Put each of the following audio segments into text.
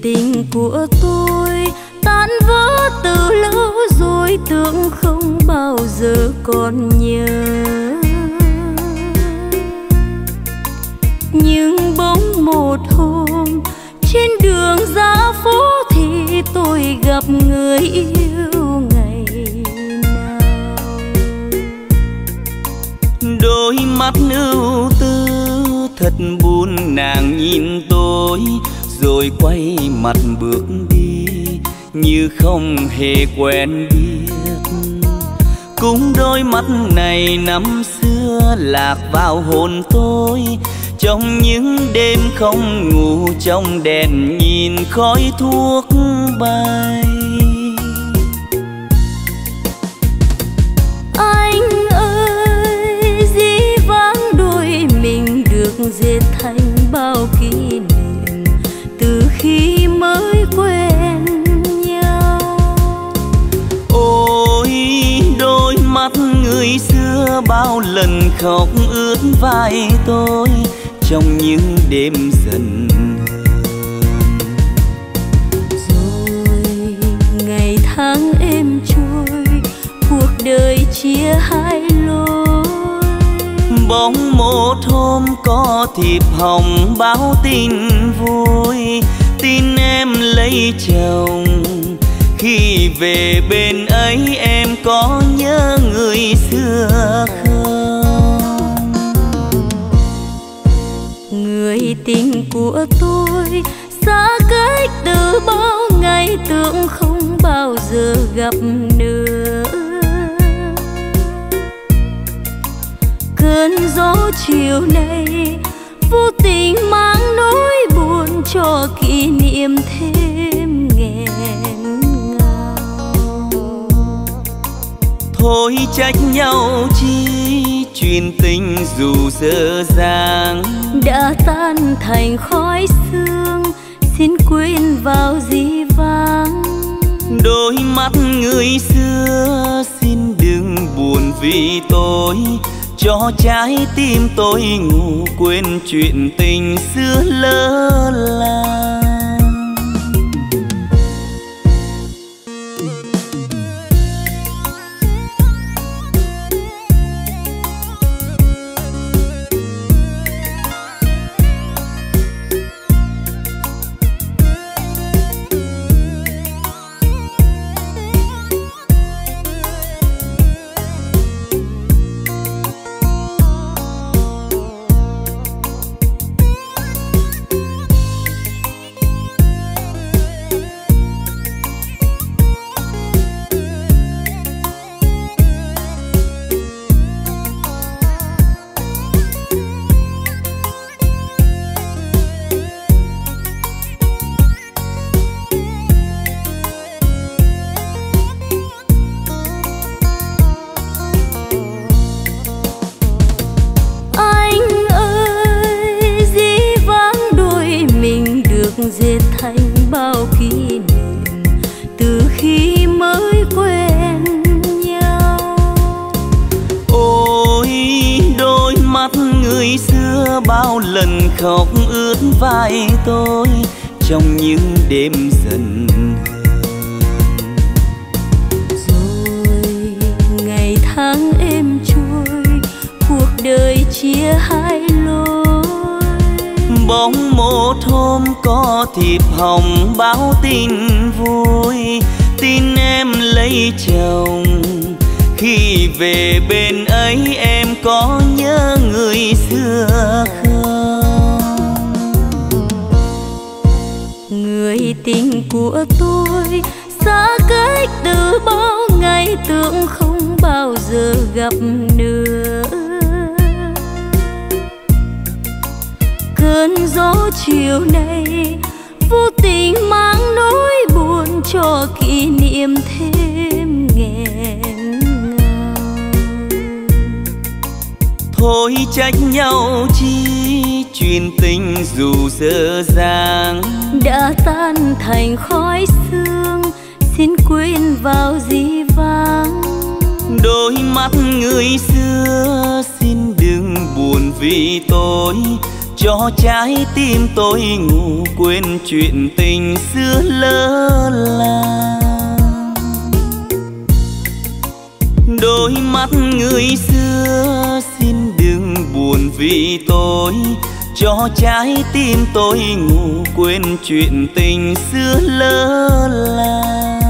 tình của tôi tan vỡ từ lâu rồi, tưởng không bao giờ còn nhớ. Nhưng bỗng một hôm trên đường ra phố thì tôi gặp người yêu ngày nào. Đôi mắt ưu tư thật buồn, nàng nhìn tôi rồi quay mặt bước đi như không hề quen biết. Cũng đôi mắt này năm xưa lạc vào hồn tôi, trong những đêm không ngủ, trong đèn nhìn khói thuốc bay. Anh ơi, dĩ vãng đôi mình được dệt thành bao kỷ niệm từ khi mới quen nhau. Ôi đôi mắt người xưa bao lần khóc ướt vai tôi trong những đêm dần hờn. Rồi ngày tháng êm trôi, cuộc đời chia hai lối. Bỗng một hôm có thiệp hồng báo tin vui, tin em lấy chồng. Khi về bên ấy em có nhớ người xưa không? Người tình của tôi xa cách từ bao ngày, tưởng không bao giờ gặp nữa. Cơn gió chiều nay vô tình mang nỗi buồn cho kỷ niệm thêm nghẹn ngào. Thôi trách nhau chi, chuyện tình dù dở dang đã tan thành khói sương, xin quên vào dĩ vãng. Đôi mắt người xưa xin đừng buồn vì tôi, cho trái tim tôi ngủ quên chuyện tình xưa lỡ làng. dệt thành bao kỷ niệm từ khi mới quen nhau. Ôi đôi mắt người xưa bao lần khóc ướt vai tôi trong những đêm dần hờn. Rồi ngày tháng êm trôi, cuộc đời chia hai lối. Bỗng một hôm có thiệp hồng báo tin vui, tin em lấy chồng. Khi về bên ấy em có nhớ người xưa không? Người tình của tôi xa cách từ bao ngày, tưởng không bao giờ gặp nữa. Cơn gió chiều nay vô tình mang nỗi buồn cho kỷ niệm thêm nghẹn ngào. Thôi trách nhau chi, chuyện tình dù dở dang đã tan thành khói sương, xin quên vào dĩ vãng. Đôi mắt người xưa xin đừng buồn vì tôi, cho trái tim tôi ngủ quên chuyện tình xưa lỡ làng. Đôi mắt người xưa xin đừng buồn vì tôi, cho trái tim tôi ngủ quên chuyện tình xưa lỡ làng.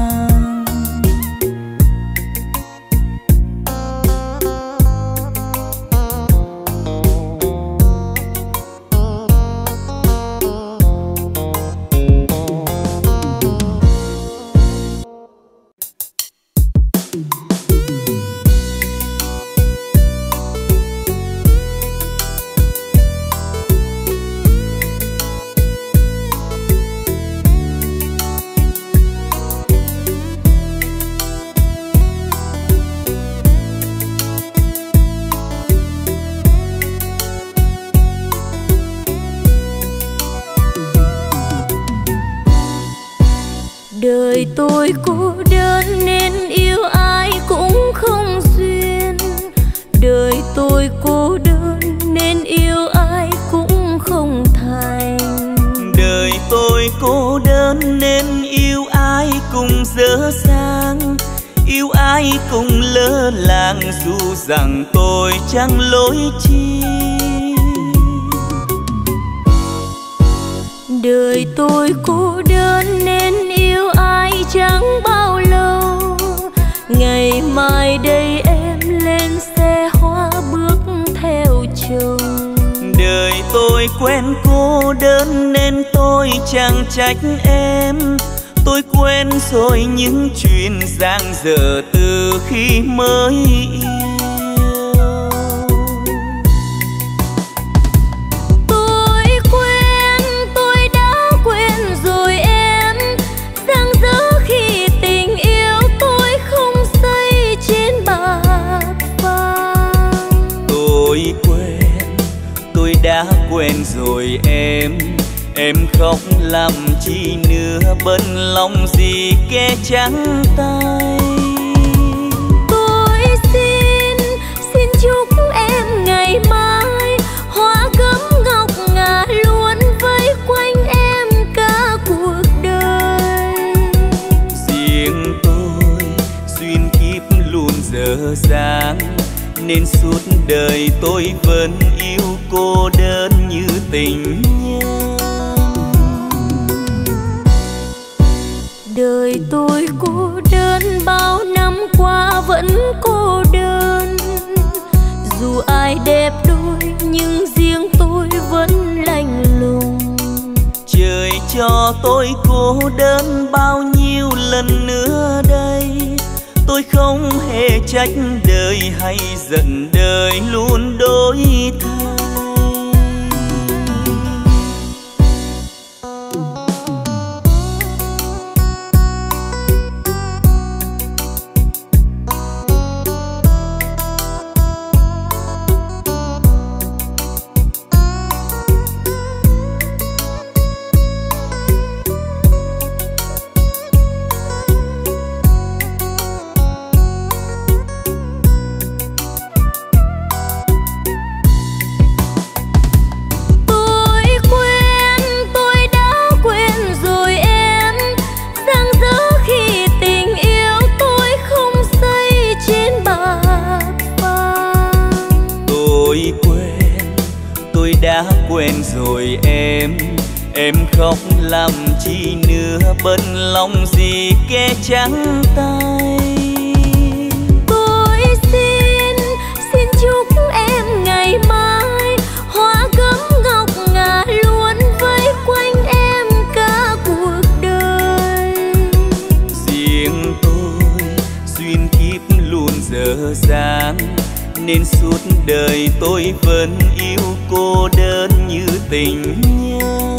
Đời tôi cô đơn nên yêu ai cũng không duyên. Đời tôi cô đơn nên yêu ai cũng không thành. Đời tôi cô đơn nên yêu ai cũng dở dang, yêu ai cũng lỡ làng dù rằng tôi chẳng lỗi chi. Đời tôi cô đơn nên yêu ai chẳng bao lâu. Ngày mai đây em lên xe hoa bước theo chồng. Đời tôi quen cô đơn nên tôi chẳng trách em. Tôi quên rồi những chuyện dang dở từ khi mới yêu. Đã quen rồi em khóc làm chi nữa, bận lòng gì kẻ trắng tay. Tôi xin chúc em ngày mai hoa gấm ngọc ngà luôn vây quanh em cả cuộc đời. Riêng tôi duyên kiếp luôn dở dang nên suốt đời tôi vẫn yêu cô đơn như tình nhân. Đời tôi cô đơn bao năm qua vẫn cô đơn. Dù ai đẹp đôi nhưng riêng tôi vẫn lạnh lùng. Trời cho tôi cô đơn bao nhiêu lần nữa đây. Tôi không hề trách đời hay giận đời luôn đổi thay. Đã quen rồi em khóc làm chi nữa, bận lòng gì kẻ trắng tay. Tôi xin chúc em ngày mai hoa gấm ngọc ngà luôn vây quanh em cả cuộc đời. Riêng tôi duyên kiếp luôn dở dang nên suốt đời tôi vẫn yêu cô đơn như tình nhân.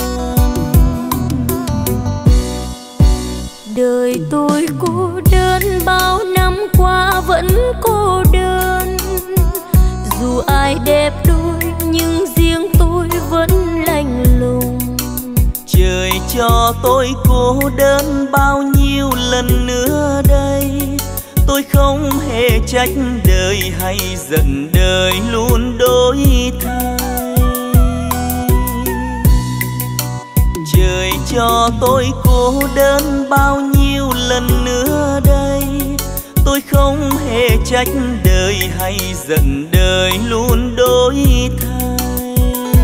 Đời tôi cô đơn bao năm qua vẫn cô đơn. Dù ai đẹp đôi nhưng riêng tôi vẫn lạnh lùng. Trời cho tôi cô đơn bao nhiêu lần nữa đây. Tôi không hề trách đời hay giận đời luôn đổi thay. cho tôi cô đơn bao nhiêu lần nữa đây. Tôi không hề trách đời hay giận đời luôn đổi thay.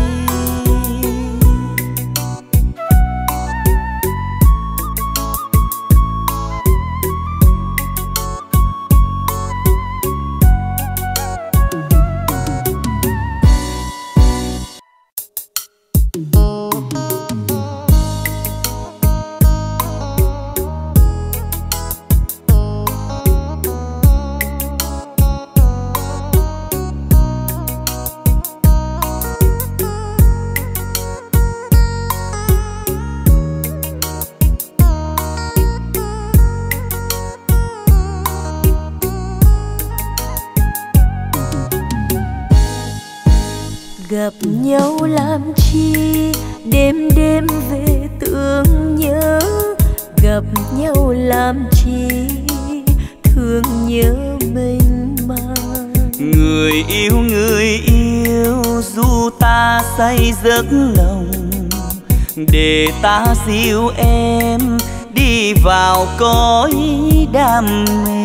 Gặp nhau làm chi đêm đêm về tưởng nhớ, gặp nhau làm chi thương nhớ mênh mang. Người yêu dù ta say giấc nồng, để ta dìu em đi vào cõi đam mê.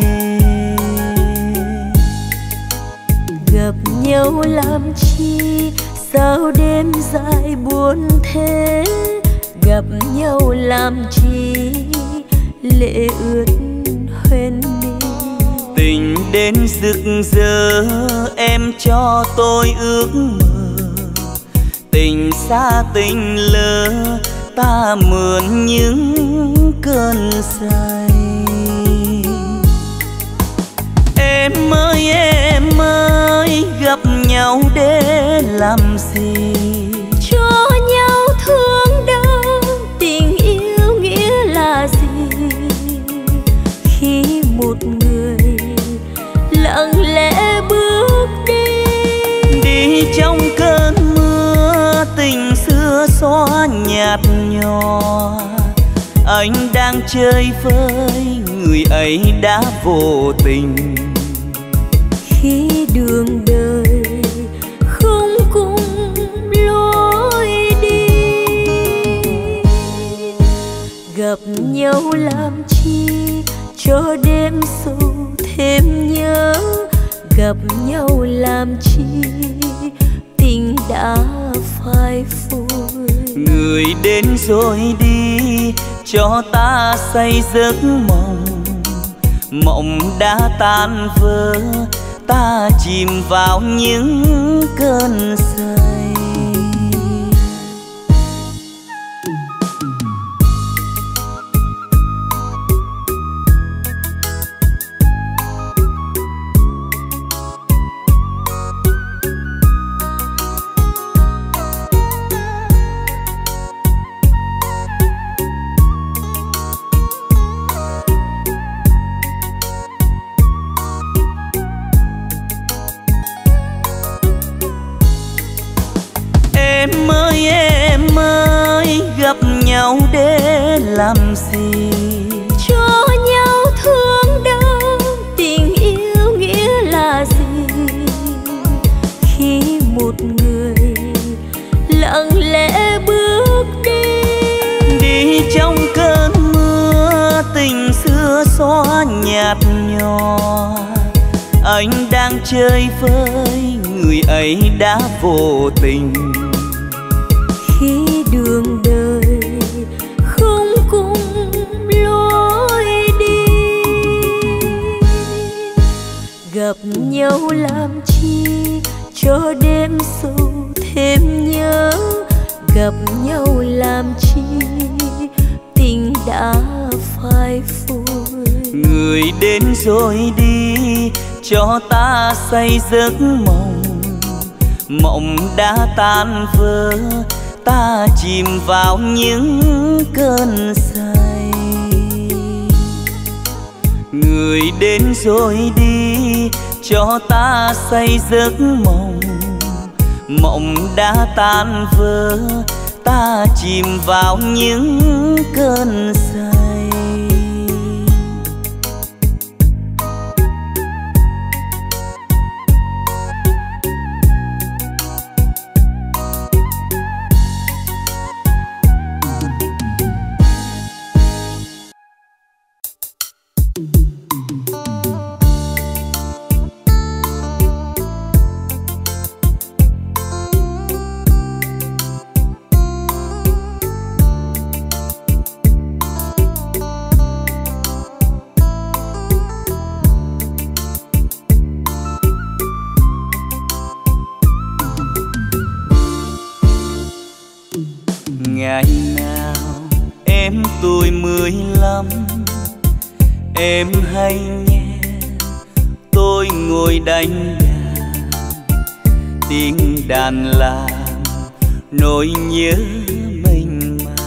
Gặp nhau làm chi sao đêm dài buồn thế, gặp nhau làm chi lệ ướt hoen mi. Tình đến rực rỡ em cho tôi ước mơ, tình xa tình lỡ ta mượn những cơn say. Em ơi gặp nhau để làm gì? Cho nhau thương đau, tình yêu nghĩa là gì? Khi một người lặng lẽ bước đi, đi trong cơn mưa tình xưa xóa nhạt nhòa. Anh đang chơi vơi, người ấy đã vô tình. Khi đường đời không cùng lối đi, gặp nhau làm chi cho đêm sâu thêm nhớ, gặp nhau làm chi tình đã phai phôi. Người đến rồi đi cho ta say giấc mộng, mộng đã tan vỡ ta chìm vào những cơn say. Em ơi gặp nhau để làm gì? Cho nhau thương đau, tình yêu nghĩa là gì? Khi một người lặng lẽ bước đi, đi trong cơn mưa tình xưa xóa nhạt nhòa. Anh đang chơi vơi, người ấy đã vô tình. Khi đường đời không cùng lối đi, gặp nhau làm chi cho đêm sâu thêm nhớ, gặp nhau làm chi tình đã phai phôi. Người đến rồi đi cho ta say giấc mộng, mộng đã tan vỡ ta chìm vào những cơn say. Người đến rồi đi cho ta say giấc mộng, mộng đã tan vỡ ta chìm vào những cơn say. ngày nào em tuổi 15, em hay nghe tôi ngồi đánh đàn, tiếng đàn làm nỗi nhớ mình mà.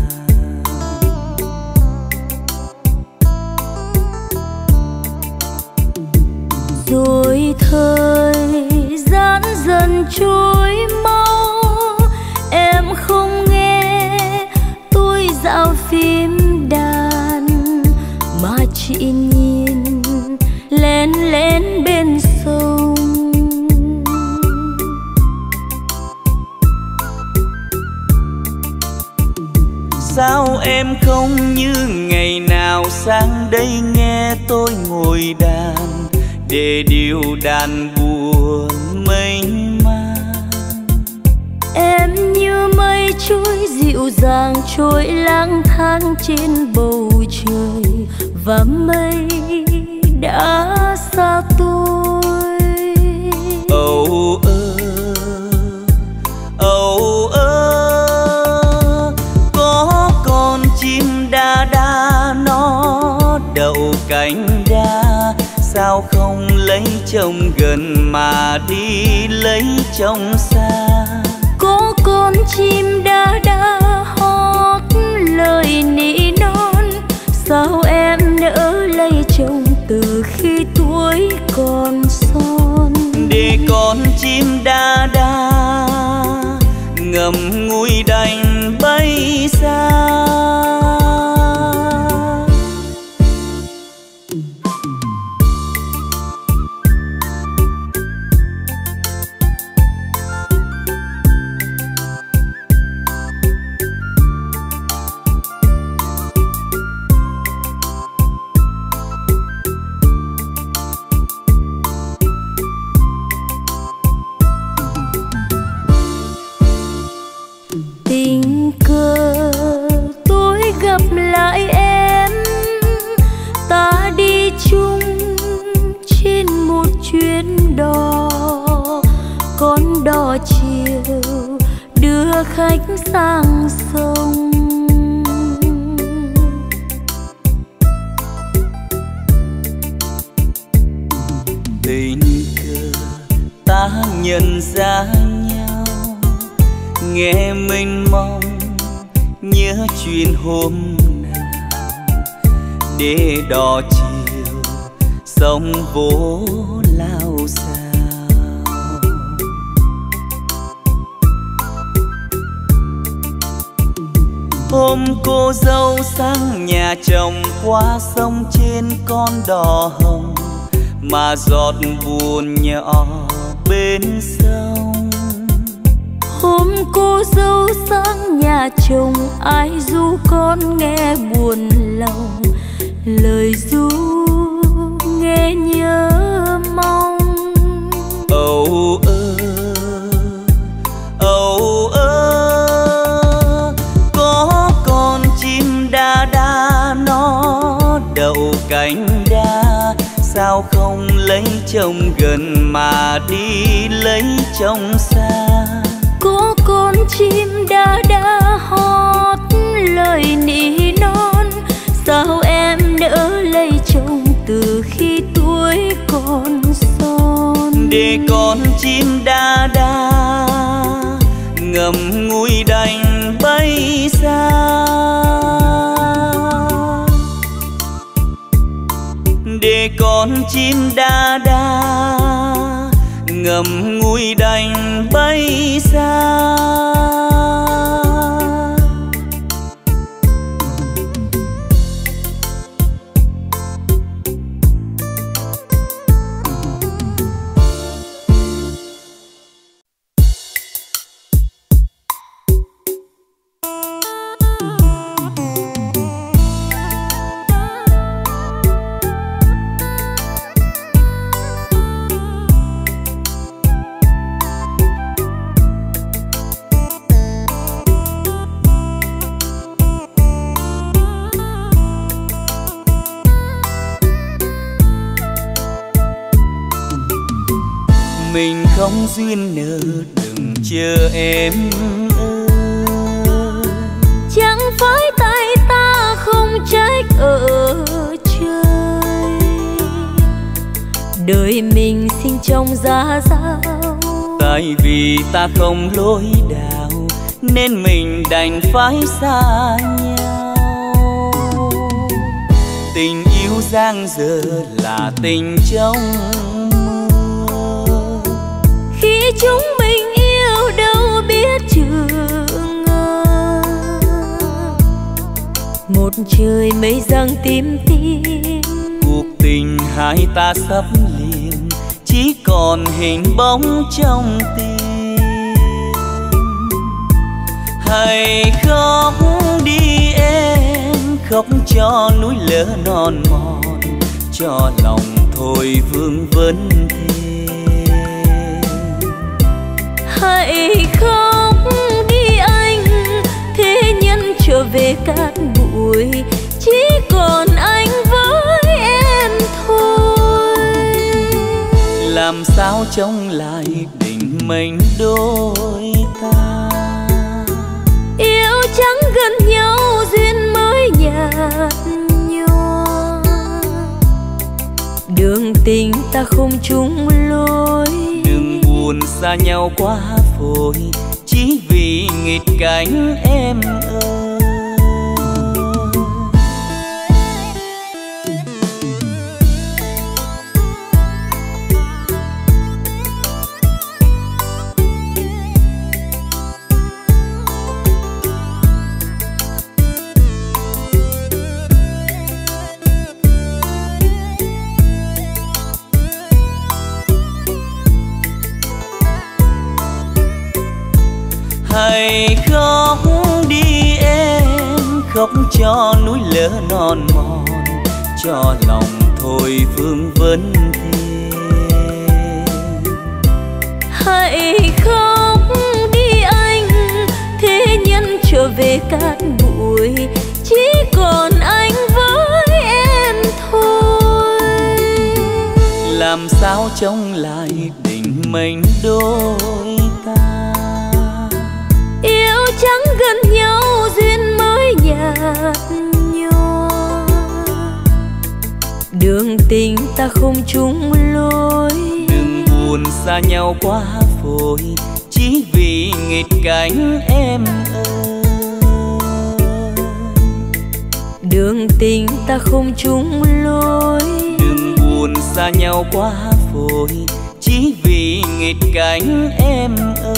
Rồi thời gian dần trôi mau, em không nghe tôi dạo phim đàn, mà chỉ nhìn lén lén bên sông. Sao em không như ngày nào sang đây nghe tôi ngồi đàn, để điều đàn buồn mênh mang. Em như mây trôi dịu dàng trôi lang thang trên bầu trời, và mây đã xa tôi. Âu ơ, âu ơ, có con chim đa đa nó đậu cánh đa, sao không lấy chồng gần mà đi lấy chồng xa. Có con chim đa đa hót lời nỉ non, sao em nỡ lấy chồng từ khi tuổi còn son. Để con chim đa đa ngậm ngùi đành bay xa. Tình cờ tôi gặp lại em, ta đi chung trên một chuyến đò, con đò chiều đưa khách sang sông. Tình cờ ta nhận ra nhau, nghe mênh mông nhớ chuyện hôm nào, để đò chiều sông vỗ lao sao. Hôm cô dâu sang nhà chồng qua sông trên con đò hồng, mà giọt buồn nhỏ bên sông. Hôm cô dâu sang nhà chồng, ai ru con nghe buồn lòng, lời ru nghe nhớ mong. Âu ơ, âu ơ, có con chim đa đa nó đậu cánh đa, sao không lấy chồng gần mà đi lấy chồng xa. Có con chim đa đa hót lời nỉ non, sao em nỡ lấy chồng từ khi tuổi còn son. Để con chim đa đa ngậm ngùi đành bay xa. Để con chim đa đa ngậm ngùi đành bay xa. Mình không duyên nợ đừng chờ em ơi, trách ở trời. Đời mình sinh trong giá giao, tại vì ta không lối đạo nên mình đành phải xa nhau. Tình yêu giang dở là tình trong mưa, khi chúng mình yêu đâu biết chừng ngờ. Một trời mây giăng tím tím, cuộc tình hai ta sắp liền, chỉ còn hình bóng trong tim. Hãy khóc đi em, khóc cho núi lỡ non mòn, cho lòng thôi vương vấn thêm. Hãy khóc đi anh, thế nhân trở về cát bụi, chỉ còn anh với em thôi. Làm sao chống lại định mệnh đôi ta, yêu chẳng gần nhau duyên mới nhạt nhòa. Đường tình ta không chung lối, đừng buồn xa nhau quá vội, chỉ vì nghịch cảnh em ơi. Hãy khóc đi em, khóc cho núi lỡ non mòn, cho lòng thôi vương vấn thêm. Hãy khóc đi anh, thế nhân trở về cát bụi, chỉ còn anh với em thôi. Làm sao chống lại định mệnh đôi ta, yêu chẳng gần nhau duyên mới nhạt nhòa. Đường tình ta không chung lối, đừng buồn xa nhau quá vội, chỉ vì nghịch cảnh em ơi. Đường tình ta không chung lối, đừng buồn xa nhau quá vội, chỉ vì nghịch cảnh em ơi.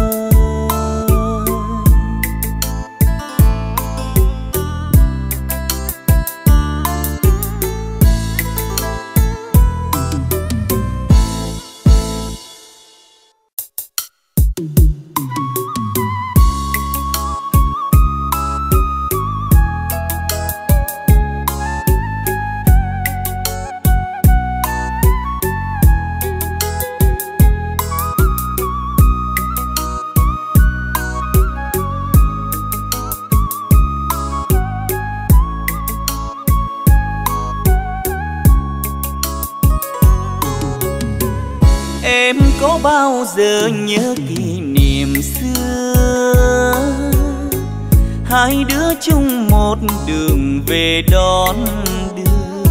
Em có bao giờ nhớ kỷ niệm xưa, hai đứa chung một đường về đón đưa.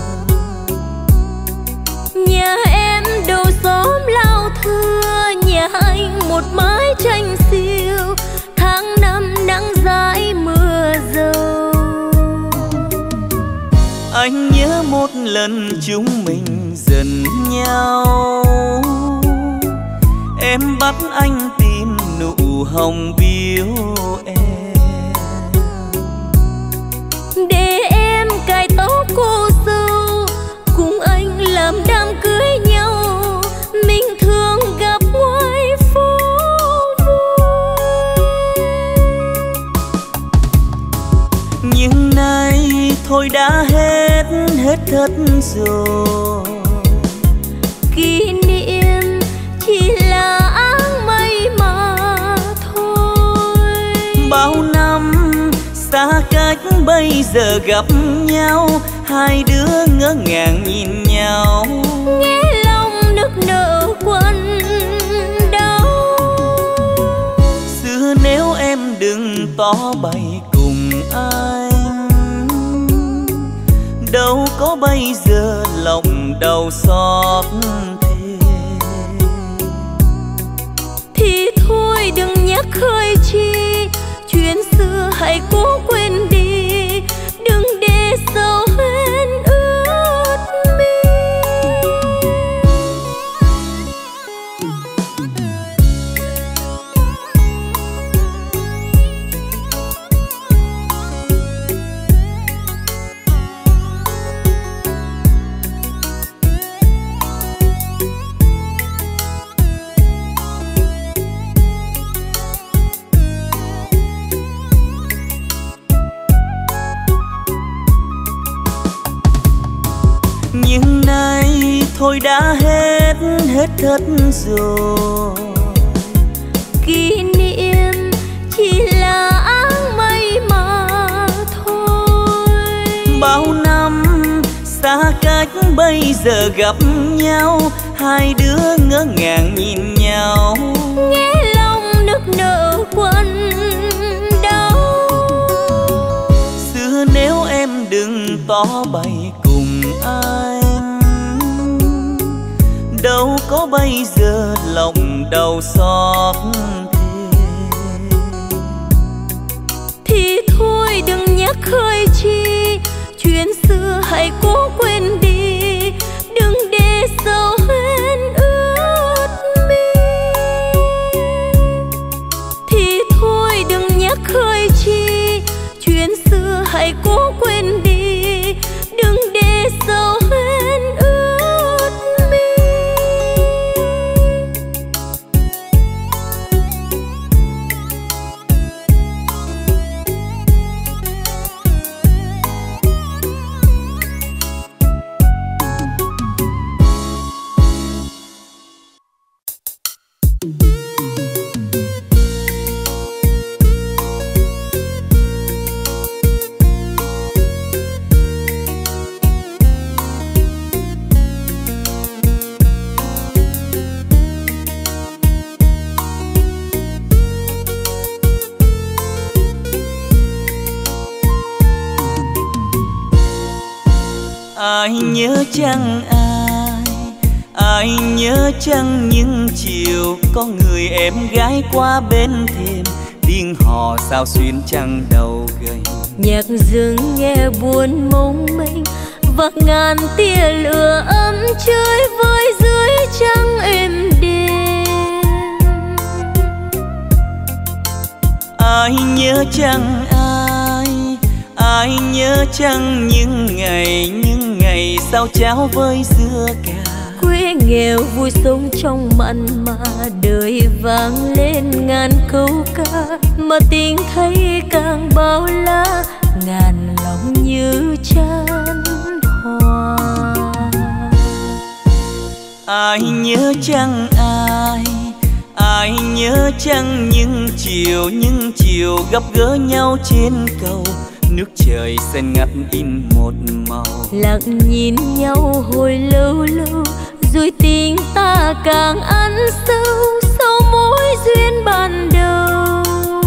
Nhà em đầu xóm lao thưa, nhà anh một mái tranh xiêu, tháng năm nắng dãi mưa dâu. Anh nhớ một lần chúng mình giận nhau, em bắt anh tìm nụ hồng biếu em, để em cài tóc cô dâu, cùng anh làm đám cưới nhau, mình thường gặp ngoài phố vui. Nhưng nay thôi đã hết thật rồi, kỷ niệm chỉ là áng mây mà thôi. Bao năm xa cách bây giờ gặp nhau, hai đứa ngỡ ngàng nhìn nhau, nghe lòng nức nở quặn đau. xưa nếu em đừng tỏ bày cùng anh, có bây giờ lòng đau xót thì thôi đừng nhắc khơi chi, chuyện xưa hãy cố quên đi, đừng để sầu hoen ướt mi. Nhưng nay thôi đã hết thật rồi, Kỷ niệm chỉ là áng mây mà thôi. bao năm xa cách bây giờ gặp nhau, hai đứa ngỡ ngàng nhìn nhau, Nghe lòng nức nở quặn đau. xưa nếu em đừng tỏ bày cùng anh, đâu có bây giờ lòng đau xót Thì thôi đừng nhắc khơi chi, chuyện xưa hãy cố quên đi, đừng để sầu hoen ướt mi. Thì thôi đừng nhắc khơi chi, chuyện xưa hãy cố quên đi, đừng để sầu hoen ướt mi. Ai nhớ chăng ai nhớ chăng những chiều có người em gái qua bên thềm, tiếng hò sao xuyên trăng đầu gầy. Nhạc rừng nghe buồn mong manh, và ngàn tia lửa ấm chơi với dưới trăng êm đềm. Ai nhớ chăng ai nhớ chăng những ngày sao cháo với dưa cà. Quê nghèo vui sống trong mặn mà đời vang lên ngàn câu ca, mà tình thấy càng bao la ngàn lòng như chan hoa. Ai nhớ chăng ai nhớ chăng những chiều gặp gỡ nhau trên cầu, nước trời xanh ngắt in một màu. Lặng nhìn nhau hồi lâu lâu, rồi tình ta càng ăn sâu sau mối duyên ban đầu.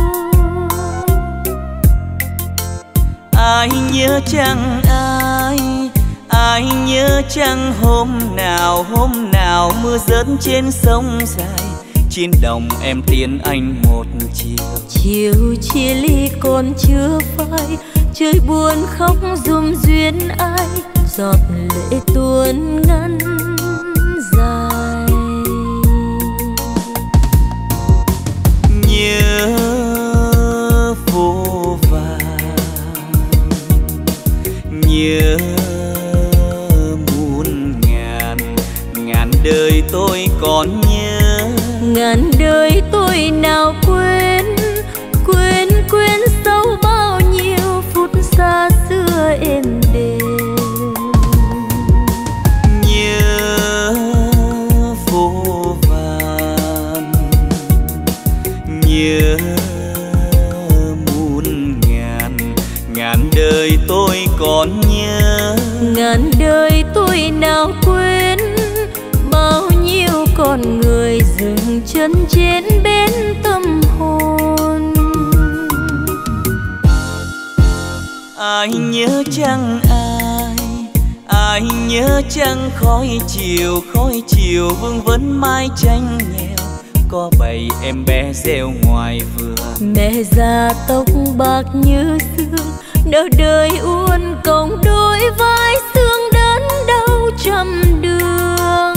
Ai nhớ chăng ai nhớ chăng hôm nào mưa rớt trên sông dài, trên đồng em tiễn anh một Chiều chia ly còn chưa phai, trời buồn khóc dùm duyên ai, giọt lệ tuôn ngăn dài. Nhớ vô vàn, nhớ muôn ngàn đời tôi còn nhớ, ngàn đời tôi nào quên sau bao nhiêu phút xa xưa êm đềm. Nhớ vô vàn, nhớ muôn ngàn đời tôi còn nhớ, ngàn đời tôi nào quên bao nhiêu con người dừng chân trên bến tâm hồn. Ai nhớ chăng Ai nhớ chăng khói chiều vương vấn mái tranh nghèo, có bầy em bé reo ngoài vườn. Mẹ già tóc bạc như sương, nở đời uốn cong đôi vai xương đớn đau trăm đường.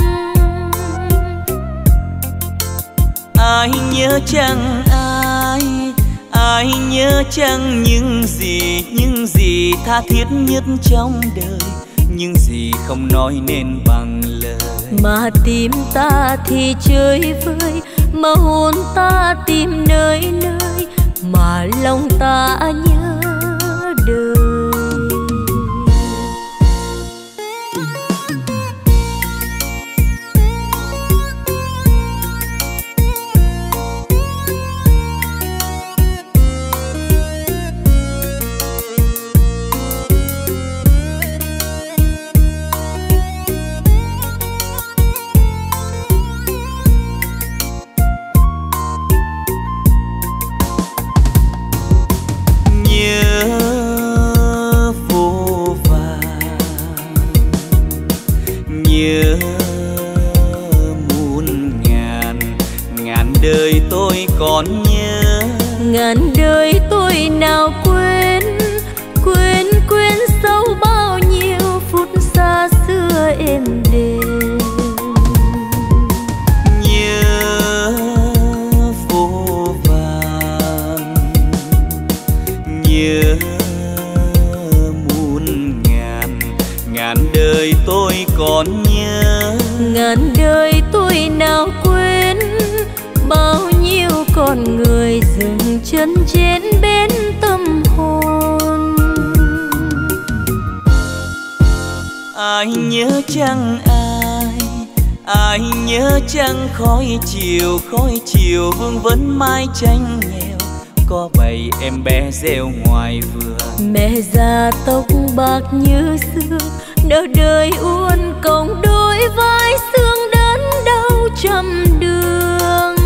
Ai nhớ chăng ai nhớ chăng những gì tha thiết nhất trong đời, những gì không nói nên bằng lời. Mà tim ta thì chơi vơi, mà hồn ta tìm nơi nơi, mà lòng ta nhớ đời. Còn nhớ ngàn đời tôi nào quên sâu bao nhiêu phút xa xưa êm đềm. Nhớ phố vàng, nhớ muôn ngàn đời tôi còn nhớ, ngàn đời tôi nào quên bao nhiêu con người dừng chân trên bến tâm hồn. Ai nhớ chăng ai nhớ chăng khói chiều vương vấn mái tranh nghèo, có bầy em bé reo ngoài vườn. Mẹ già tóc bạc như sương, nở đời uốn cong đôi vai xương đớn đau trăm đường.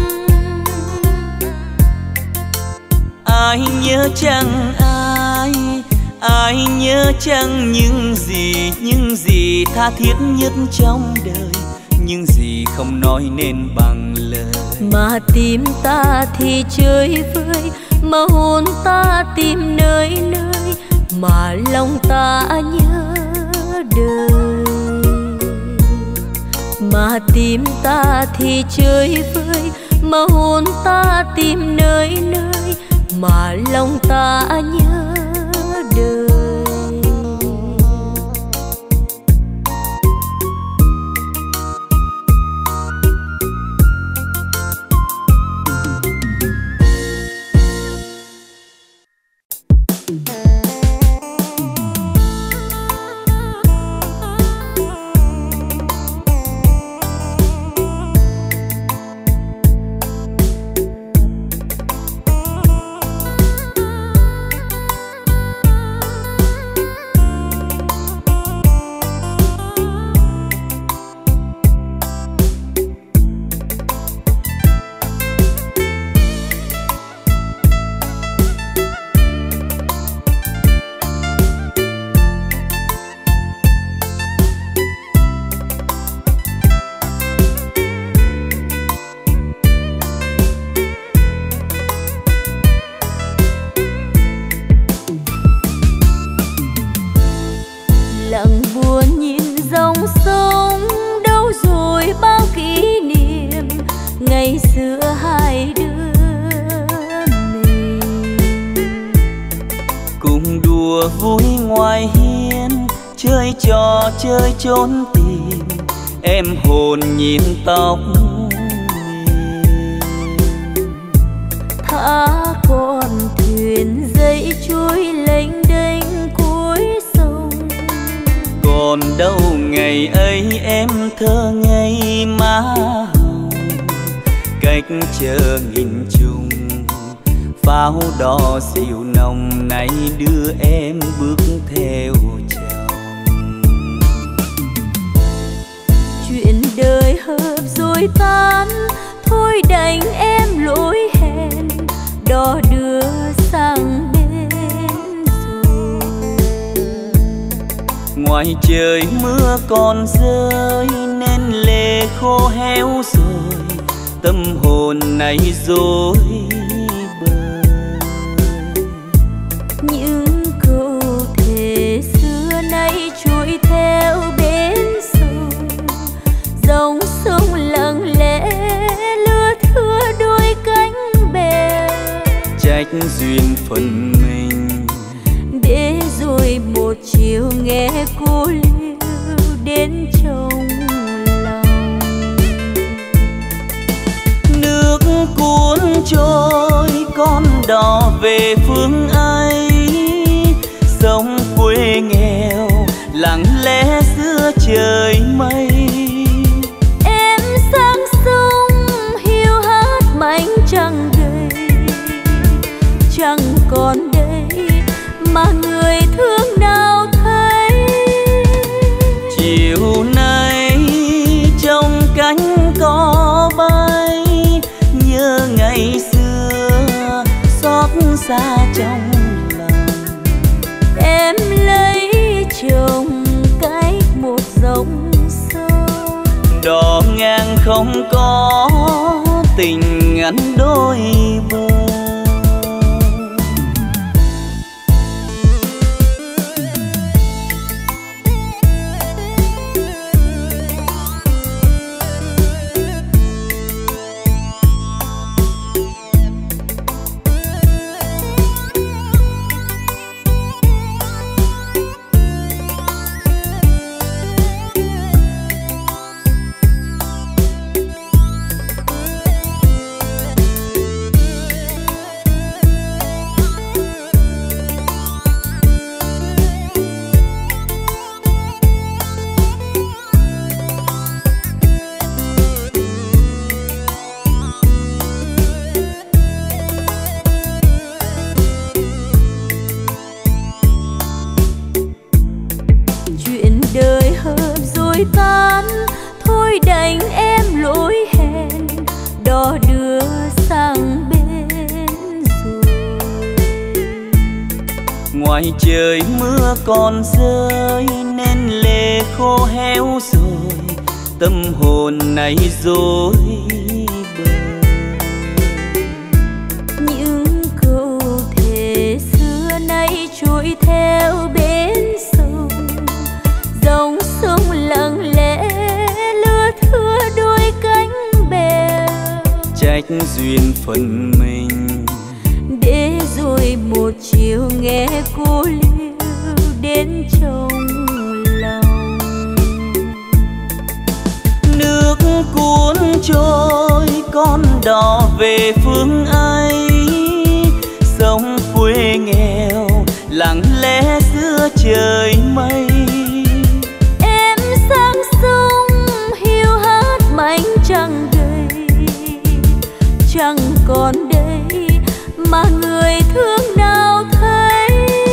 Ai nhớ chăng ai nhớ chăng những gì tha thiết nhất trong đời, những gì không nói nên bằng lời. Mà tim ta thì chơi vơi, mà hồn ta tìm nơi nơi, mà lòng ta nhớ đời. Mà tim ta thì chơi vơi, mà hồn ta tìm nơi nơi, mà lòng ta nhớ đời. Chơi trốn tìm em hồn nhìn tóc thả con thuyền dây trôi lênh đênh cuối sông. Còn đâu ngày ấy em thơ ngây má hồng, cách chờ nghìn trùng pháo đỏ dịu nồng nay đưa em bước theo chồng. Chuyện đời hợp rồi tan, thôi đành em lỗi hẹn đò đưa sang bên rồi. Ngoài trời mưa còn rơi nên lệ khô héo rồi, tâm hồn này dối bời. Những câu thề xưa nay trôi theo bến sông, dòng sông lặng lẽ lưa thưa đôi cánh bè. Trách duyên phần mình để rồi một chiều nghe cô liêu đến trong lòng. Nước cuốn trôi con đò về phương ấy, sông quê nghèo lặng lẽ giữa trời mây. Em sang sông hiu hắt mảnh trăng đầy, chẳng còn đây mà người thương nào thấy. Chiều nay trong cánh cỏ bay, nhớ ngày xưa xót xa trong lòng. Em lấy chồng cách một dòng sông, đò ngang không có tình ngắn đôi bờ. Tan thôi đành em lỗi hẹn, đò đưa sang bên rồi. Ngoài trời mưa còn rơi nên lệ khô héo rồi, tâm hồn này dối bời. Những câu thề xưa nay trôi theo bến sông, dòng sông lặng lẽ lưa thưa đôi cánh bè. Trách duyên phần mình để rồi một chiều nghe cô liêu đến trong lòng. Nước cuốn trôi con đò về phương ấy, sông quê nghèo lặng lẽ giữa trời mây. Em sang sông hiu hắt mảnh trăng đầy, chẳng còn đây mà người thương nào thấy.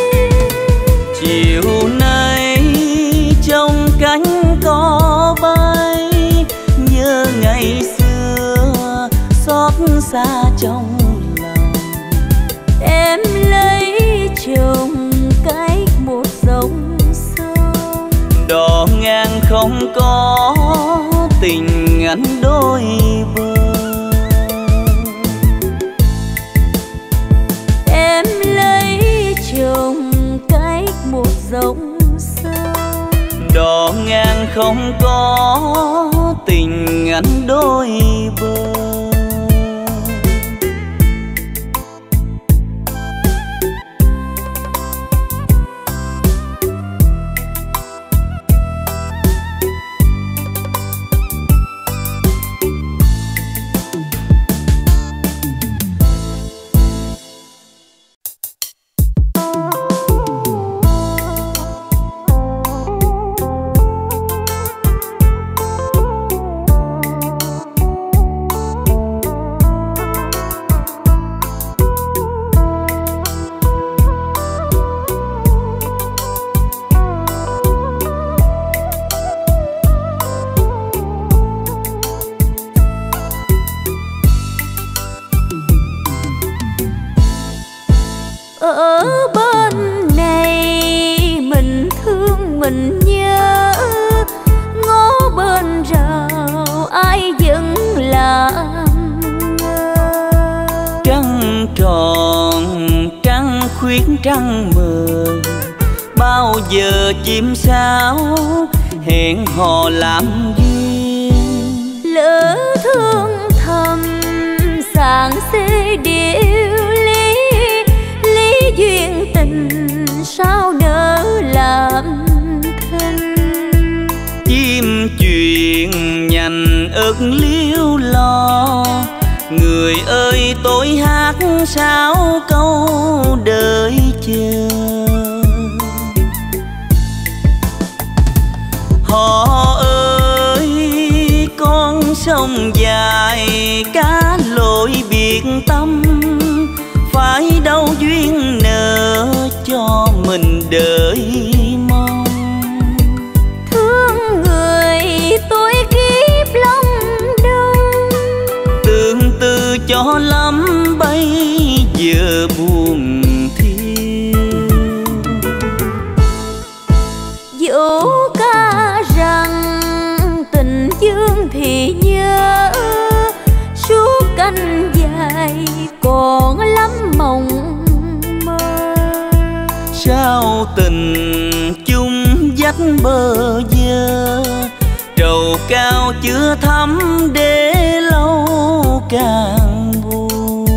Chiều nay trong cánh cỏ bay, nhớ ngày xưa xót xa trong lòng. Em lấy chồng cách một dòng sông, đò ngang không có tình ngắn đôi bờ. Em lấy chồng cách một dòng sông, đò ngang không có tình ngắn đôi bờ. Ở bên này mình thương mình nhớ, khuyết trăng mờ, bao giờ chim sáo hẹn hò làm duyên. Lỡ thương thầm sáng xế điệu lý, lý duyên tình sao nỡ làm thân. Chim chuyện nhành ớt liêu lo, người ơi tôi hát sao câu đợi chờ. Họ ơi con sông dài cá lội biệt tâm, phải đâu duyên nợ cho mình đợi mong. Thương người tôi kiếp lòng đông, tương tư cho lắm bây giờ buồn thiêu. dẫu ca rằng tình dương thì nhớ, suốt canh dài còn lắm mộng mơ. Sao tình chung dắt bờ giờ, trầu cao chưa thắm để lâu càng buồn.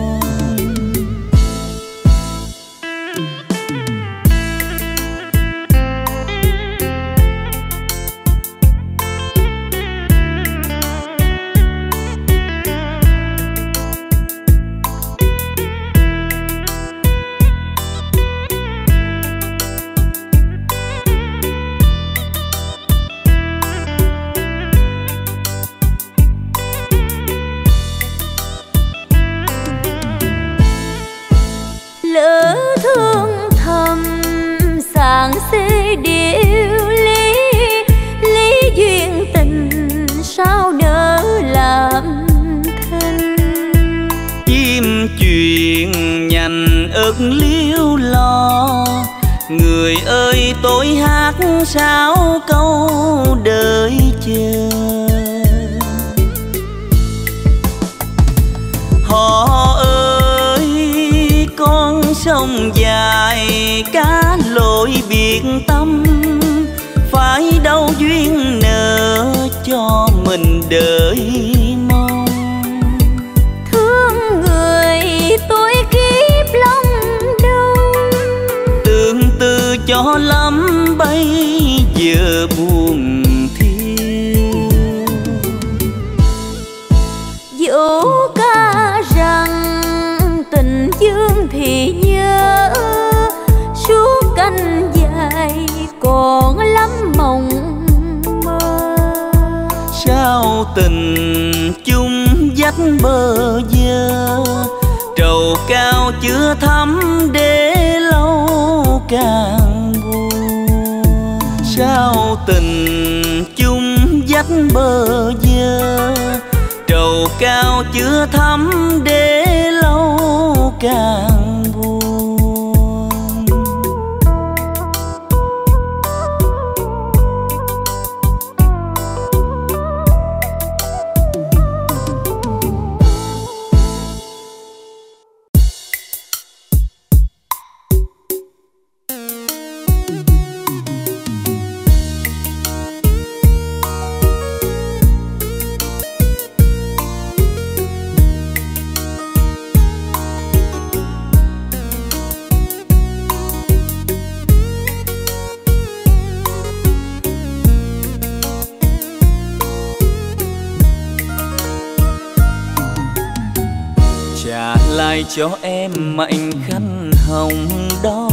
Lỡ thương thầm sáng xế điệu lý, lý duyên tình sao nỡ làm thân. Chim chuyện nhành ớt liêu lo, người ơi tôi hát sao câu đợi chờ. Họ ơi con sông dài cá lội biệt tâm, phải đâu duyên nợ cho mình đợi mong. Thương người tôi kiếp lòng đông, tương tư cho lắm bây giờ buồn thiêu. dẫu ca rằng tình dương thì nhớ, suốt canh dài còn lắm mộng mơ. Sao tình chung dắt bờ giờ, trầu cao chưa thắm để lâu càng buồn. Sao tình chung dắt bờ giờ, trầu cao chưa thắm để lâu càng buồn. Lại cho em mảnh khăn hồng đó,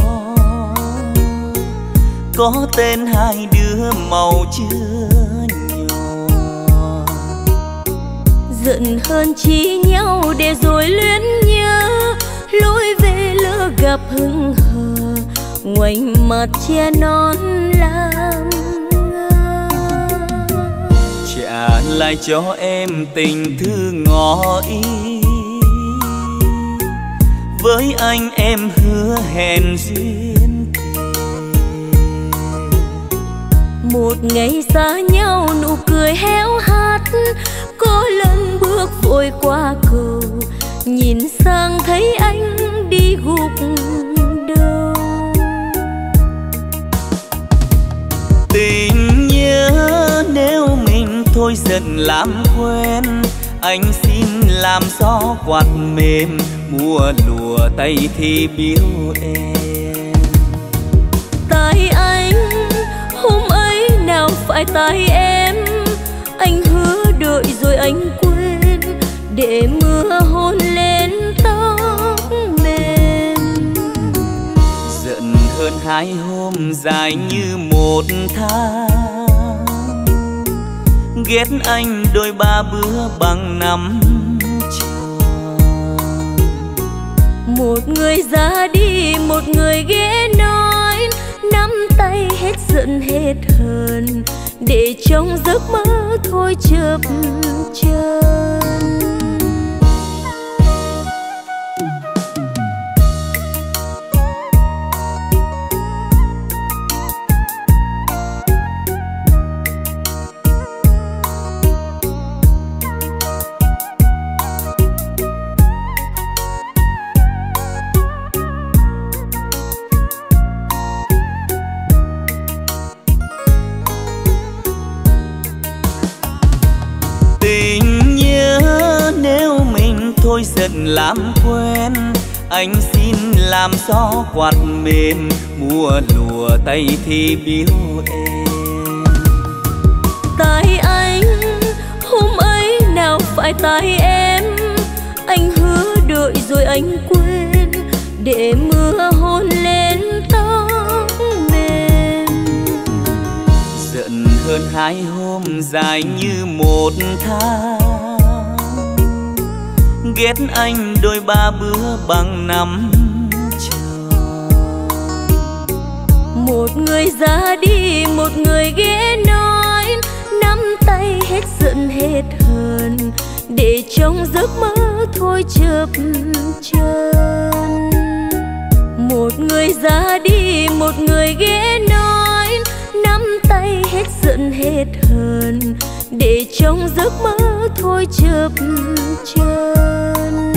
có tên hai đứa màu chưa nhỏ. Giận hơn chi nhau để rồi luyến nhớ, lối về lỡ gặp hững hờ, ngoảnh mặt che nón làm ngơ. Trả lại cho em tình thư ngỏ ý, với anh em hứa hẹn duyên thề. Một ngày xa nhau nụ cười héo hắt, có lần bước vội qua cầu, nhìn sang thấy anh đi gục thôi dần làm quen. Anh xin làm gió quạt mềm, mùa lùa tay thì biếu em. Tay anh hôm ấy nào phải tay em, anh hứa đợi rồi anh quên, để mưa hôn lên tóc mềm. Giận hơn 2 hôm dài như 1 tháng, ghét anh đôi 3 bữa bằng 5 tròn. Một người ra đi, một người ghé nói, nắm tay hết giận hết hờn, để trong giấc mơ thôi chập chờn. Thôi dần làm quen, anh xin làm gió quạt mềm, mùa lùa tay thì biếu em. Tay anh hôm ấy nào phải tay em, anh hứa đợi rồi anh quên, để mưa hôn lên tóc mềm. Giận hơn 2 hôm dài như 1 tháng, ghét anh đôi 3 bữa bằng 5 tròn. Một người ra đi, một người ghé nói, nắm tay hết giận hết hờn, để trong giấc mơ thôi chập chờn. Một người ra đi, một người ghé nói, nắm tay hết giận hết hờn, để trong giấc mơ thôi chập chờn.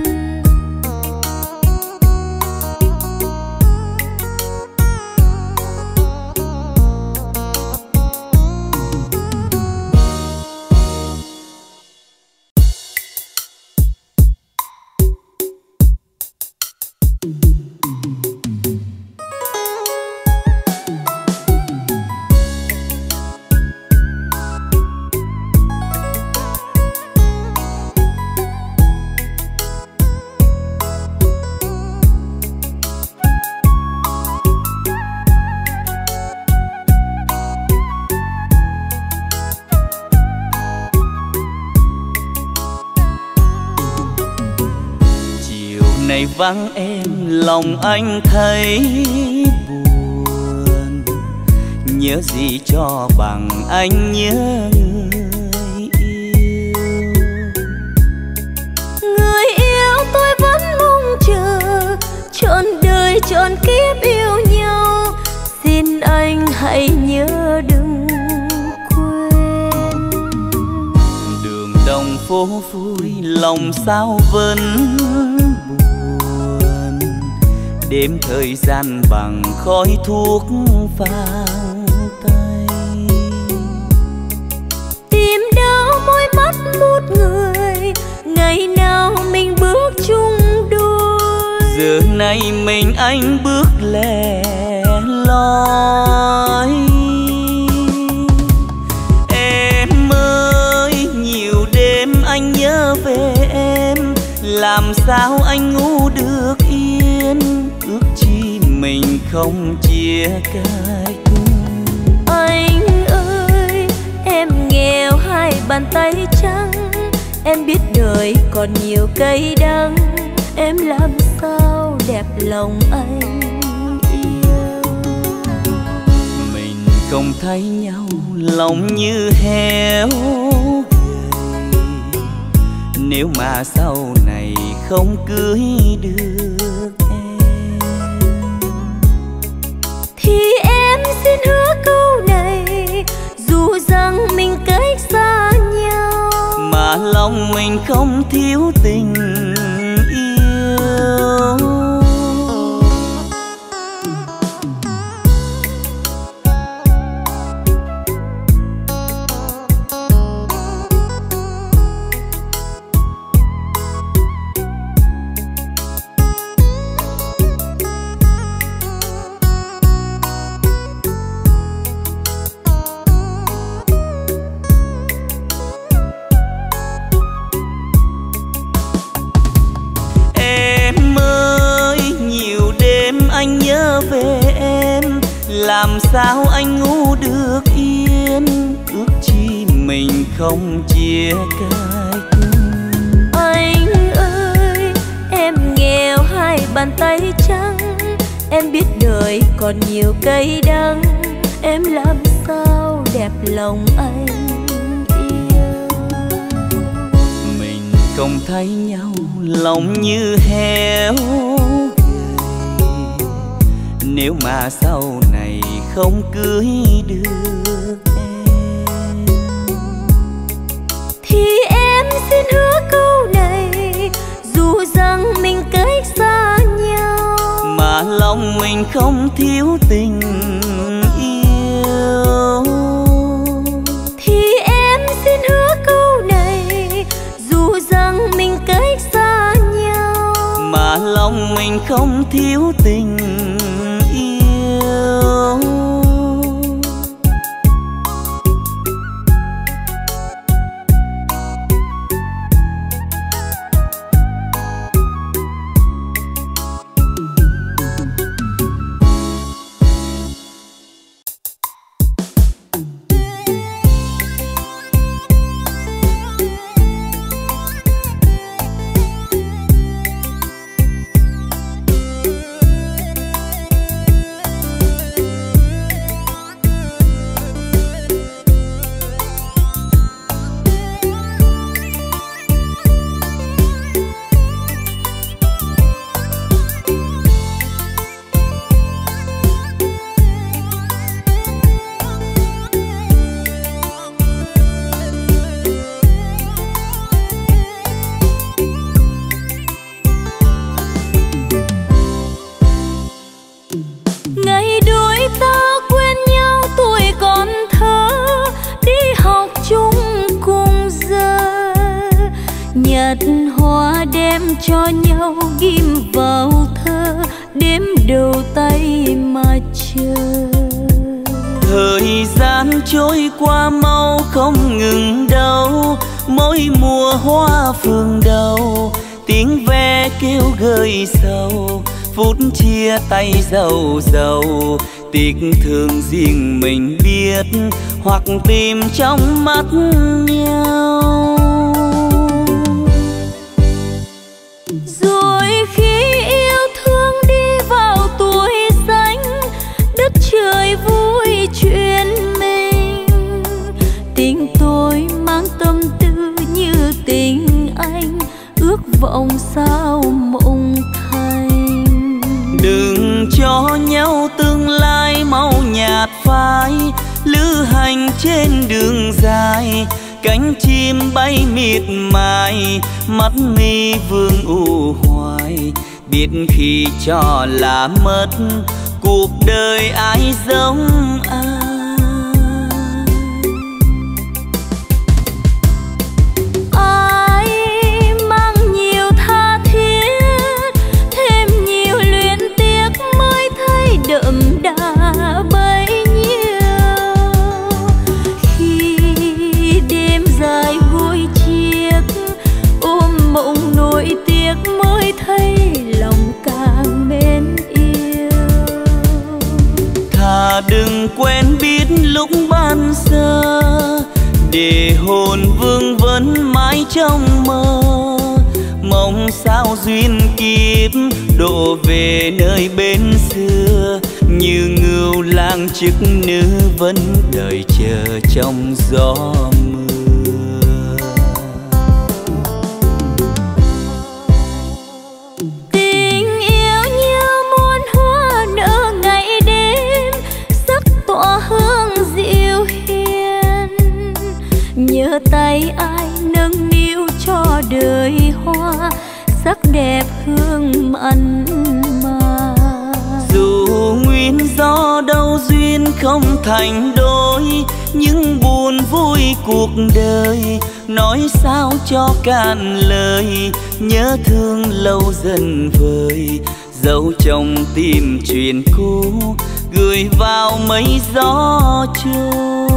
Vắng em lòng anh thấy buồn, nhớ gì cho bằng anh nhớ người yêu. Người yêu tôi vẫn mong chờ, trọn đời trọn kiếp yêu nhau, xin anh hãy nhớ đừng quên. Đường đồng phố vui lòng sao vẫn đêm thời gian bằng khói thuốc vàng tay. Tìm đâu môi mắt một người, ngày nào mình bước chung đôi. Giờ này mình anh bước lẻ loi. Em ơi, nhiều đêm anh nhớ về em, làm sao anh ngủ được yên, ước chi mình không chia cách. Anh ơi, em nghèo 2 bàn tay trắng, em biết đời còn nhiều cay đắng, em làm sao đẹp lòng anh yêu. Mình không thấy nhau lòng như heo gầy, nếu mà sau này không cưới được em, thì em xin hứa câu này, dù rằng mình cách xa nhau, mà lòng mình không thiếu tình yêu. làm sao anh ngủ được yên, ước chi mình không chia cách. Anh ơi, em nghèo hai bàn tay trắng, em biết đời còn nhiều cay đắng, em làm sao đẹp lòng anh yêu. Mình không thấy nhau lòng như heo gầy, nếu mà sau này không cưới được em thì em xin hứa câu này, dù rằng mình cách xa nhau mà lòng mình không thiếu tình yêu. Thì em xin hứa câu này, dù rằng mình cách xa nhau mà lòng mình không thiếu tình yêu. Hoa đem cho nhau ghim vào thơ, đếm đầu tay mà chờ. Thời gian trôi qua mau không ngừng đâu, mỗi mùa hoa phương đầu tiếng ve kêu gợi sầu, phút chia tay giàu giàu tiếc thương riêng mình biết, hoặc tìm trong mắt nhau. Rồi khi yêu thương đi vào tuổi xanh, đất trời vui chuyện mình, tình tôi mang tâm tư như tình anh, ước vọng sao mộng thành. Đừng cho nhau tương lai mau nhạt phai, lữ hành trên đường dài, cánh chim bay miệt mài, mắt mi vương u hoài, biết khi cho là mất, cuộc đời ai giống ai. Ai mang nhiều tha thiết, thêm nhiều luyến tiếc mới thấy đậm đà bấy nhiêu. Khi đêm dài gối chiếc, ôm mộng nỗi tiếc mới thấy lòng càng mến yêu. Thà đừng quen biết lúc ban giờ, để hồn vương vấn mãi trong mơ, mong sao duyên kiếp độ về nơi bên xưa, như ngưu lang chức nữ vẫn đợi chờ trong gió mưa. Tình yêu như muôn hoa nở ngày đêm, sắc tỏa hương dịu hiền, nhớ tay ai nâng niu cho đời hoa, sắc đẹp hương mặn mà. Dù nguyên do đâu duyên không thành đôi, nhưng buồn vui cuộc đời nói sao cho cạn lời, nhớ thương lâu dần vơi, dấu trong tim chuyện cũ gửi vào mây gió trôi.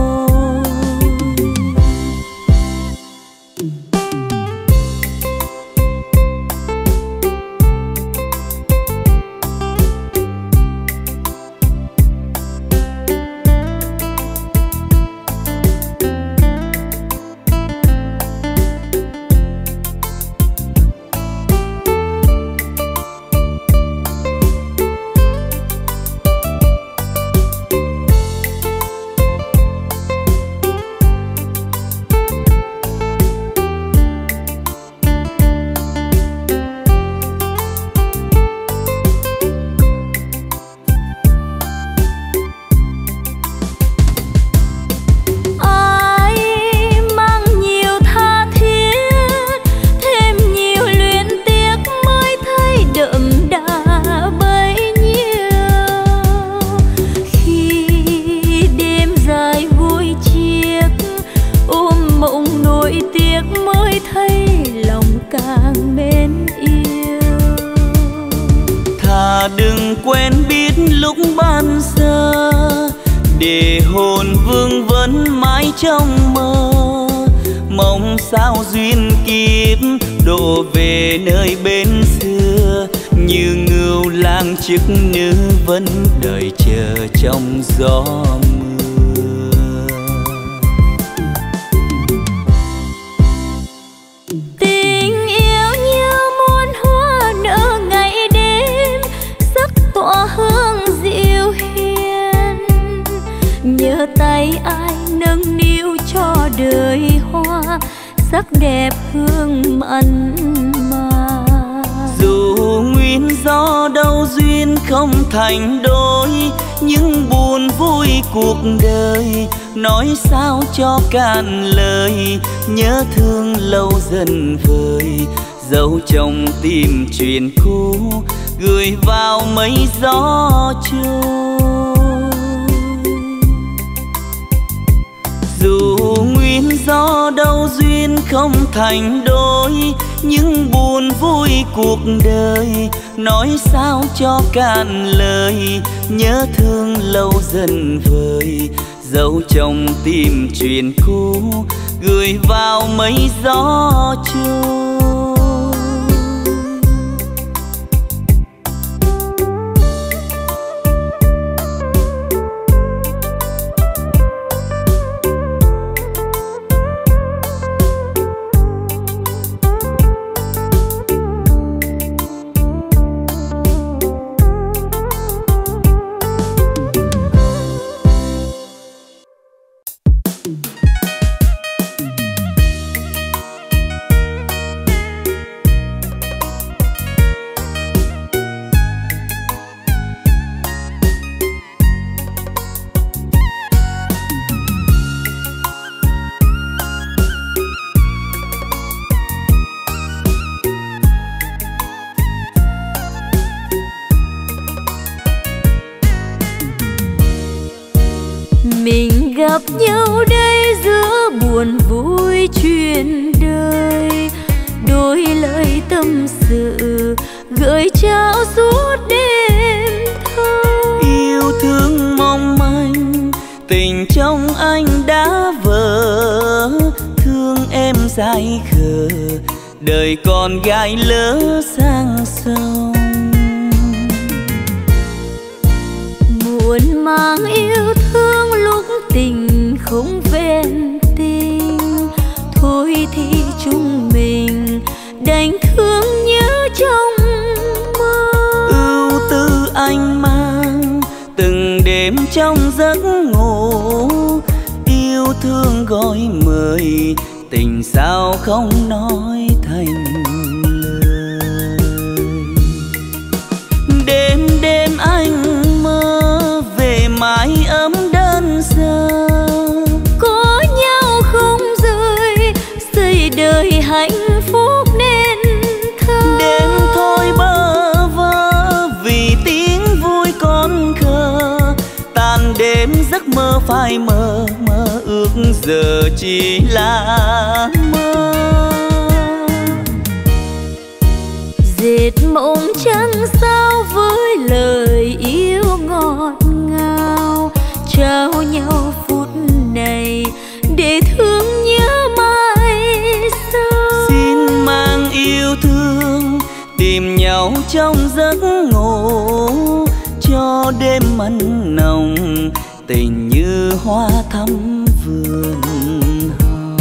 đừng quen biết lúc ban giờ, để hồn vương vấn mãi trong mơ. Mong sao duyên kiếp độ về nơi bên xưa, như ngưu lang chiếc nữ vẫn đợi chờ trong gió mưa. Tình yêu như muôn hoa nở ngày đêm, sắc tỏa hương dịu hiền. Nhớ tay ai nâng niu cho đời hoa, sắc đẹp hương mặn mà. Dù nguyên do đâu duyên không thành đôi, nhưng buồn vui cuộc đời nói sao cho cạn lời. Nhớ thương lâu dần vơi, dấu trong tim chuyện cũ gửi vào mây gió trôi. Dù nguyên do đâu duyên không thành đôi, nhưng buồn vui cuộc đời nói sao cho cạn lời. Nhớ thương lâu dần vơi, dấu trong tim chuyện cũ gửi vào mây gió trôi. Mình gặp nhau đây giữa buồn vui chuyện đời, đôi lời tâm sự gửi trao suốt đêm thơ. Yêu thương mong manh, tình trong anh đã vỡ, thương em dại khờ, đời con gái lỡ sang sông. Muốn mang yêu thương lúc tình không ven tình, thôi thì chúng mình đành thương nhớ trong mơ. Ưu tư anh mang từng đêm trong giấc ngủ, yêu thương gọi mời tình sao không nói thành lời. Đêm đêm anh mơ về mái ấm đơn sơ, có nhau không rời xây đời hạnh phúc nên thơ. Đêm thôi bơ vơ vì tiếng vui con khờ, tàn đêm giấc mơ phai mờ, mơ ước giờ chỉ là mơ. Dệt mộng trăng sao với lời yêu ngọt ngào, trao nhau phút này để thương nhớ mãi sau. Xin mang yêu thương tìm nhau trong giấc ngủ, cho đêm mặn nồng tình như hoa thắm vườn hồng.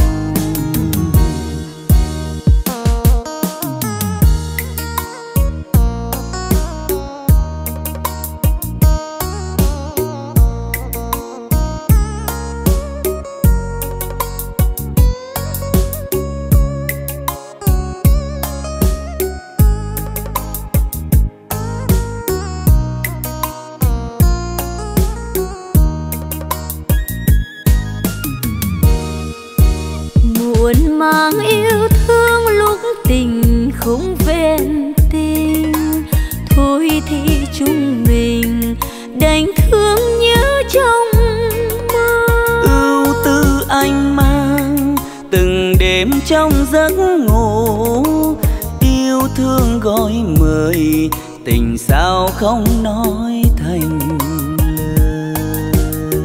Muốn mang yêu thương lúc tình không ven tình, thôi thì chúng mình đành thương nhớ trong mơ. Ưu tư anh mang từng đêm trong giấc ngủ, yêu thương gọi mời tình sao không nói thành lời.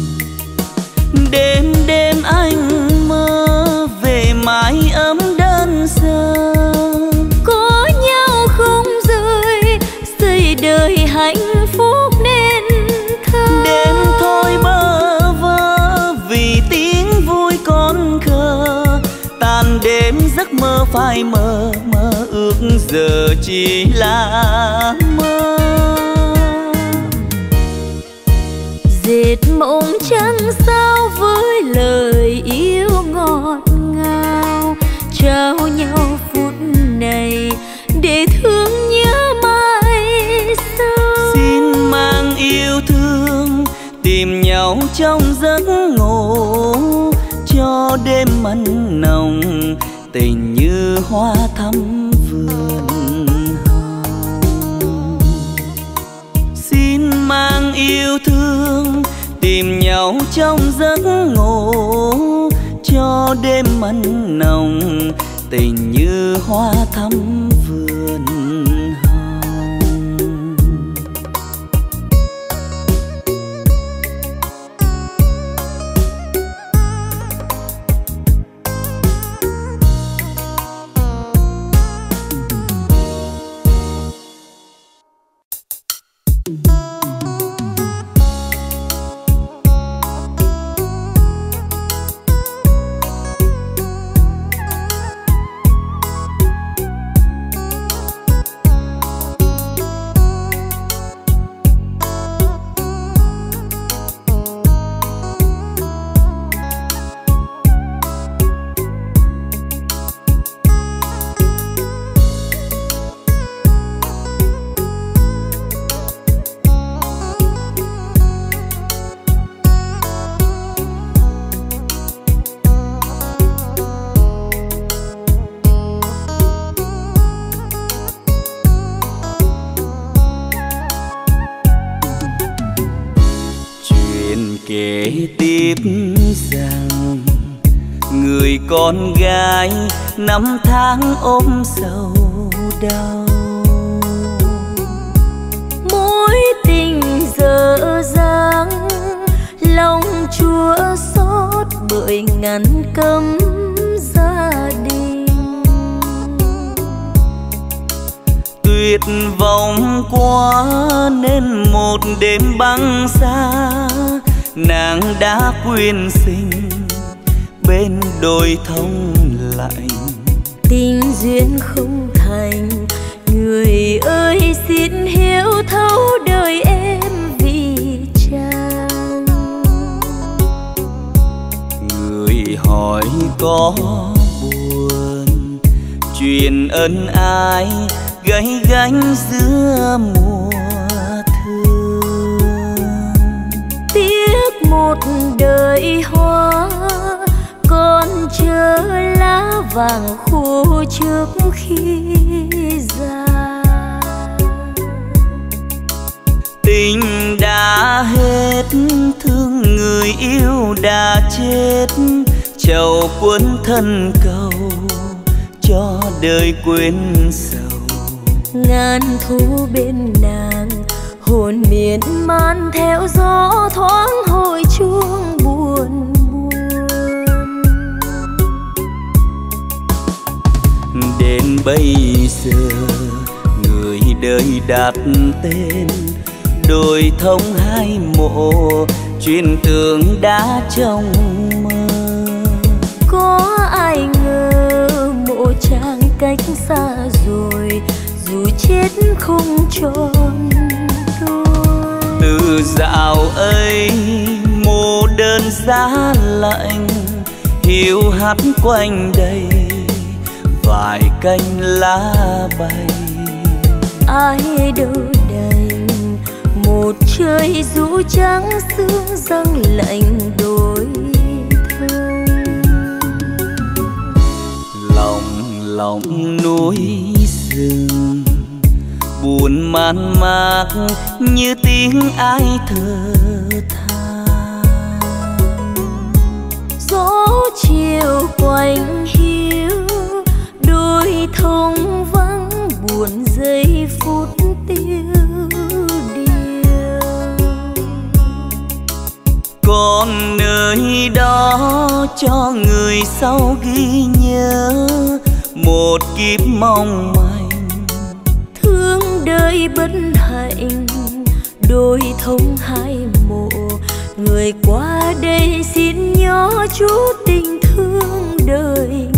Đêm đêm anh mơ về mái ấm đơn sơ, có nhau không rời xây đời hạnh phúc nên thơ. Đêm thôi bơ vơ vì tiếng vui con khờ, tan đêm giấc mơ phai mờ, mơ ước giờ chỉ là mơ. Dệt mộng trăng sao với lời yêu ngọt ngào, trao nhau phút này để thương nhớ mai sau. Xin mang yêu thương tìm nhau trong giấc ngủ, cho đêm mặn nồng tình như hoa thắm vườn hồng. Xin mang yêu thương tìm nhau trong giấc ngủ, cho đêm mặn nồng tình như hoa thắm vườn hồng. Kể tiếp rằng người con gái năm tháng ôm sầu đau, mối tình dở dang lòng chua xót bởi ngăn cấm gia đình. Tuyệt vọng quá nên một đêm băng xa, nàng đã quyên sinh bên đồi thông lạnh. Tình duyên không thành, người ơi xin hiểu thấu đời em vì chàng. Người hỏi có buồn, chuyện ân ái gánh gánh giữa mùa một đời hoa, con chờ lá vàng khô trước khi già. Tình đã hết, thương người yêu đã chết, trầu cuốn thân cầu cho đời quên sầu. Ngàn thu bên nàng, hồn miên man theo gió thoáng hồi chuông buồn buồn. Đến bây giờ người đời đặt tên đồi thông hai mộ, chuyện tưởng đã trong mơ. Có ai ngờ mộ chàng cách xa rồi, dù chết không tròn. Từ dạo ấy mô đơn giá lạnh, hiu hắt quanh đây vài cánh lá bay. Ai đâu đành một trời rũ trắng sương răng lạnh đôi thơm. Lòng núi rừng buồn man mác như tiếng ai thở than. Gió chiều quanh hiu đôi thông vắng buồn giây phút tiêu điều. Còn nơi đó cho người sau ghi nhớ một kiếp mong manh, thương đời bất hạnh đôi thông hai mộ. Người qua đây xin nhớ chút tình thương đời người.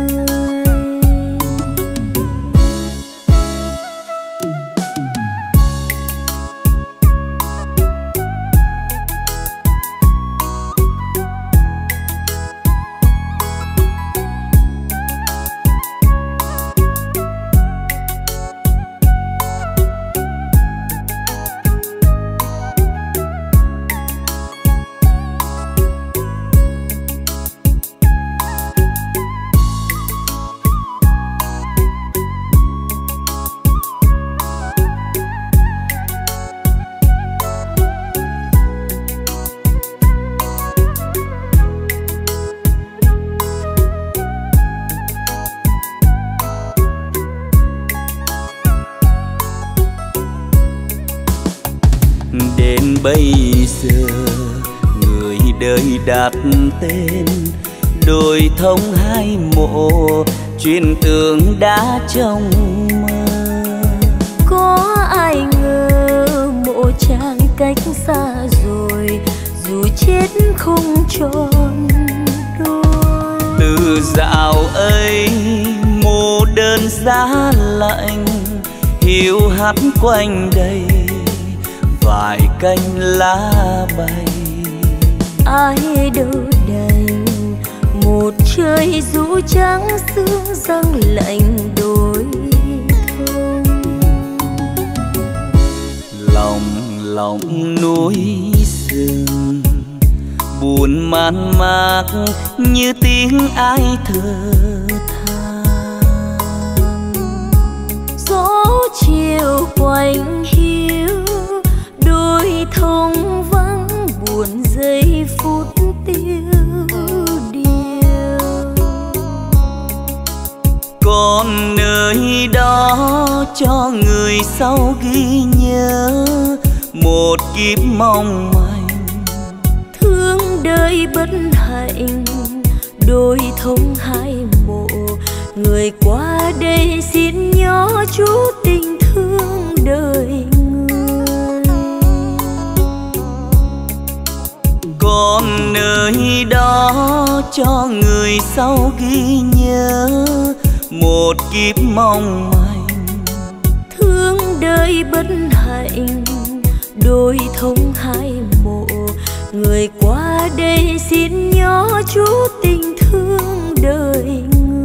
Đến bây giờ người đời đặt tên đồi thông hai mộ, chuyện tưởng đã trong mơ. Có ai ngờ mộ chàng cách xa rồi, dù chết không tròn đôi. Từ dạo ấy mộ đơn giá lạnh, hiu hắt quanh đây vài cánh lá bay. Ai đâu đành một trời rũ trắng sương răng lạnh đôi thông. Lòng núi rừng buồn man mác như tiếng ai thở than. Gió chiều quanh hiu đôi thông vắng buồn giây phút tiêu điều. Còn nơi đó cho người sau ghi nhớ một kiếp mong manh, thương đời bất hạnh đôi thông hai mộ. Người qua đây xin nhớ chút tình thương đời người. Còn nơi đó cho người sau ghi nhớ một kiếp mong manh, thương đời bất hạnh đôi thông hai mộ. Người qua đây xin nhớ chút tình thương đời người.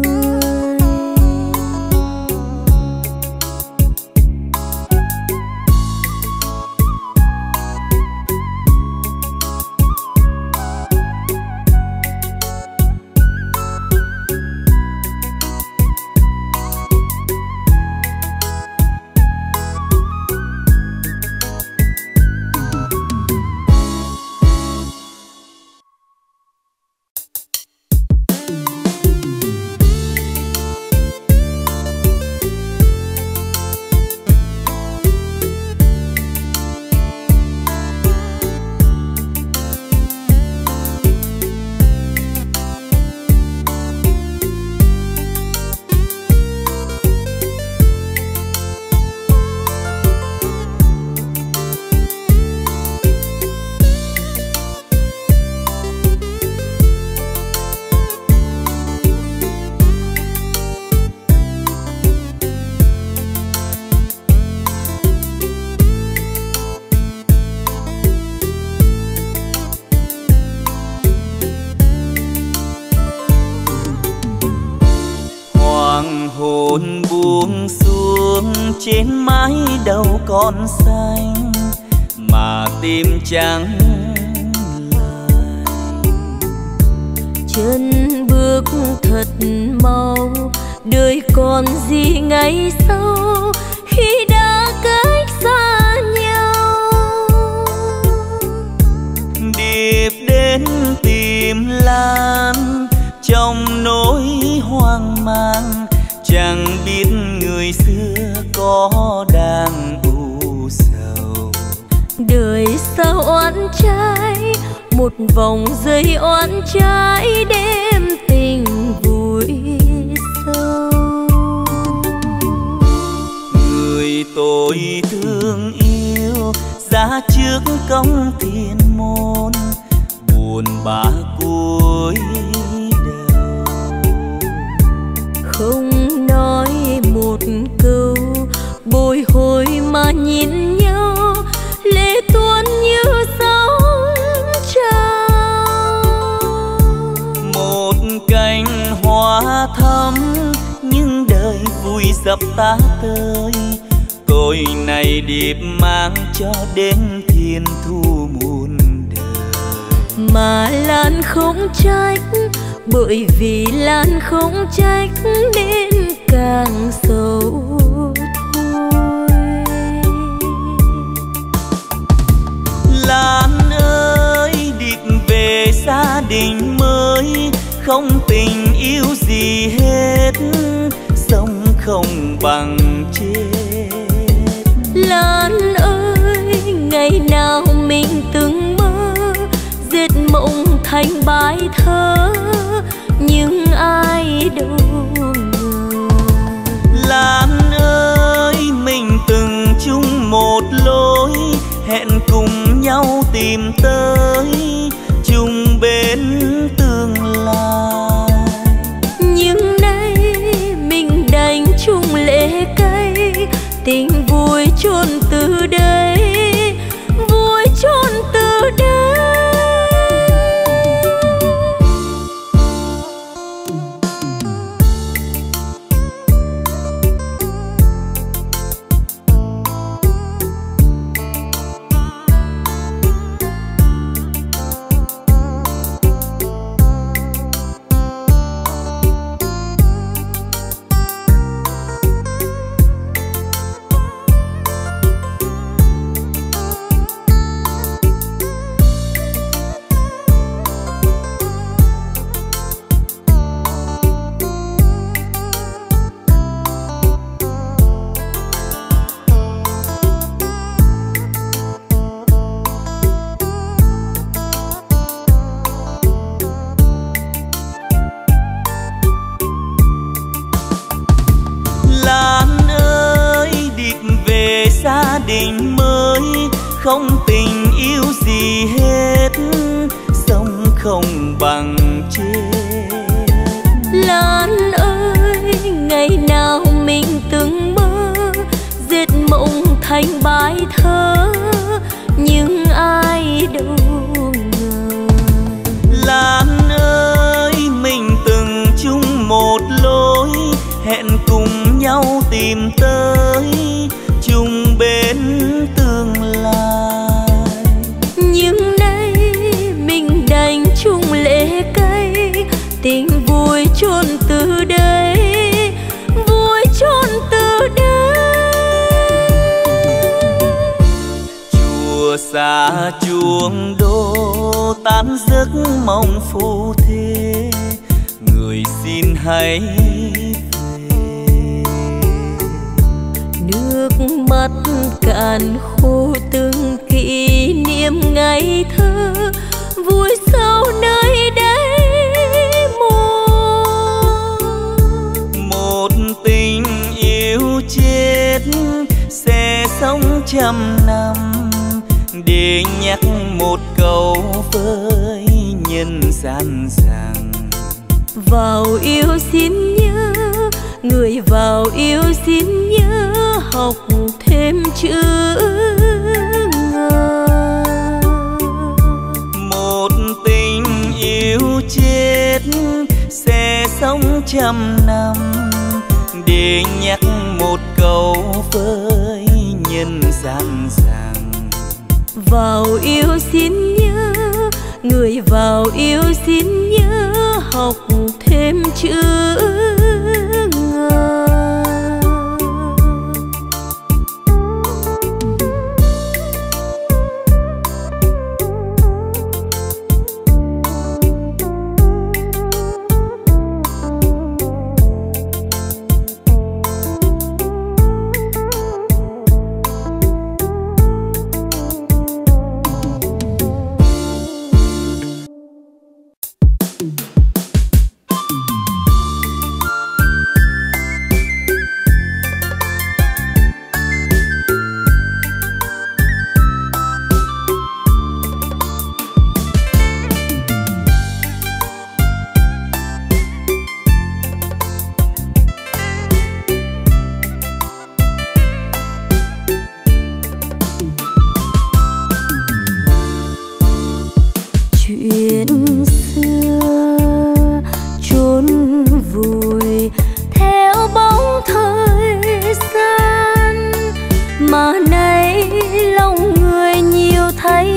hồn buông xuống trên mái đầu con xanh mà tim trắng lành. Chân bước thật mau, đời còn gì ngày sau khi đã cách xa nhau. Điệp đến tìm Lan trong nỗi hoang mang, chẳng biết người xưa có đang sao oán trái, một vòng dây oán trái đêm tình vui sâu. Người tôi thương yêu ra trước cổng thiên môn, buồn bã cuối đầu. Không nói một câu, bồi hồi mà nhìn nhau, lệ tuôn như sóng trào. Một cành hoa thắm nhưng đời vui dập ta tới, tôi này điệp mang cho đến thiên thu muôn đời. Mà Lan không trách, bởi vì Lan không trách nên càng sâu thôi. Lan ơi điệp về gia đình mới, không tình yêu gì hết, sống không bằng chết. Lan ơi ngày nào mình từng mơ, dệt mộng thành bài thơ, nhưng ai đâu ngờ. Lan ơi mình từng chung một lối, hẹn cùng nhau tìm tới chung bên tương lai. Nhưng nay mình đành chung lệ cay, tình vui chôn từ đây, vui chôn từ đây. Không tình yêu gì hết, sống không bằng chết. Lan ơi ngày nào mình từng mơ, dệt mộng thành bài thơ, nhưng ai đâu ngờ. Lan ơi mình từng chung một lối, hẹn cùng nhau tìm tới chung bên tương lai. Nhưng nay mình đành chung lệ cay, tình vui chôn từ đây, vui chôn từ đây. Chùa xa chuông đô tan giấc mong phu thê, người xin hãy nước mắt cạn khô từng kỷ niệm ngày thơ, vui sâu nơi đây mùa. Một tình yêu chết sẽ sống trăm năm, để nhắc một câu với nhân gian rằng vào yêu xin nhớ, người vào yêu xin nhớ học thêm chữ ngờ. Một tình yêu chết sẽ sống trăm năm, để nhắc một câu với nhân gian rằng vào yêu xin nhớ, người vào yêu xin nhớ học thêm chữ ngờ.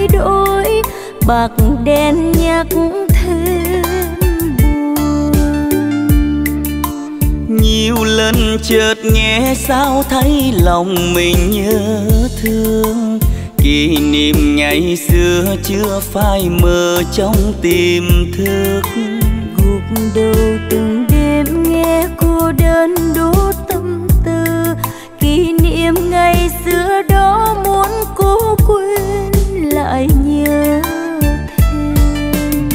thay đổi, bạc đen nhắc thêm buồn. Nhiều lần chợt nghe sao thấy lòng mình nhớ thương, kỷ niệm ngày xưa chưa phai mờ trong tiềm thức. Gục đầu từng đêm nghe cô đơn đốt tâm tư, kỷ niệm ngày xưa đó muốn cố quên lại nhớ thêm.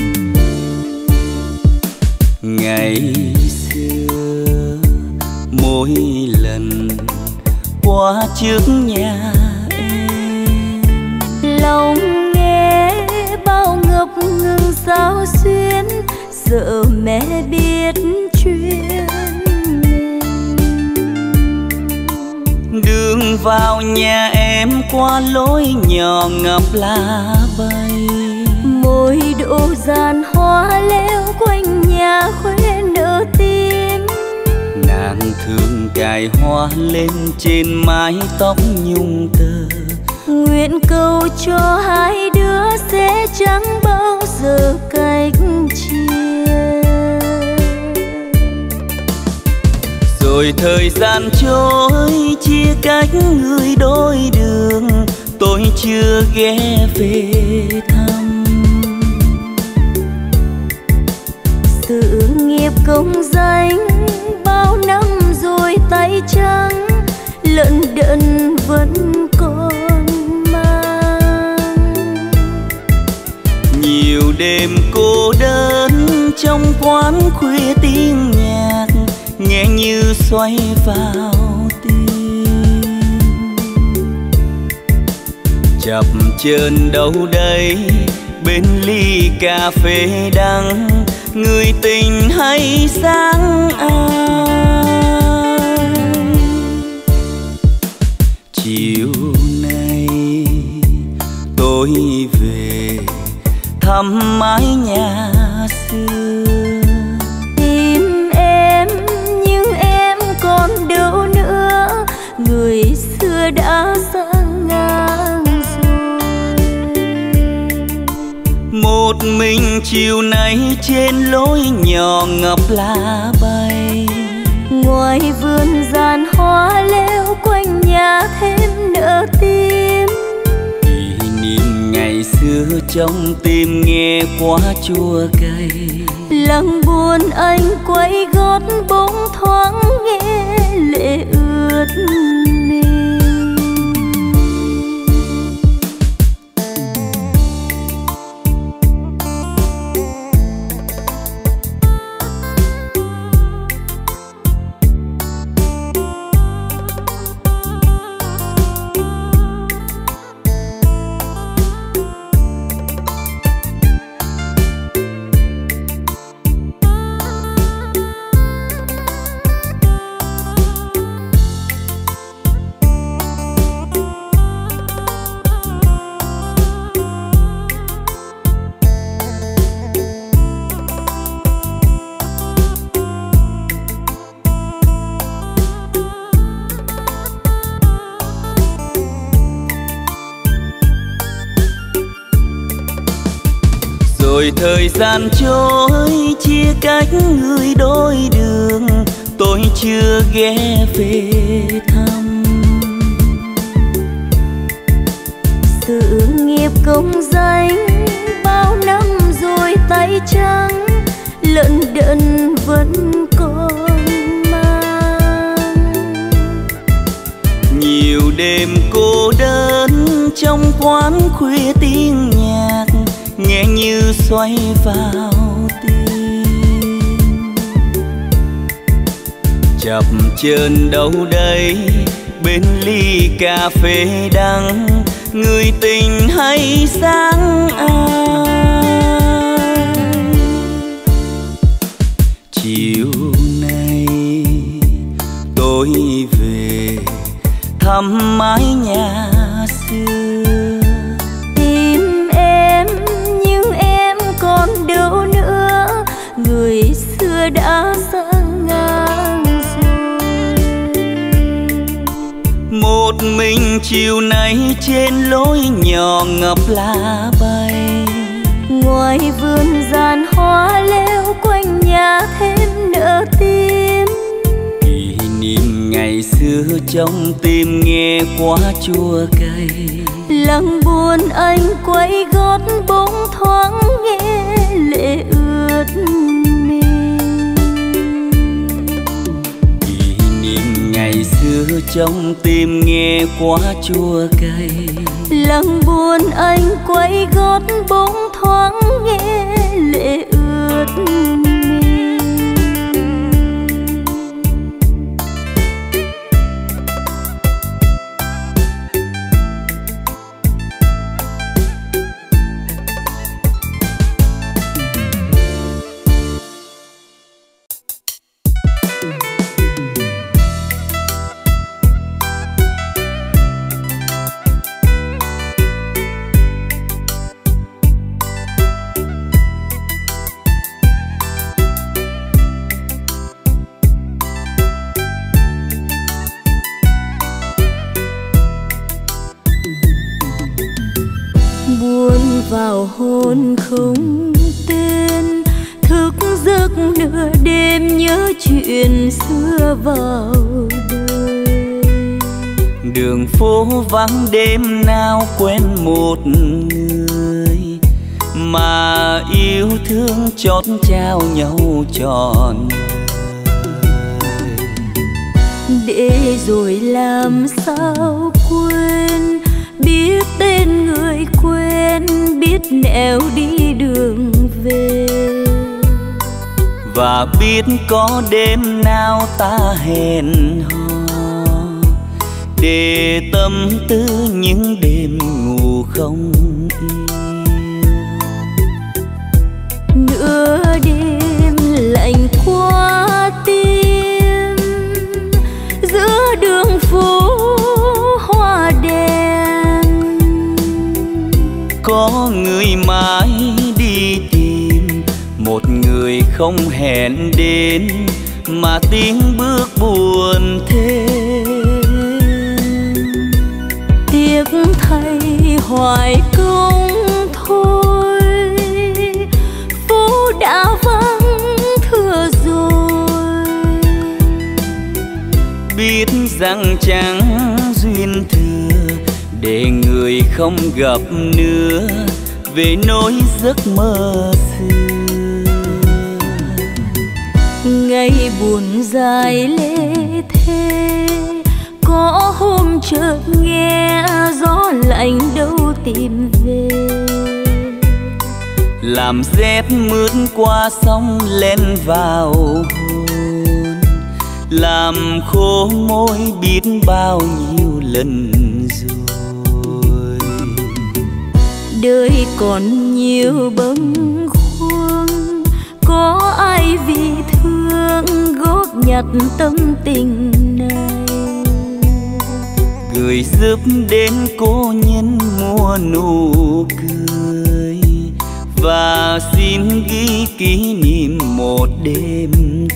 Ngày xưa mỗi lần qua trước nhà em, lòng nghe bao ngập ngừng sao xuyến, sợ mẹ biết chuyện mình. Đường vào nhà em qua lối nhỏ ngập lá bay, môi đỗ giàn hoa leo quanh nhà khoe nở tim. Nàng thường cài hoa lên trên mái tóc nhung tơ, nguyện cầu cho hai đứa sẽ chẳng bao giờ cách chia. Rồi thời gian trôi chia cách người đôi đường, tôi chưa ghé về thăm. Sự nghiệp công danh bao năm rồi tay trắng, lận đận vẫn còn mang. Nhiều đêm cô đơn trong quán khuya tiếng nhạc, nghe như xoay vào tim. Chập chờn đâu đây bên ly cà phê đắng, người tình hay sáng ai. Chiều nay tôi về thăm mái nhà xưa, Tìm em nhưng em còn đâu nữa, người xưa đã sang ngang rồi. Một mình chiều nay trên lối nhỏ ngập lá bay, ngoài vườn giàn hoa leo quanh nhà thêm nở tim. kỷ niệm ngày xưa trong tim nghe quá chua cay. Lặng buồn anh quay gót bóng thoáng nghe lệ ướt mi. Rồi thời gian trôi chia cách người đôi đường, tôi chưa ghé về thăm. Sự nghiệp công danh bao năm rồi tay trắng, lận đận vẫn còn mang. Nhiều đêm cô đơn trong quán khuya tiếng nhạc, nghe như xoay vào tim. Chập chờn đâu đây bên ly cà phê đắng, người tình hay sáng ai. Chiều nay tôi về thăm mái nhà xưa, Tìm em nhưng em còn đâu nữa, người xưa đã sang ngang rồi. một mình chiều nay trên lối nhỏ ngập lá bay. Ngoài vườn giàn hoa leo quanh nhà thêm nở tim. Kỷ niệm ngày xưa trong tim nghe quá chua cay. Lặng buồn anh quay gót bóng thoáng nghe lệ ướt mi. Kỷ niệm ngày xưa trong tim nghe quá chua cay. Lặng buồn anh quay gót bóng thoáng nghe lệ ướt mi. Vào hôn không tên, thức giấc nửa đêm nhớ chuyện xưa vào đời. Đường phố vắng đêm nào quen một người, mà yêu thương chót trao nhau trọn đời. Để rồi làm sao quên, biết tên người quen, biết nẻo đi đường về. Và biết có đêm nào ta hẹn hò, để tâm tư những đêm ngủ không yên. Nửa đêm lạnh qua tim, giữa đường phố hoa đèn. Có người mãi đi tìm một người không hẹn đến, mà tiếng bước buồn thêm. Tiếc thay hoài công thôi, phố đã vắng thưa rồi. Biết rằng chẳng duyên thừa, để người không gặp nữa về nỗi giấc mơ xưa. Ngày buồn dài lê thê, có hôm chợt nghe gió lạnh đâu tìm về. Làm rét mướt qua sóng len vào hồn, làm khô môi biết bao nhiêu lần rồi. Đời còn nhiều bâng khuâng, có ai vì thương góp nhặt tâm tình này. Gửi giúp đến cô nhân mùa nụ cười, và xin ghi kỷ niệm một đêm thôi.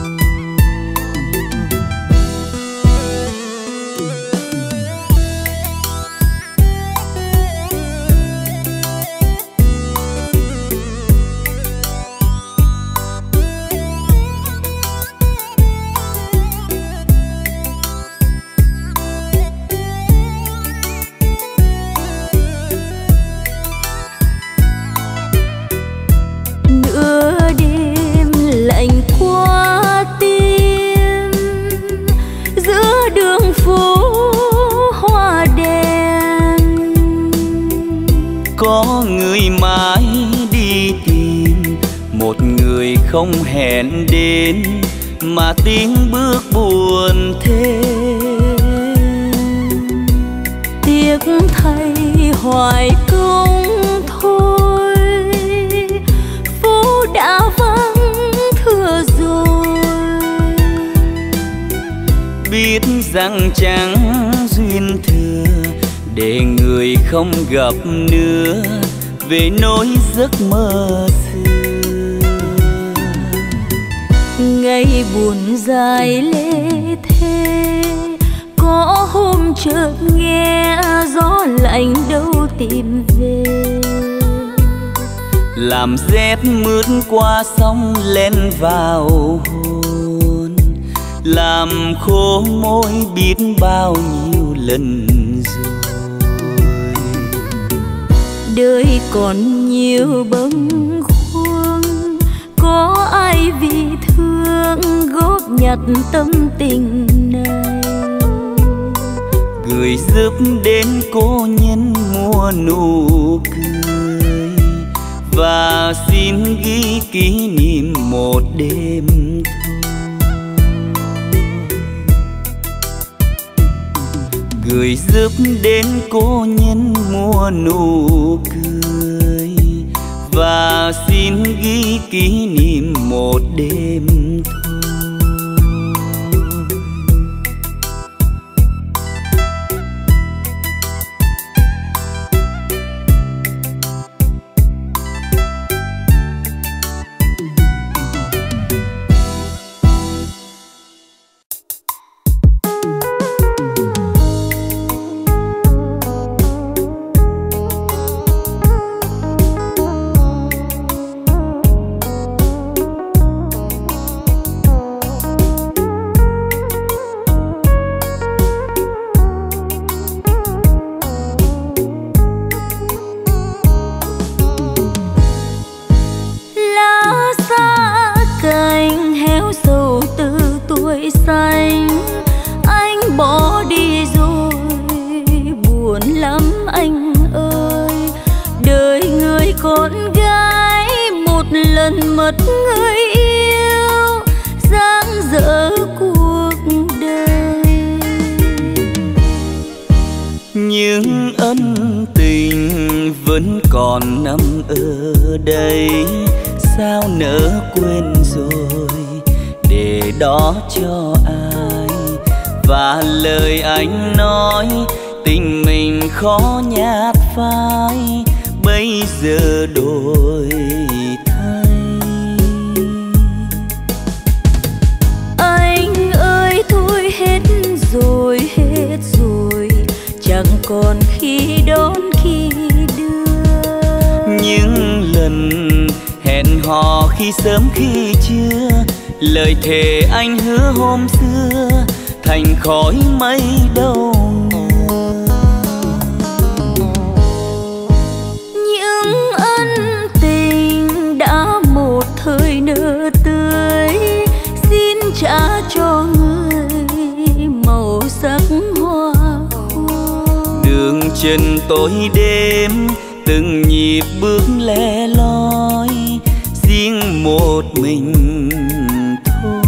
Có người mãi đi tìm một người không hẹn đến, mà tiếng bước buồn thêm. Tiếc thay hoài công thôi, phố đã vắng thưa rồi. Biết rằng chẳng duyên thừa, để người không gặp nữa về nỗi giấc mơ xưa. Ngày buồn dài lê thê, có hôm chợt nghe gió lạnh đâu tìm về. Làm rét mướt qua sóng len vào hồn, làm khô môi biết bao nhiêu lần rồi. Đời còn nhiều bâng khuâng, có ai vì thương góp nhặt tâm tình này. Gửi giúp đến cô nhân mùa nụ cười, và xin ghi kỷ niệm một đêm thôi. Gửi giúp đến cô nhân mùa nụ cười, và xin ghi kỷ niệm một đêm thôi. Mất người yêu dang dở cuộc đời. những ân tình vẫn còn nằm ở đây, sao nỡ quên rồi để đó cho ai. Và lời anh nói tình mình khó nhạt phai, bây giờ đổi thay. Anh ơi thôi hết rồi, hết rồi, chẳng còn khi đón khi đưa. Những lần hẹn hò khi sớm khi trưa, lời thề anh hứa hôm xưa thành khói mây đâu ngờ. Những ân tình đã một thời nở tươi, xin trả cho người màu sắc hoa khô. Đường chân tối đêm từng nhịp bước lẻ loi, riêng một mình thôi.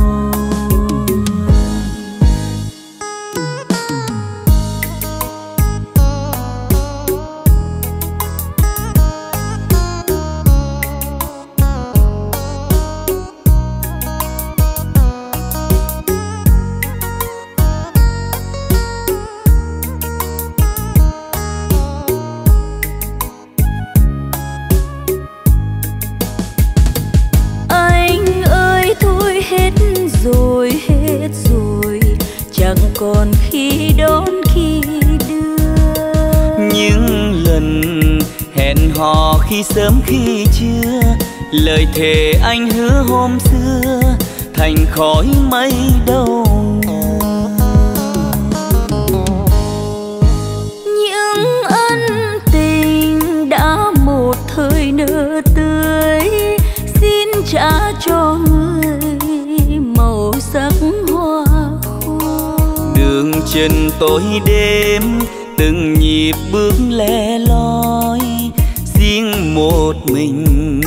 Rồi hết rồi, chẳng còn khi đón khi đưa. Những lần hẹn hò khi sớm khi trưa, lời thề anh hứa hôm xưa thành khói mây đâu ngờ. Những ân tình đã một thời nở tươi, xin trả cho người màu sắc hoa khô. Đường chân tối đêm từng nhịp bước lẻ loi, riêng một mình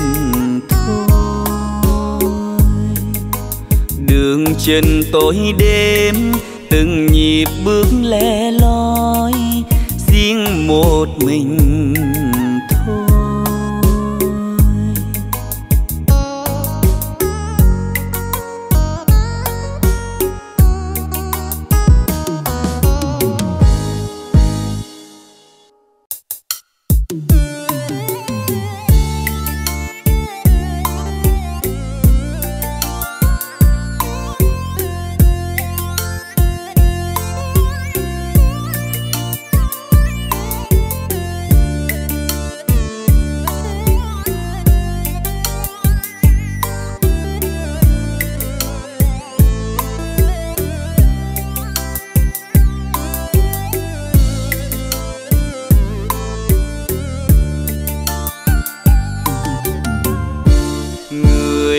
thôi. Đường chân tối đêm từng nhịp bước lẻ loi, riêng một mình thôi.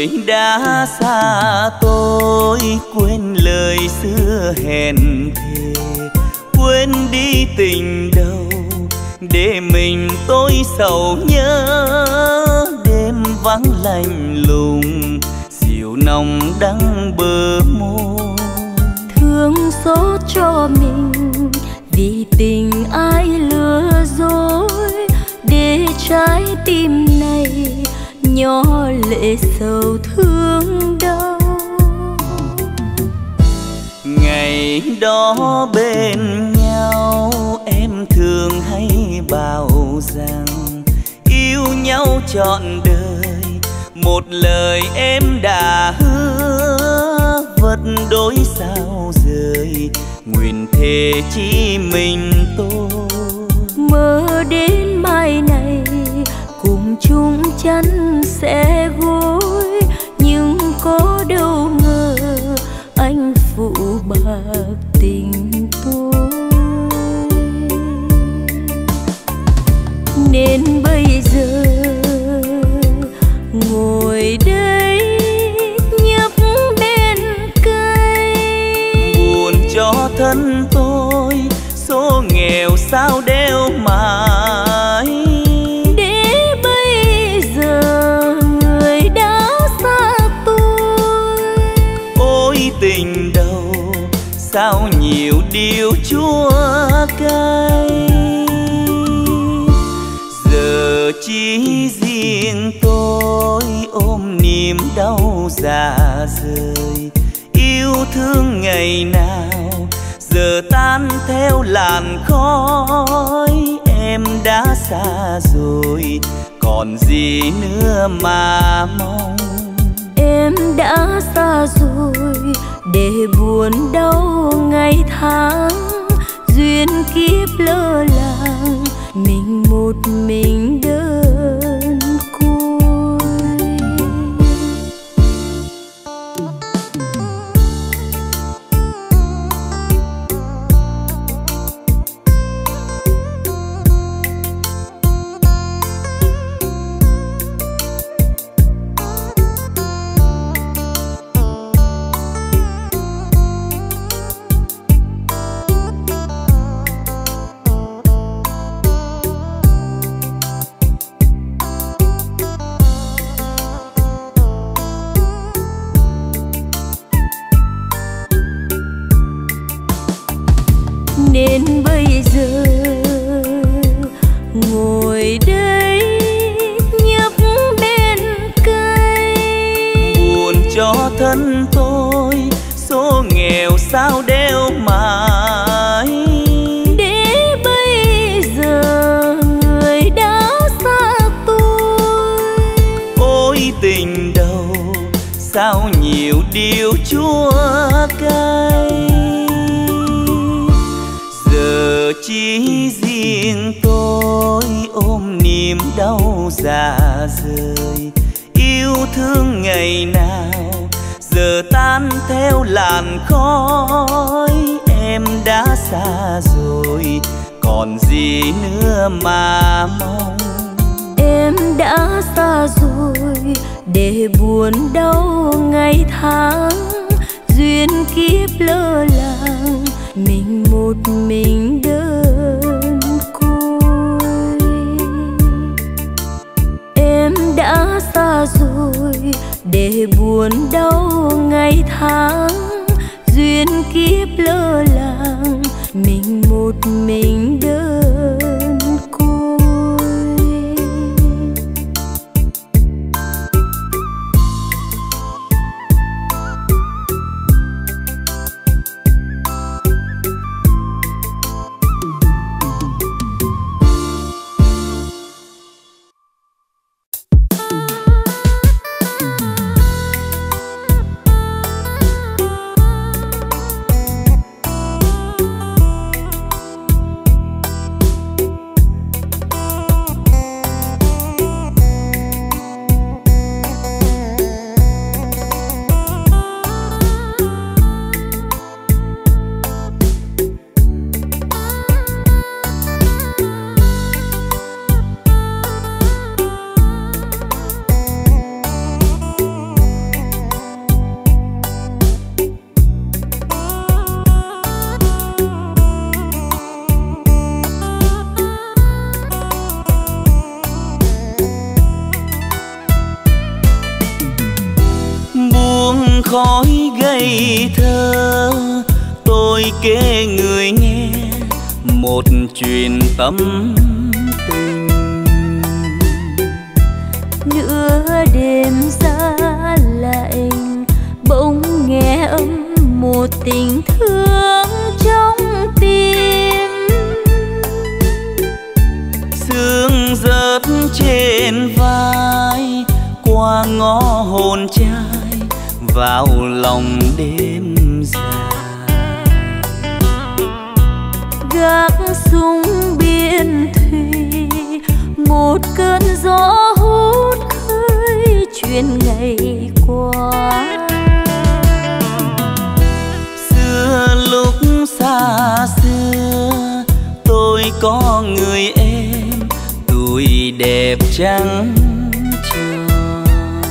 người đã xa tôi, quên lời xưa hẹn thề, quên đi tình đầu để mình tôi sầu nhớ. Đêm vắng lạnh lùng, dịu nồng đắng bờ môi, thương xót cho mình vì tình ai lừa dối, để trái tim này nhỏ lệ sầu thương đau. Ngày đó bên nhau em thường hay bảo rằng yêu nhau trọn đời, một lời em đã hứa, vật đối sao rời, nguyện thề chỉ mình tôi. Mơ đến mai này cùng chung chăn sẽ gối, nhưng có đâu ngờ anh phụ bạc tình tôi. Nên bây giờ ngồi đây nhấp bên cây, buồn cho thân tôi số nghèo sao đeo mãi. để bây giờ người đã xa tôi. Ôi tình đầu sao nhiều điều chua cay, giờ chỉ riêng tôi ôm niềm đau rã rời. Yêu thương ngày nào giờ tan theo làn khói, em đã xa rồi còn gì nữa mà mong. Em đã xa rồi để buồn đau ngày tháng, duyên kiếp lơ làng mình một mình đơn côi. Nên bây giờ ngồi đây nhấp bên cây, buồn cho thân tôi số nghèo sao đeo mãi. để bây giờ người đã xa tôi. Ôi tình đầu sao nhiều điều chua cay, giờ chỉ riêng tôi ôm niềm đau rã rời. Yêu thương ngày nào giờ tan theo làn khói, em đã xa rồi còn gì nữa mà mong. Em đã xa rồi để buồn đau ngày tháng, duyên kiếp lơ làng mình một mình đơn côi. Em đã xa rồi để buồn đau ngày tháng, duyên kiếp lơ làng mình một mình đơn côi. ngây thơ, tôi kể người nghe một chuyện tâm tình. Nửa đêm giá lạnh, bỗng nghe âm một tình thương trong tim. Sương rớt trên vai, qua ngõ hồn trai vào lòng đêm dài. Gác súng biên thùy, một cơn gió hút khơi chuyện ngày qua. Xưa lúc xa xưa, tôi có người em tuổi đẹp trắng tròn.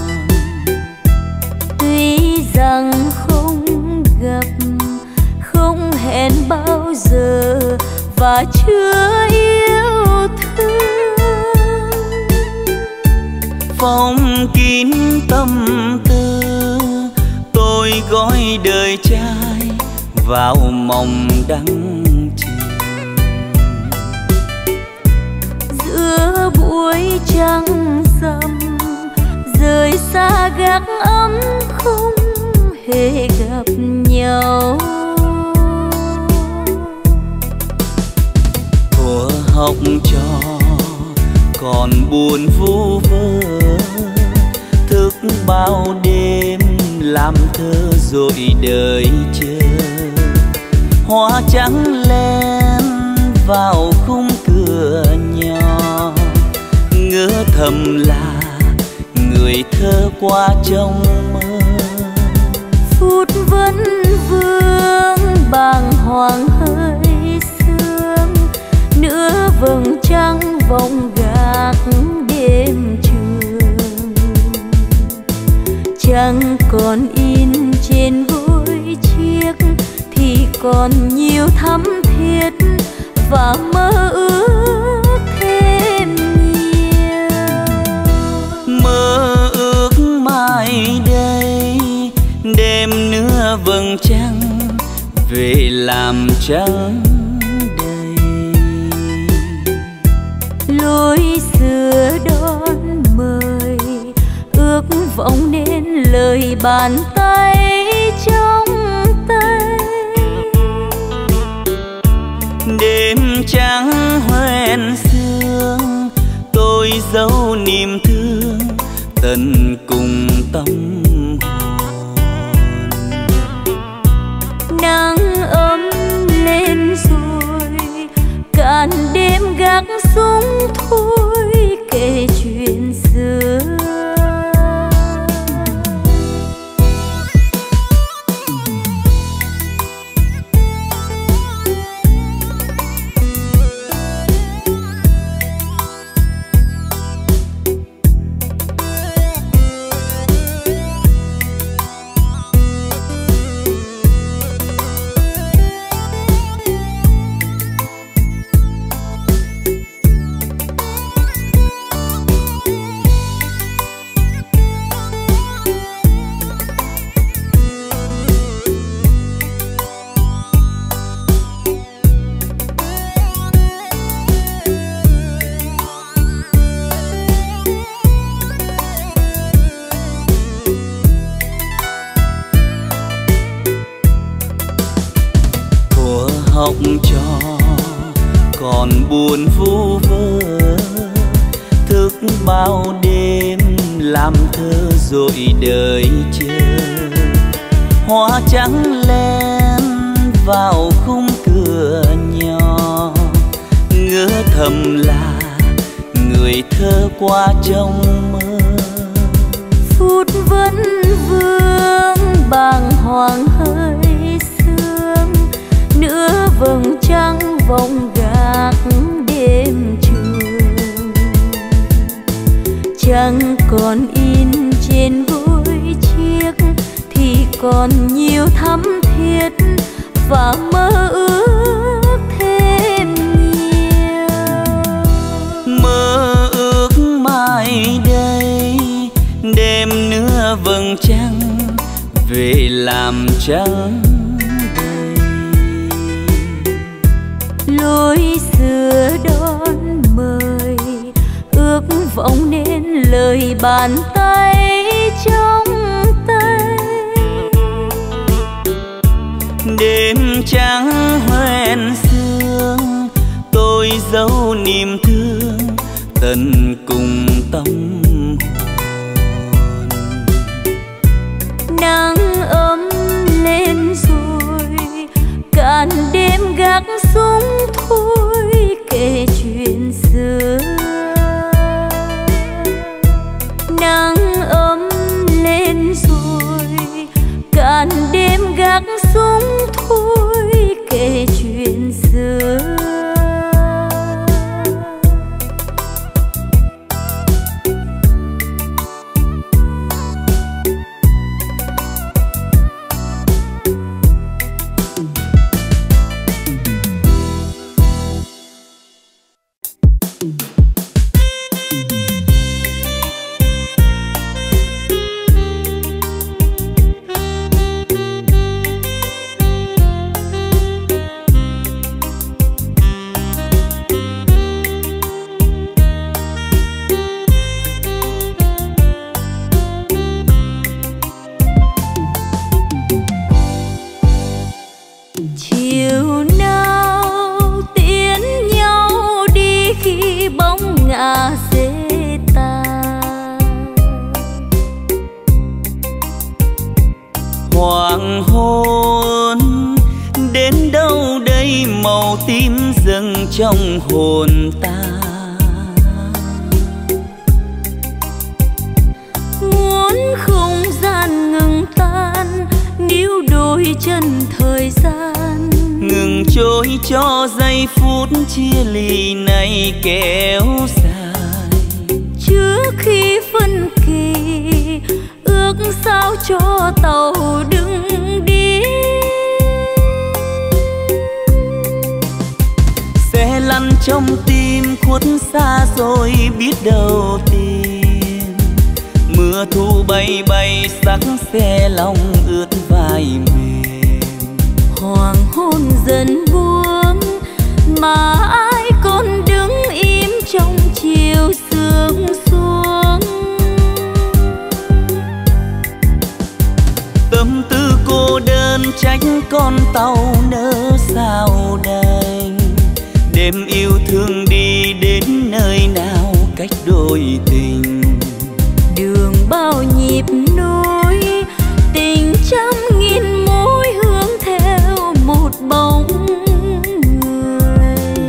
Tuy rằng không gặp, không hẹn bao giờ và chưa yêu thương, phong kín tâm tư, tôi gói đời trai vào mộng đắng chiều. giữa buổi trăng rằm, rời xa gác ấm không hề gặp nhau. Thuở học trò còn buồn vu vơ, thức bao đêm làm thơ rồi đời chờ. Hoa trắng len vào khung cửa nhỏ, ngỡ thầm là người thơ qua trong mơ. Phút vẫn vương bàng hoàng hơi sương, nửa vầng trăng vòng gác đêm trường. Chẳng còn in trên gối chiếc, thì còn nhiều thắm thiết và mơ ước thêm nhiều. Mơ ước mai đây, đêm nửa vầng trăng về làm trắng đầy. Lối xưa đón mời, ước vọng nên lời bàn tay trong tay. Đêm trắng hoen sương, tôi giấu niềm thương tận cùng tâm hồn. Nắng ấm lên rồi, cạn đêm gác súng thôi kể chuyện xưa. Học trò còn buồn vu vơ, thức bao đêm làm thơ rồi đời chờ. Hoa trắng len vào khung cửa nhỏ, ngỡ thầm là người thơ qua trong mơ. Phút vẫn vương bàng hoàng hơi sương, nửa vầng trăng vòng gác đêm trường. Chẳng còn in trên gối chiếc, thì còn nhiều thắm thiết và mơ ước thêm nhiều. Mơ ước mai đây, đêm nửa vầng trăng về làm trắng đầy. Lối xưa đón mời, ước vọng nên lời bàn tay trong tay. Đêm trắng hoen sương, tôi giấu niềm thương tận cùng tâm hồn. Nắng ấm lên rồi, cạn đêm gác súng thôi kể chuyện xưa. Nắng ấm lên rồi, cạn đêm gác súng thôi kể chuyện xưa. Hoàng hôn đến đâu đây, màu tím dâng trong hồn ta. Muốn không gian ngừng tan, níu đôi chân thời gian ngừng trôi cho giây phút chia ly này kéo dài. Trước khi phân kỳ, ước sao cho tàu đừng đi. Xe lăn trong tim khuất xa rồi biết đâu tìm. Mưa thu bay bay sắc xe lòng ướt vai mềm. Hoàng hôn dần buông mà ai còn đứng im trong chiều sương xuống. Tâm tư cô đơn trách con tàu nỡ sao đành. Đêm yêu thương đi đến nơi nào cách đôi tình. Đường bao nhịp nối, tình trăm nghìn mối hướng theo một bóng người.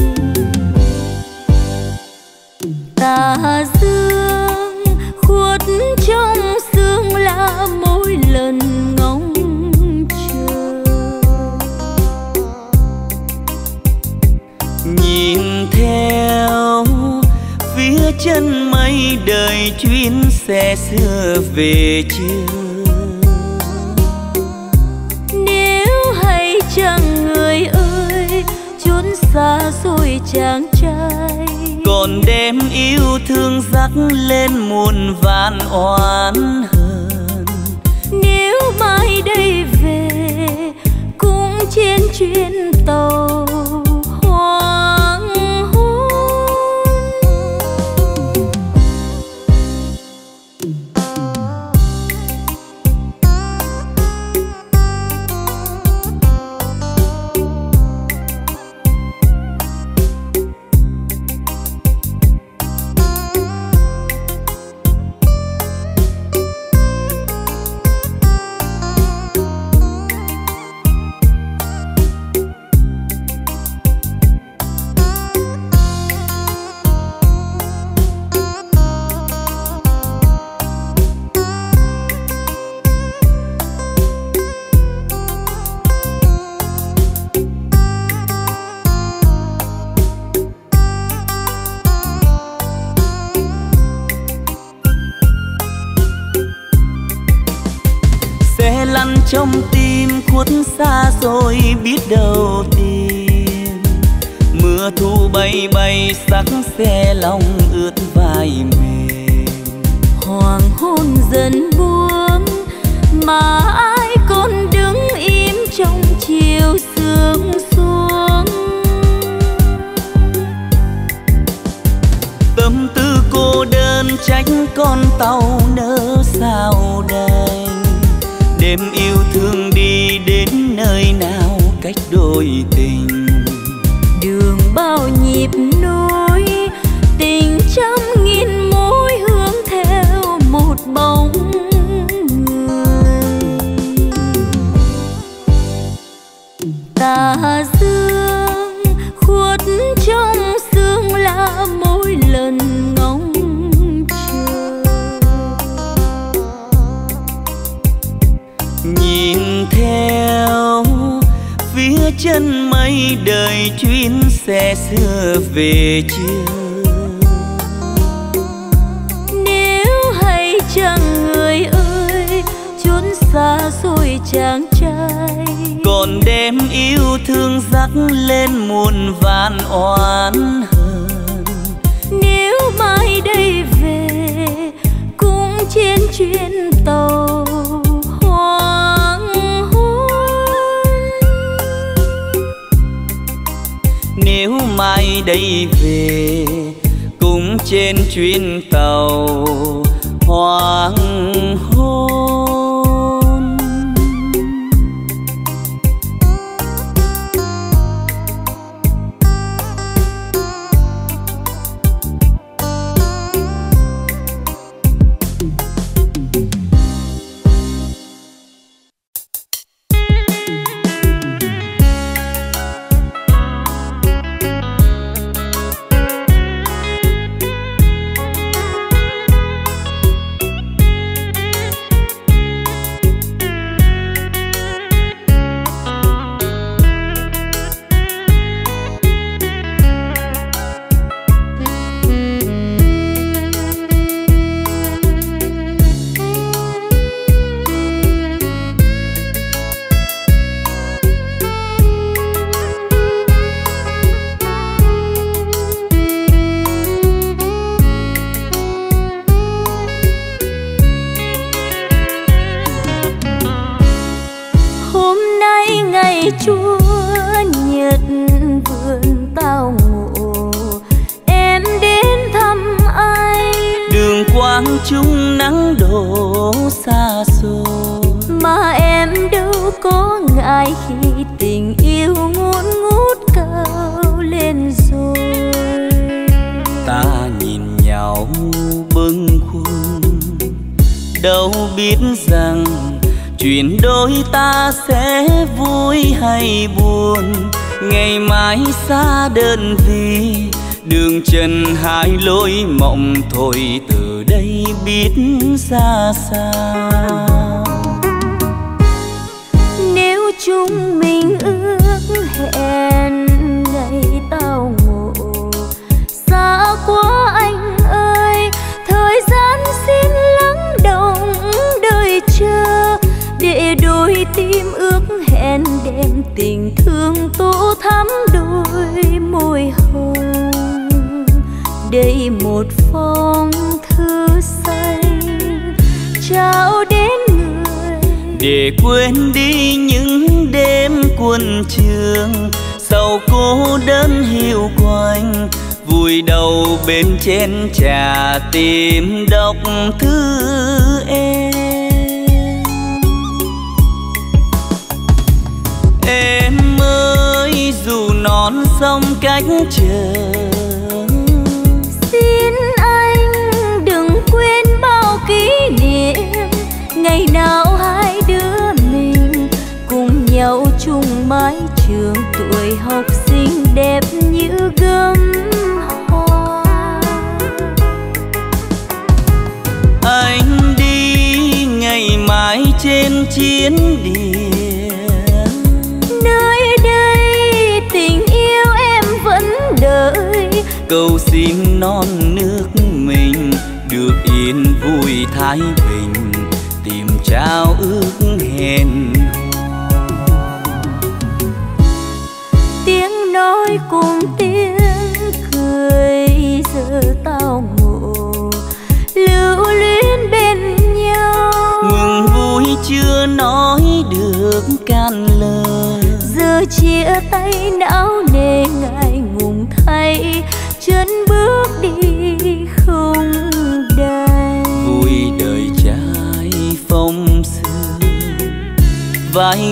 Tà dương khuất trong sương lá mỗi lần ngóng chờ. Nhìn theo phía chân mây đời chuyến xe xưa về chưa. Nếu hay chăng người ơi, chốn xa rồi chàng trai. Còn đêm yêu thương dắt lên muôn vàn oán hờn. Nếu mai đây về cũng trên chuyến tàu hoàng hôn. lăn trong tim khuất xa rồi biết đâu tìm. Mưa thu bay bay sắc xe lòng ướt vai mềm. Hoàng hôn dần buông mà ai còn đưa trách con tàu nỡ sao đành. Đêm yêu thương đi đến nơi nào cách đôi tình. Đường bao nhịp nối, tình trăm nghìn mối hướng theo một bóng người. Tà dương khuất trong sương lá mỗi lần ngóng chờ. Nhìn theo phía chân mây đời chuyến xe xưa về chưa. Nếu hay chăng người ơi chốn xa xôi chàng trai, còn đêm yêu thương dắt lên muôn vàn oán hờn. Nếu mai đây về cũng trên chuyến tàu hoàng hôn. Nếu mai đây về cũng trên chuyến tàu hoàng hôn. Chúa nhật vườn tao ngộ em đến thăm anh. Đường quang trung nắng đổ xa xôi, mà em đâu có ngại khi tình yêu ngốn ngút cao lên rồi. Ta nhìn nhau bâng khuâng, đâu biết rằng chuyện đôi ta sẽ vui hay buồn. Ngày mai xa đơn vì đường trần hai lối mộng thôi, từ đây biết ra sao. Nếu chúng mình ước hẹn ngày tao ngộ, xa quá anh ơi, thời gian xin lắng động đợi chờ, để đôi tim ước hẹn đem tình thương tô thắm đôi môi hồng. Đây một phong thư xanh trao đến người, để quên đi những đêm quân trường, sầu cô đơn hiu quạnh, vùi đầu bên chén trà tìm đọc thư em. Em ơi dù non sông cách chờ, xin anh đừng quên bao kỷ niệm ngày nào hai đứa mình cùng nhau chung mái trường, tuổi học sinh đẹp như gấm hoa. Anh đi ngày mai trên chiến địa, nơi đây tình yêu em vẫn đợi, cầu xin non nước mình được yên vui thái bình, tìm trao ước hẹn. Tiếng nói cùng tiếng cười giờ tao ngộ, lưu luyến bên nhau. Mừng vui chưa nói được can lời, giờ chia tay não nề ngại ngùng thay, chân bước đi không đầy.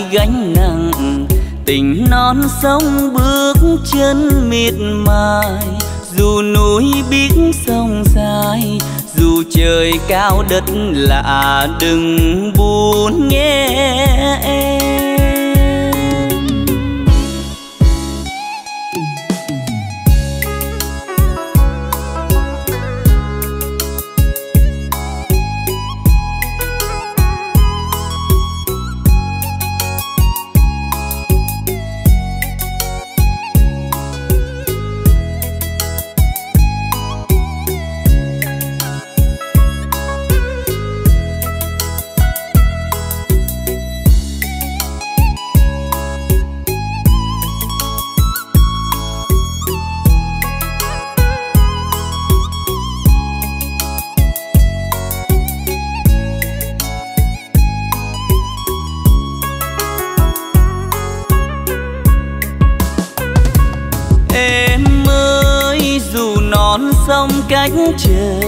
gánh nặng, tình non sông bước chân miệt mài. Dù núi biết sông dài, dù trời cao đất lạ, đừng buồn nghe em. Sông cách chờ,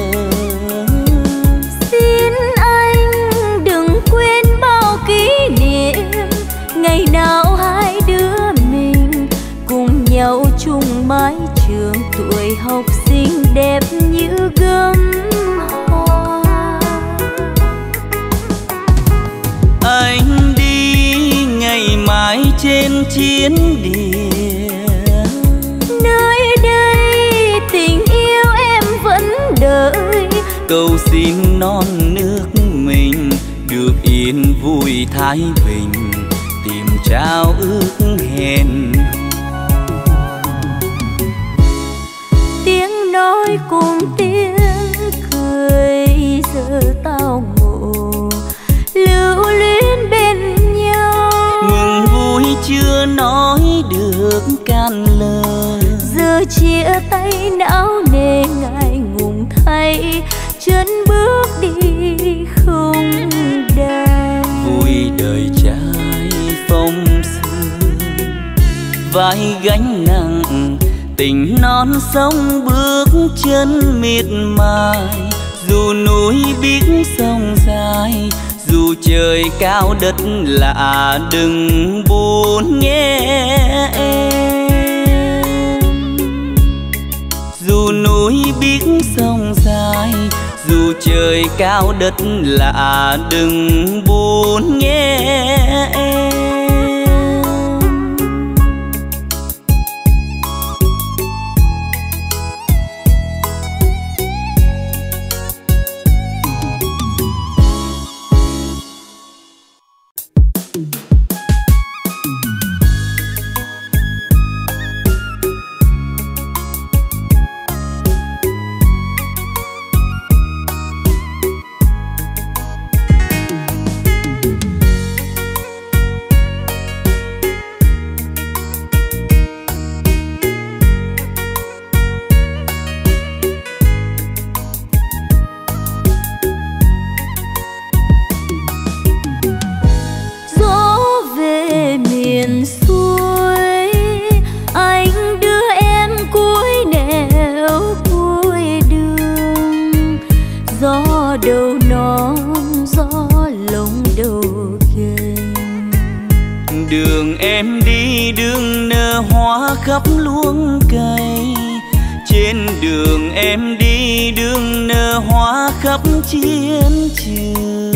xin anh đừng quên bao kỷ niệm ngày nào hai đứa mình cùng nhau chung mái trường, tuổi học sinh đẹp như gấm hoa. Anh đi ngày mai trên chiến địa, nơi đây tình yêu em vẫn đợi. Cầu xin non nước mình được yên vui thái bình, tìm trao ước hẹn. Tiếng nói cùng tiếng cười giờ tao ngộ, lưu luyến bên nhau. Mừng vui chưa nói được can lời, giờ chia tay não nề ngại ngùng thay, chân bước đi không đành. Vui đời trai phong sương, vai gánh nặng, tình non sông bước chân miệt mài. Dù núi biết sông dài, dù trời cao đất lạ, đừng buồn nghe em. Dù núi biết sông dài, dù trời cao đất lạ, đừng buồn nghe em. Đường em đi đường nở hoa khắp luống cây, trên đường em đi đường nở hoa khắp chiến trường.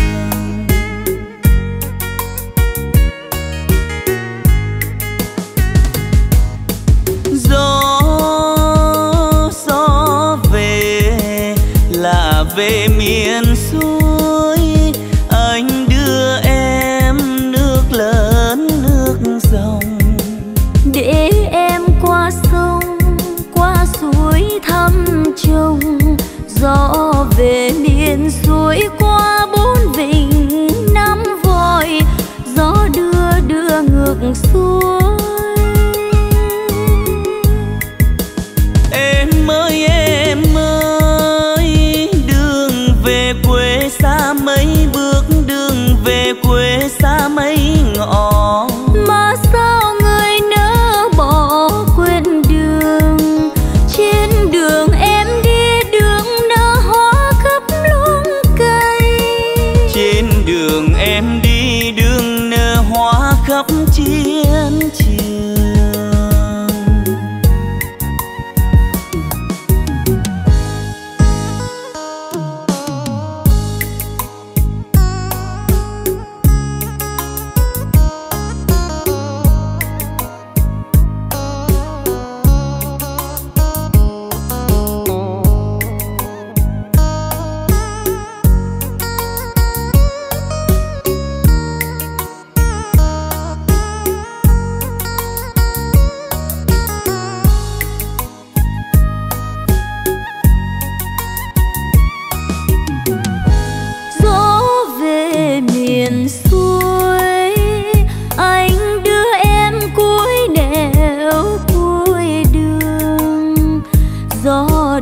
Gió về là về miền xuôi, anh đưa em nước lớn nước dòng, để em qua sông qua suối thăm chồng. Gió về miền xuôi qua bốn vịnh năm voi, gió đưa ngược xuôi. Em ơi đường về quê xa mấy bước, đường về quê xa mấy ngõ. Mà sao người nỡ bỏ quên đường, trên đường em đi đường nở hoa khắp luống cây. Trên đường em đi đường nở hoa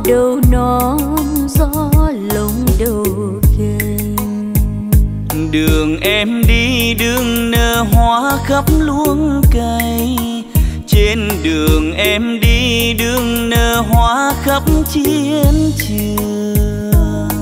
đầu non gió lông đầu kềnh. Đường em đi đường nở hoa khắp luống cây, trên đường em đi đường nở hoa khắp chiến trường.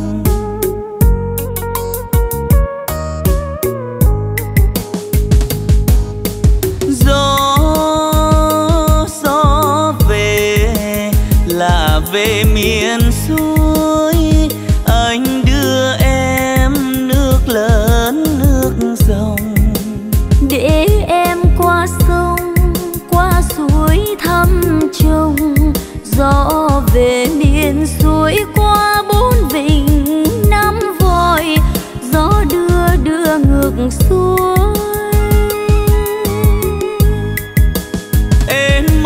Gió về là về miền xuôi, anh đưa em nước lớn nước dòng, để em qua sông qua suối thăm chồng. Gió về miền xuôi qua bốn vịnh năm voi, gió đưa ngược xuôi. Em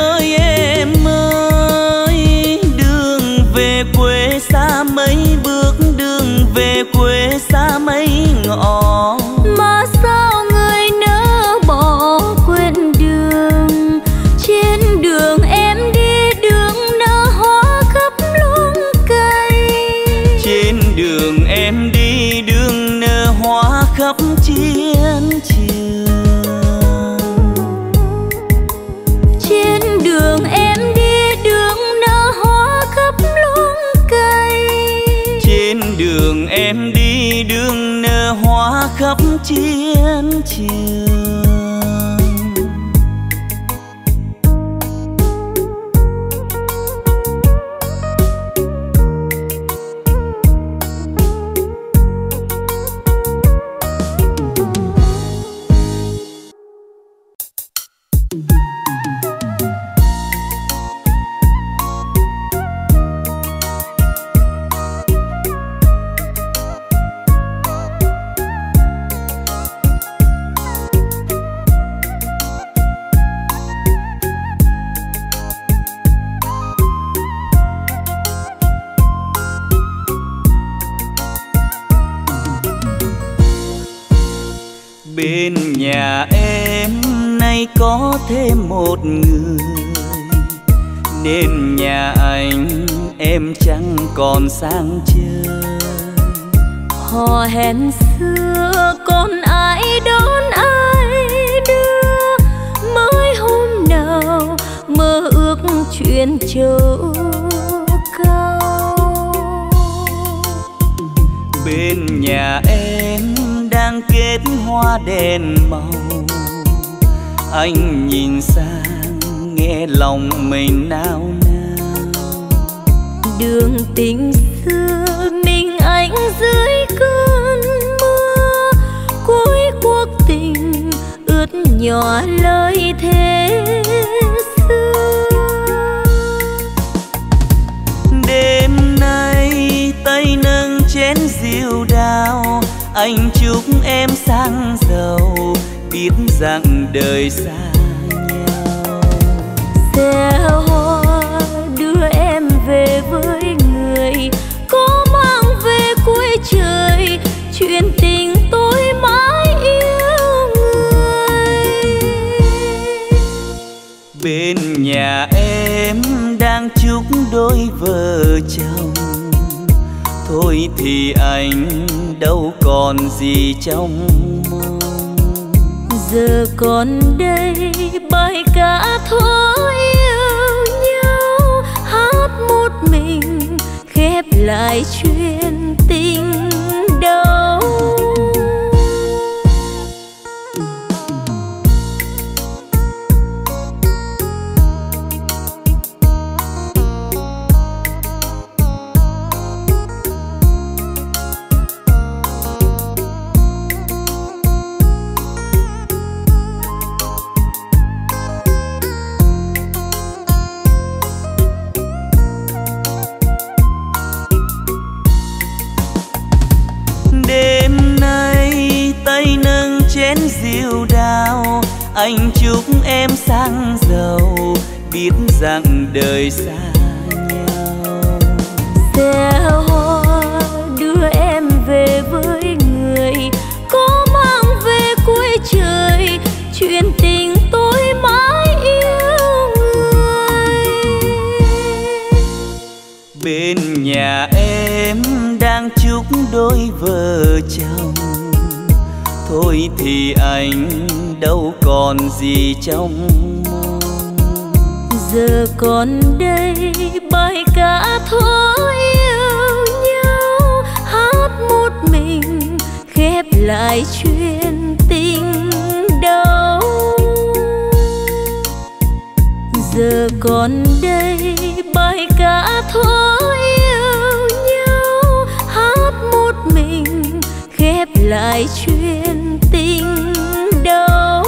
ơi đường về quê xa mấy bước, đường về quê xa mấy ngõ. Mà sao người nỡ bỏ quên đường, trên đường em đi đường nở hoa khắp luống cây. Trên đường em đi đường nở hoa khắp chiến trường. Trên đường em đi đường nở hoa khắp luống cây. Trên đường em đi đường nở hoa khắp chiến trường. Bên nhà em nay có thêm một người, nên nhà anh em chẳng còn sang chơi. Hò hẹn xưa còn ai đón ai đưa, mới hôm nào mơ ước chuyện châu cao. Bên nhà em đang kết hoa đèn màu, anh nhìn sang nghe lòng mình nao nao. Đường tình xưa mình anh dưới cơn mưa, cuối cuộc tình ướt nhòa lời thề xưa. Đêm nay tay nâng chén rượu đào, anh chúc em sang giàu, biết rằng đời xa nhau. Xe hoa đưa em về với người, có mang về cuối trời chuyện tình tôi mãi yêu người. Bên nhà em đang chúc đôi vợ chồng, thôi thì anh đâu còn gì trong mong. Giờ còn đây bài ca thơ yêu nhau, hát một mình khép lại chuyện tình đau. rượu đào, anh chúc em sang giàu, biết rằng đời xa nhau. Xe hoa đưa em về với người, có mang về cuối trời chuyện tình tôi mãi yêu người. Bên nhà em đang chúc đôi vợ chồng, thôi thì anh đâu còn gì trong mong. Giờ còn đây bài ca thôi yêu nhau, hát một mình khép lại chuyện tình đau. Giờ còn đây bài ca thôi yêu nhau, hát một mình khép lại chuyện tình đau.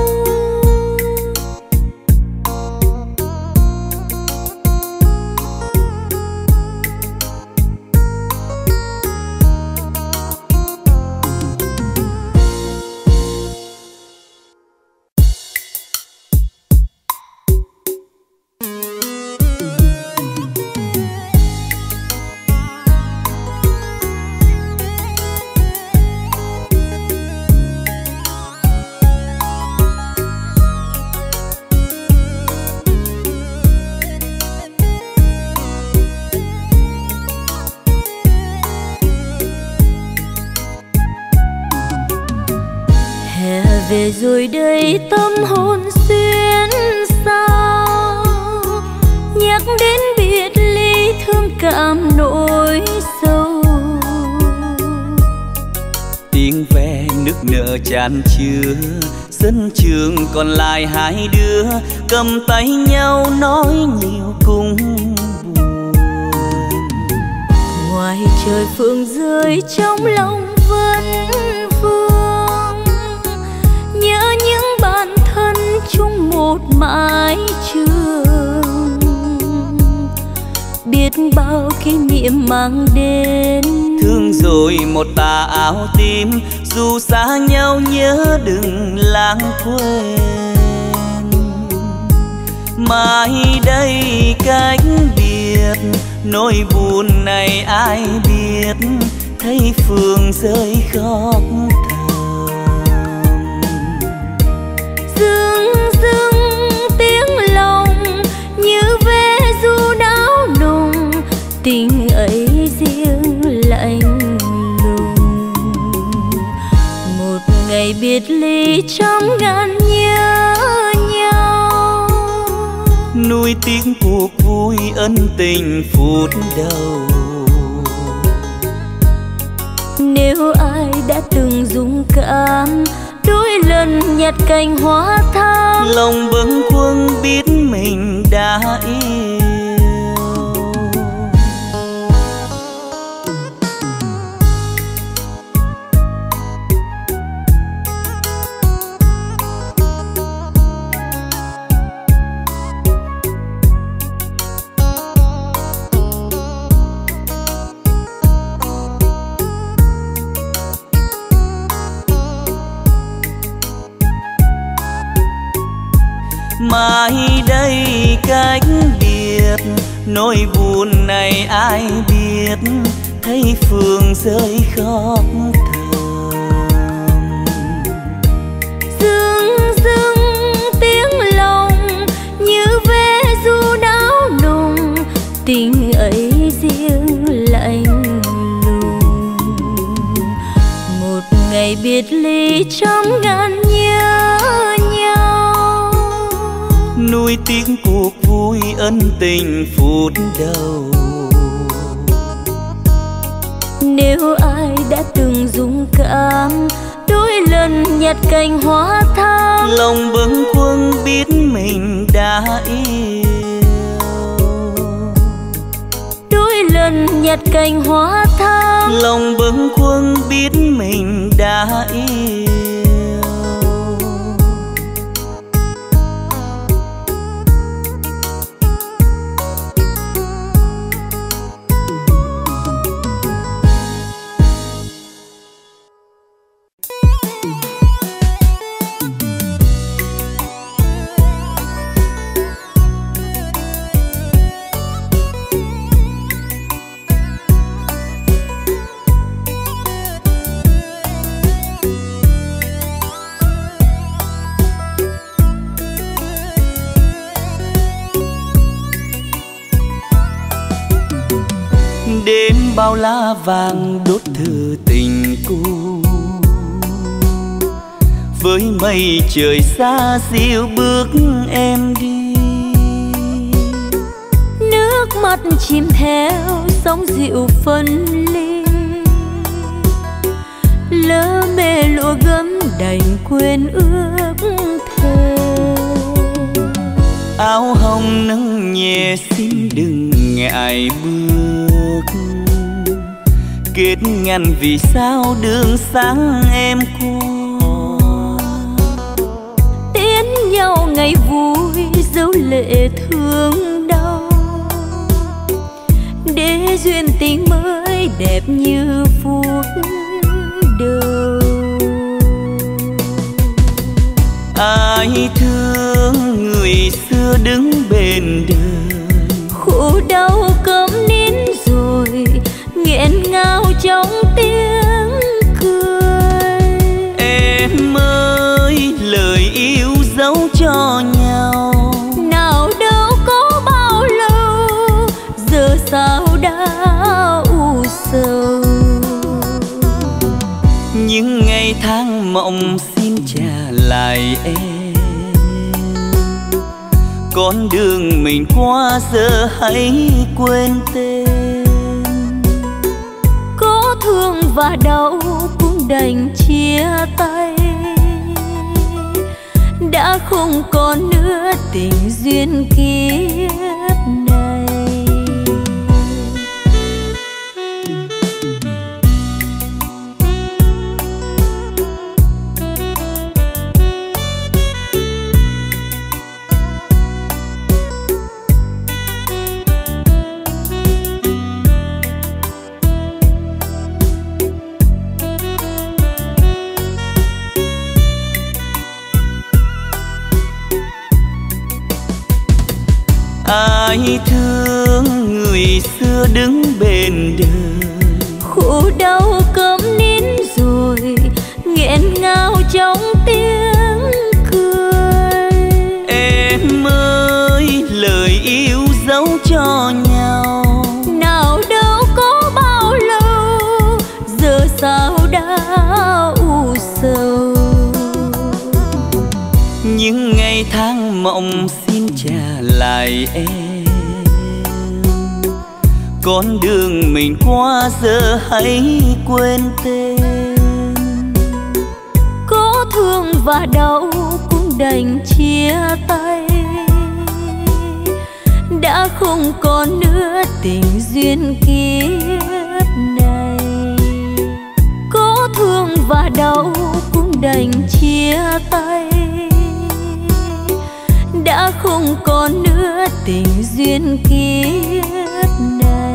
Về rồi đây tâm hồn xuyên sao, nhắc đến biệt ly thương cảm nỗi sâu. Tiếng ve nức nở tràn chứa, sân trường còn lại hai đứa cầm tay nhau nói nhiều cùng buồn. Ngoài trời phương rơi trong lòng vẫn vương, nhớ những bạn thân chung một mái trường. Biết bao kỷ niệm mang đến, thương rồi một tà áo tím, dù xa nhau nhớ đừng lãng quên. Mai đây cách biệt, nỗi buồn này ai biết, thấy Phương rơi khóc thầm. Dưng dưng tiếng lòng như ve ru não nùng, tình ấy riêng lạnh lùng. Một ngày biệt ly trăm ngàn nhớ nhau, nuối tiếc cuộc vui ân tình phút đầu. Nếu ai đã từng dũng cảm đôi lần nhặt cành hoa thắm, lòng bâng khuâng biết mình đã yêu. Mai đây cách biệt, nỗi buồn này ai biết, thấy Phương rơi khóc thầm. Dưng dưng tiếng lòng như ve ru não nùng, tình ấy riêng lạnh lùng. Một ngày biệt ly trăm ngàn nhớ nhau, nuối tiếc cuộc vui ân tình phút đầu. Nếu ai đã từng dũng cảm đôi lần nhặt cành hoa thắm, lòng bâng khuâng biết mình đã yêu. đôi lần nhặt cành hoa thắm, lòng bâng khuâng biết mình đã yêu. đêm bao lá vàng đốt thư tình cũ. Với mây trời xa dịu bước em đi, nước mắt chìm theo sóng dịu phân ly. Lỡ mê lụa gấm đành quên ước thề. Áo hồng nâng nhẹ xin đừng ngại bước. Kết ngăn vì sao đường sáng em qua. Tiến nhau ngày vui dấu lệ thương đau. Để duyên tình mới đẹp như phút đầu. Ai thương người xưa đứng bên đời. Khổ đau câm nín rồi nghẹn ngào trong tiếng cười. Em ơi lời yêu dấu cho nhau. Nào đâu có bao lâu giờ sao đã u sầu. Những ngày tháng mộng xin trả lại em. Con đường mình qua giờ hãy quên tên. Có thương và đau cũng đành chia tay. Đã không còn nữa tình duyên kiếp này. Ai thương người xưa đứng bên đời. Khổ đau câm nín rồi nghẹn ngào trong tiếng cười. Em ơi lời yêu dấu cho nhau. Nào đâu có bao lâu giờ sao đã u sầu. Những ngày tháng mộng xin trả lại em. Con đường mình qua giờ hãy quên tên. Có thương và đau cũng đành chia tay. Đã không còn nữa tình duyên kiếp này. Có thương và đau cũng đành chia tay. Đã không còn nữa tình duyên kiếp này.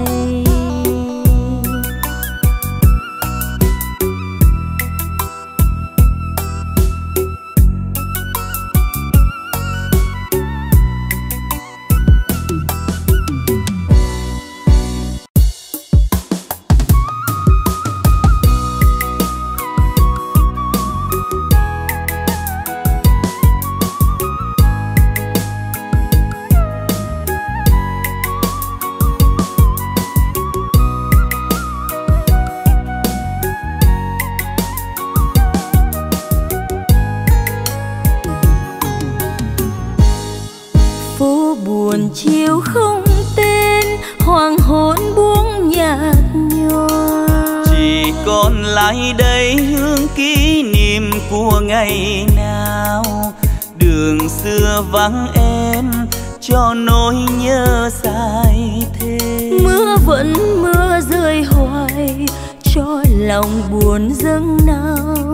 Chiều không tên hoàng hôn buông nhạt nhòa. Chỉ còn lại đây hương kỷ niệm của ngày nào. Đường xưa vắng em cho nỗi nhớ dài thêm. Mưa vẫn mưa rơi hoài cho lòng buồn dâng nào.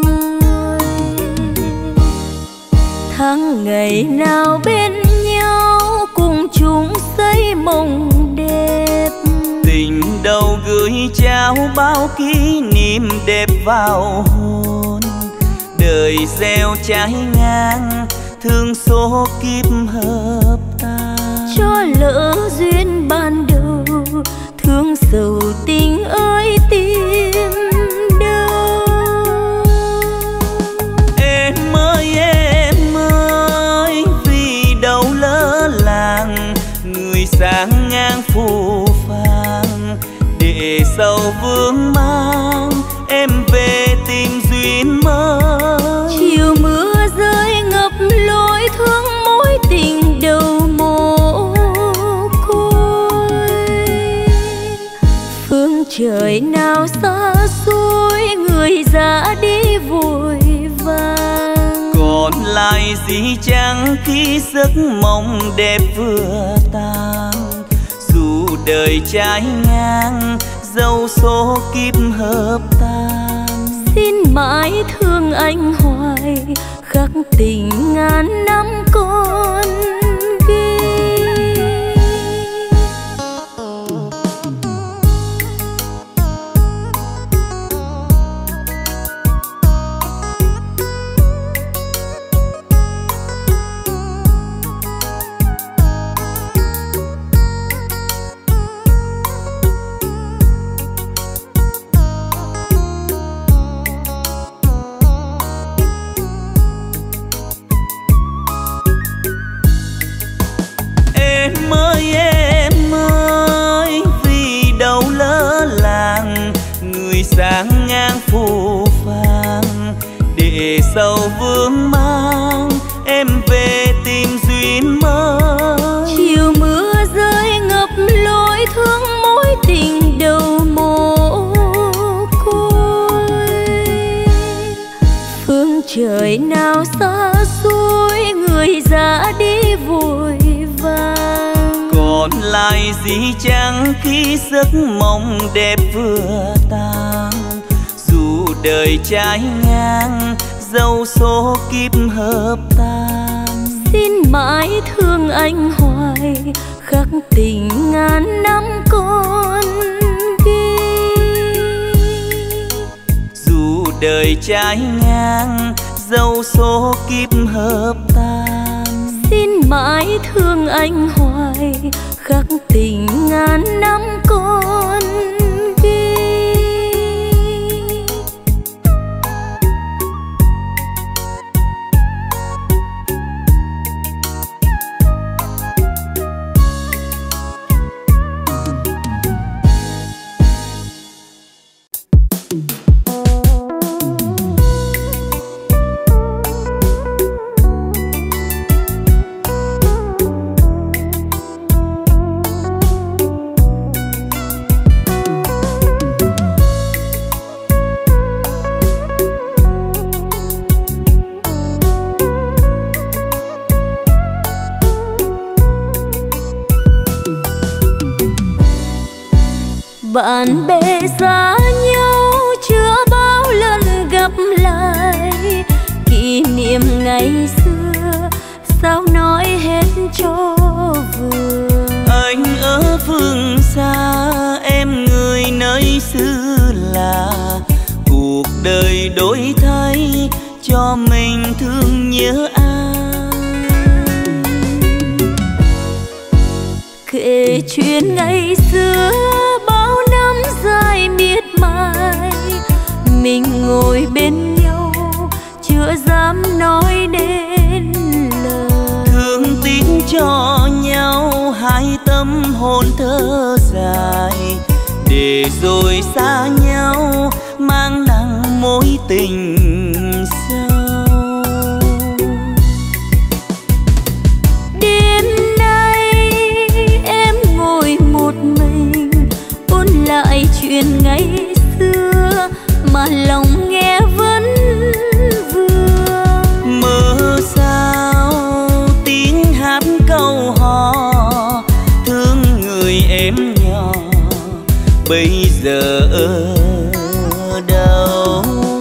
Tháng ngày nào bên nhau cùng chung xây mộng đẹp. Tình đầu gửi trao bao kỷ niệm đẹp vào hồn. Đời gieo trái ngang thương số kiếp hợp ta. Cho lỡ duyên ban đầu thương sầu tình ơi tìm đâu. Em ơi vì đâu lỡ làng. Người sáng ngang phù phàng sầu vương mang em về tìm duyên mới. Chiều mưa rơi ngập lối thương mối tình đầu mồ côi. Phương trời nào xa xôi người ra đi vội vàng. Còn lại gì chẳng khi giấc mộng đẹp vừa tan. Dù đời trái ngang dẫu số kiếp hợp tan. Xin mãi thương anh hoài khắc tình ngàn năm còn ghi. Sáng ngang phù phàng để sầu vương mang em về tìm duyên mới. Chiều mưa rơi ngập lối thương mối tình đầu mồ côi. Phương trời nào xa xôi người ra đi vội vàng. Còn lại gì chẳng khi giấc mộng đẹp vừa tan. Dù đời trái ngang dẫu số kiếp hợp tan. Xin mãi thương anh hoài khắc tình ngàn năm còn ghi. Dù đời trái ngang dẫu số kiếp hợp tan. Xin mãi thương anh hoài khắc tình ngàn năm còn ghi. Bạn bè xa nhau chưa bao lần gặp lại. Kỷ niệm ngày xưa sao nói hết cho vừa. Anh ở phương xa em người nơi xứ lạ. Cuộc đời đổi thay cho mình thương nhớ ai. Kể chuyện ngày xưa bao năm dài miệt mài. Mình ngồi bên nhau chưa dám nói đến lời. Thương tiếc cho nhau hai tâm hồn thơ dài. Để rồi xa nhau mang nặng mối tình sâu. Đêm nay em ngồi một mình ôn lại chuyện ngày xưa mà lòng nghe vẫn vương. Mơ sao tiếng hát câu hò thương người em nhỏ bây giờ ở đâu.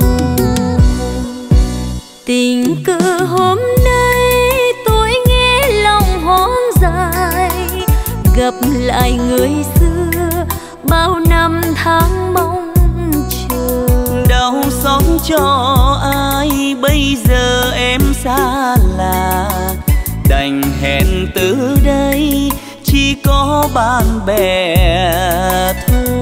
Tình cờ hôm nay tôi nghe lòng hoang dại. Gặp lại người xưa bao năm tháng mong chờ. Đau xót cho ai bây giờ em xa lạ. Đành hẹn từ đây chỉ có bạn bè thôi.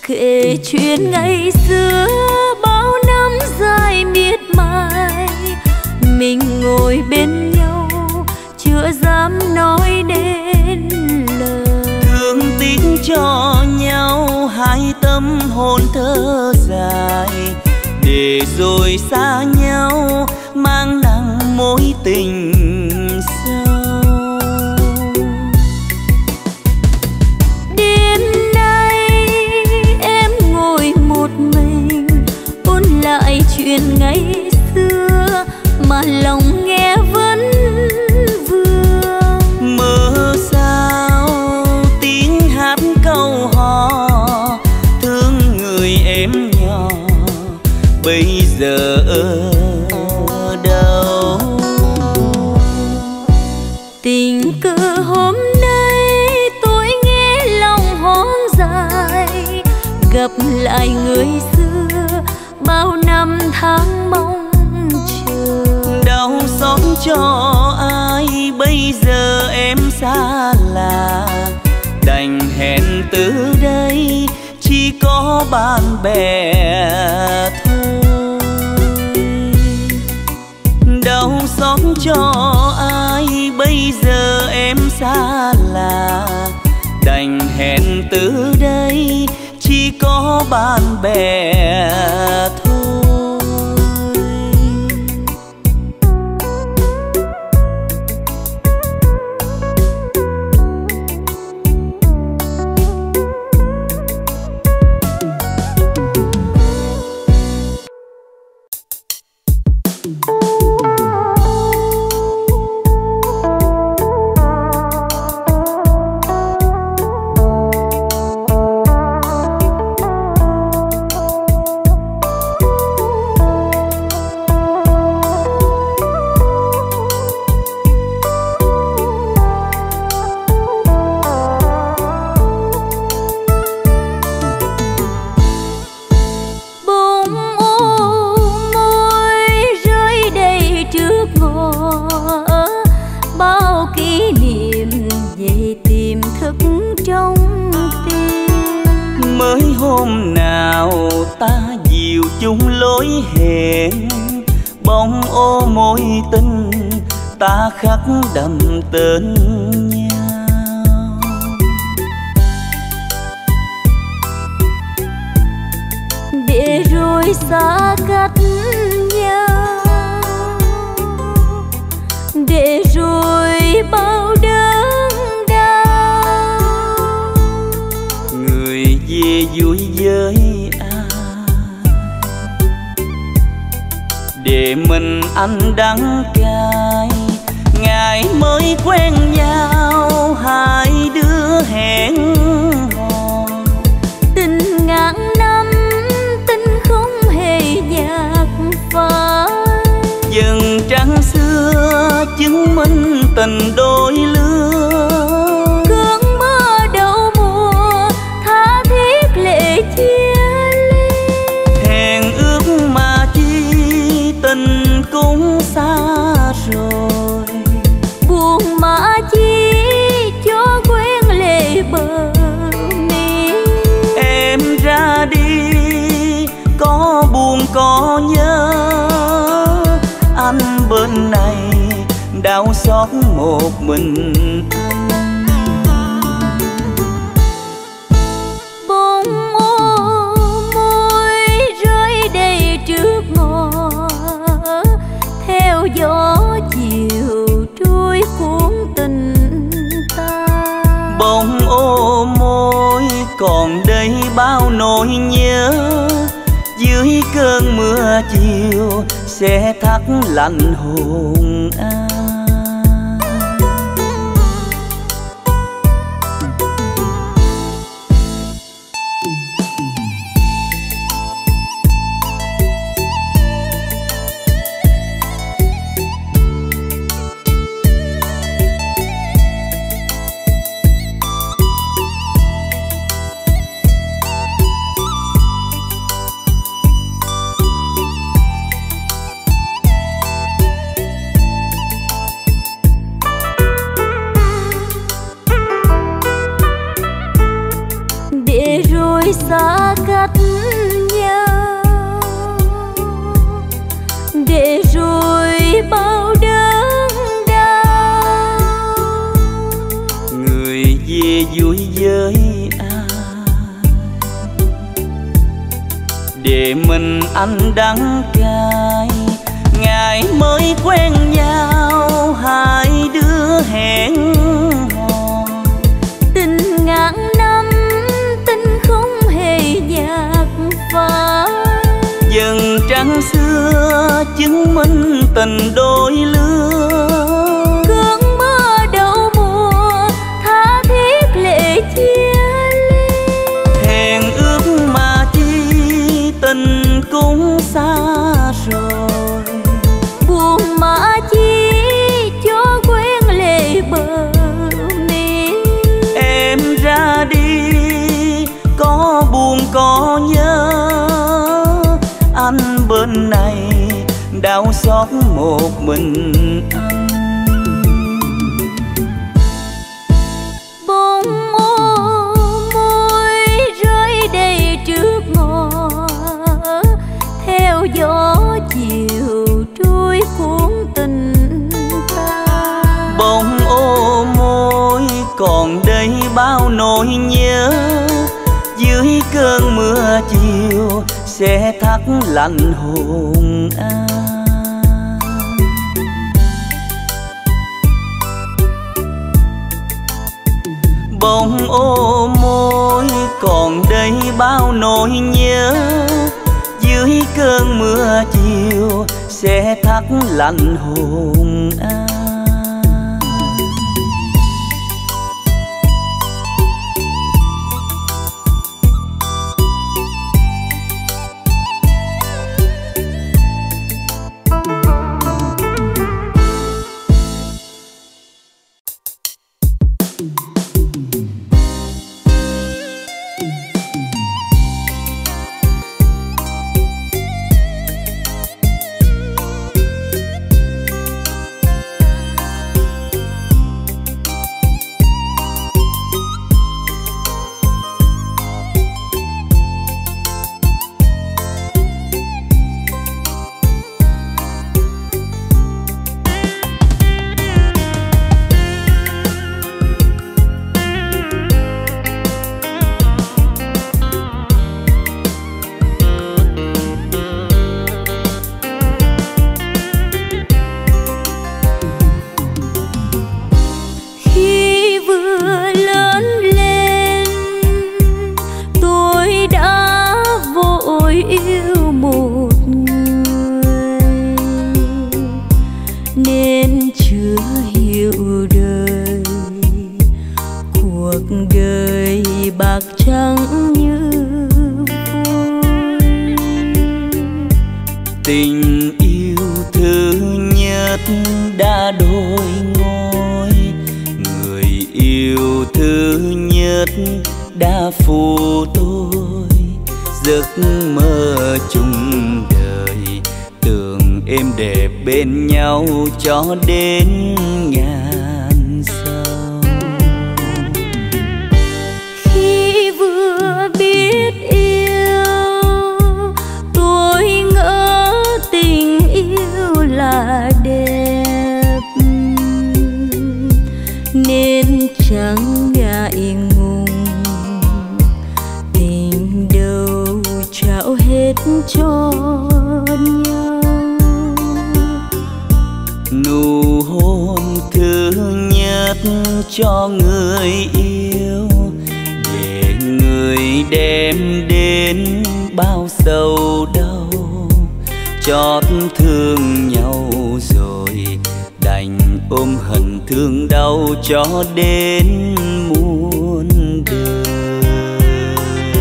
Kể chuyện ngày xưa bao năm dài miệt mài, mình ngồi bên nhau chưa dám nói nên lời. Thương tiếc cho nhau hai tâm hồn thơ dài, để rồi xa nhau mang nặng mối tình sâu. Đêm nay em ngồi một mình ôn lại chuyện ngày xưa mà lòng nghe vẫn vương. Mơ sao tiếng hát câu hò thương người em nhỏ bây giờ ở đâu. Tình cờ hôm nay tôi nghe lòng hoang dại, gặp lại người xưa bao năm tháng mong chờ. Đau xót cho ai bây giờ em xa lạ, đành hẹn từ đây chỉ có bạn bè thôi. Đau xót cho ai bây giờ em xa lạ, đành hẹn từ đây chỉ có bạn bè thôi. Hôm nào ta dìu chung lối hẹn, bóng ô mối tình ta khắc đậm tên nhau. Để rồi xa cách nhau, để rồi bao đớn đau. Người về vui với ai để mình anh đắng cay, ngày mới quen nhau hai đứa hẹn hò. Tình ngàn năm tình không hề nhạt phai, dần trăng xưa chứng minh tình đôi lứa. cơn mưa đầu mùa tha thiết lệ chia ly, Hẹn ước mà chi tình cũng xa rồi, buồn mà chi cho quen lệ bờ mi. em ra đi có buồn có nhớ, anh bên này đau xót một mình anh. Bông ô môi rơi đầy trước ngõ, theo gió chiều trôi cuốn tình ta. Bông ô môi còn đây bao nỗi nhớ, dưới cơn mưa chiều sẽ thắt lạnh hồn ai. rồi xa cách nhau, để rồi bao đớn đau. Người về vui với ai để mình anh đắng cay. Ngày mới quen nhau hai đứa hẹn hò, tình ngàn năm tình không hề nhạt phai. Dần trăng xưa chứng minh tình đôi lứa. Cơn mưa đầu mùa tha thiết lệ chia ly. Hẹn ước mà chi tình cũng xa rồi. Buồn mà chi cho quen lệ bờ mi. Em ra đi có buồn có nhớ, anh bên này đau xót một mình anh. Bông ô môi rơi đầy trước ngõ, theo gió chiều trôi cuốn tình ta. Bông ô môi còn đây bao nỗi nhớ, dưới cơn mưa chiều sẽ thắt lạnh hồn anh. Bông ô môi còn đây bao nỗi nhớ, dưới cơn mưa chiều sẽ thắt lạnh hồn anh. Cho đến ngàn sau. Khi vừa biết yêu tôi ngỡ tình yêu là đẹp, nên chẳng ngại ngùng tình đâu trao hết cho nhau. Nụ hôn thứ nhất cho người yêu, để người đem đến bao sầu đau. Chót thương nhau rồi đành ôm hận thương đau cho đến muôn đời.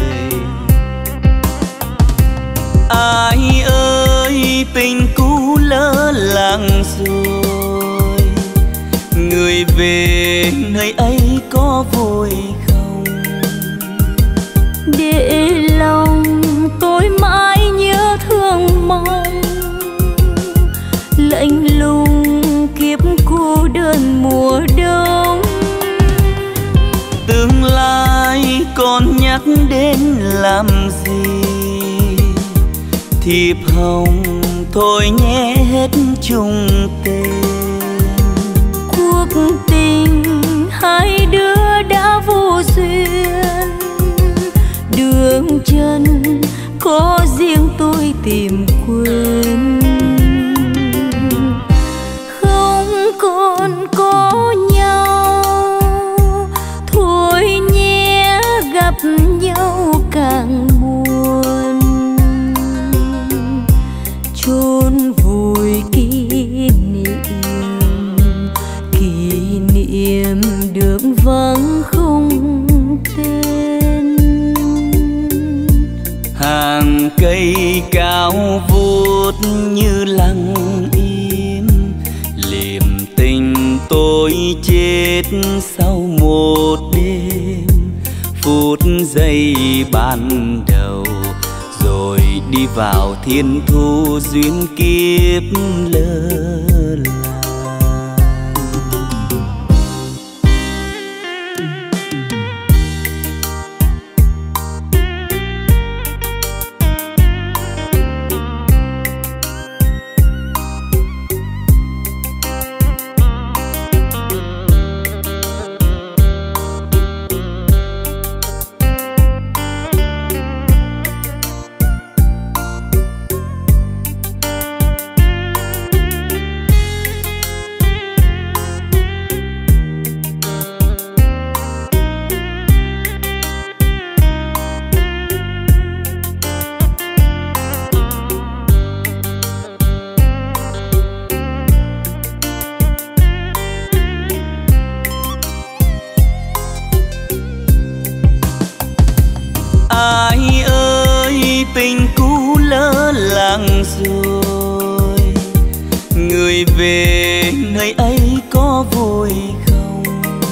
Ai ơi tình cũ lỡ làng rồi, người về nơi ấy có vui không? Để lòng tôi mãi nhớ thương mong, lạnh lùng kiếp cô đơn mùa đông. Tương lai còn nhắc đến làm gì. Thiệp hồng thôi nhé hết chung tên. Cuộc tình hai đứa đã vô duyên, đường chân có riêng tôi tìm quên. Không còn có nhau thôi nhé, gặp nhau càng buồn. Chôn vùi kỷ niệm đường vắng không tên. Hàng cây cao vút như lặng im, liềm tình tôi chết sau một đêm. Phút giây ban đầu rồi đi vào thiên thu duyên kiếp lơ là. Rồi người về nơi ấy có vui không?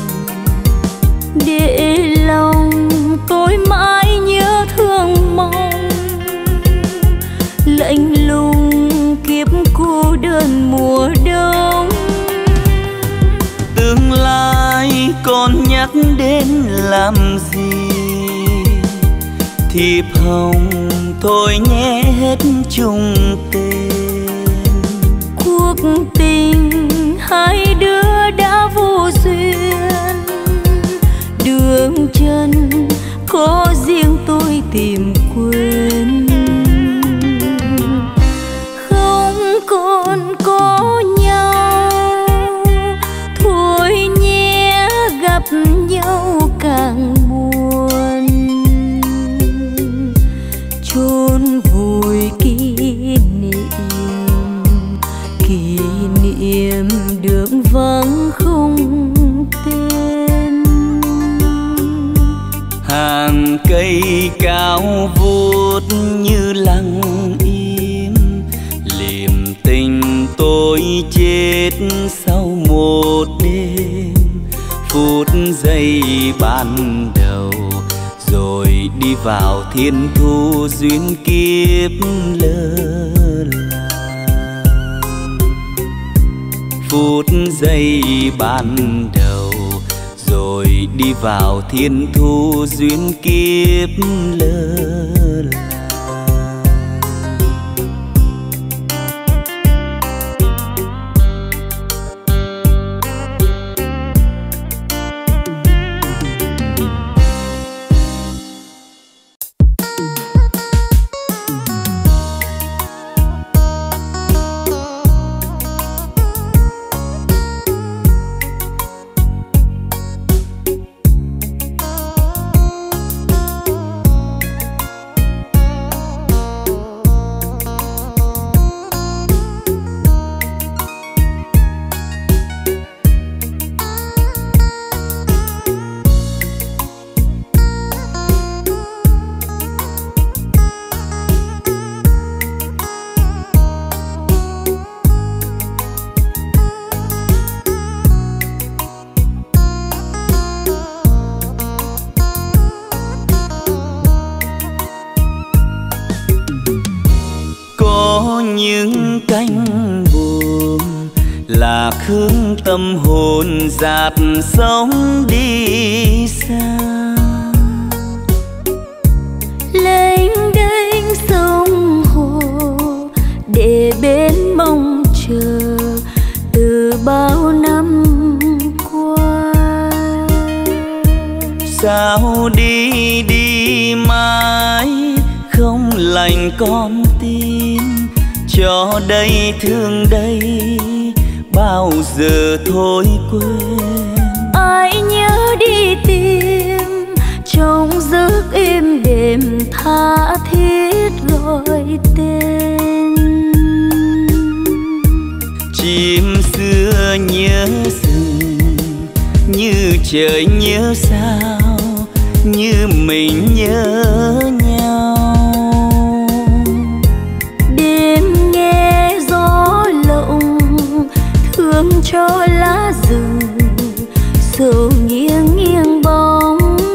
Để lòng tôi mãi nhớ thương mong, lạnh lùng kiếp cô đơn mùa đông. Tương lai còn nhắc đến làm gì. Thiệp hồng thôi nhé hết chung tên. Cuộc tình hai đứa đã vô duyên, đường chân có riêng tôi tìm quên. Không còn có nhau thôi nhé, gặp nhau càng buồn. Chôn vùi kỷ niệm đường vắng không tên. Hàng cây cao vút như lặng im, liềm tình tôi chết sau một đêm. Phút giây ban đầu rồi đi vào thiên thu duyên kiếp lơ là. Phút giây ban đầu rồi đi vào thiên thu duyên kiếp lơ là. Những cánh buồm lạc hướng tâm hồn dạt sóng đi xa. lành con tim, cho đây thương đây bao giờ thôi quên. Ai nhớ đi tìm trong giấc êm đềm tha thiết gọi tên. Chim xưa nhớ rừng như trời nhớ sao, như mình nhớ nhau. Đêm nghe gió lộng thương cho lá rừng, sầu nghiêng nghiêng bóng.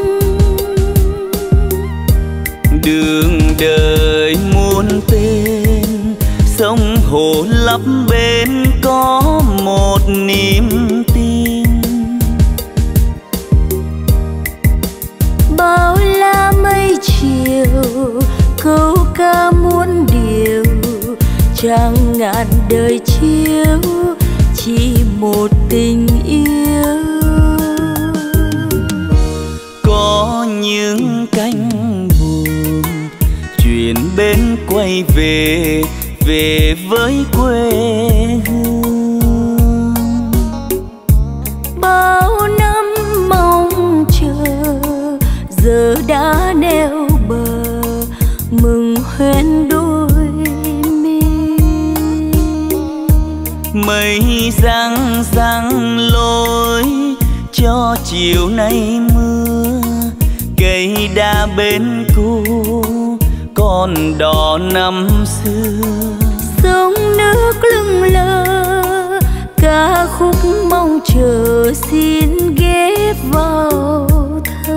Đường đời muôn tên, sông hồ lấp bên có một niềm tin. Bao la mây chiều câu ca muôn điều, chẳng ngàn đời chiếu chỉ một tình yêu. Có những cánh buồm chuyển bên quay về, về với quê hương. Bao năm mong chờ giờ đã neo bờ, mừng hoen đôi mi. Mây răng răng lối cho chiều nay mưa, cây đa bên cũ còn đỏ năm xưa. Sông nước lững lờ ca khúc mong chờ xin ghép vào thơ.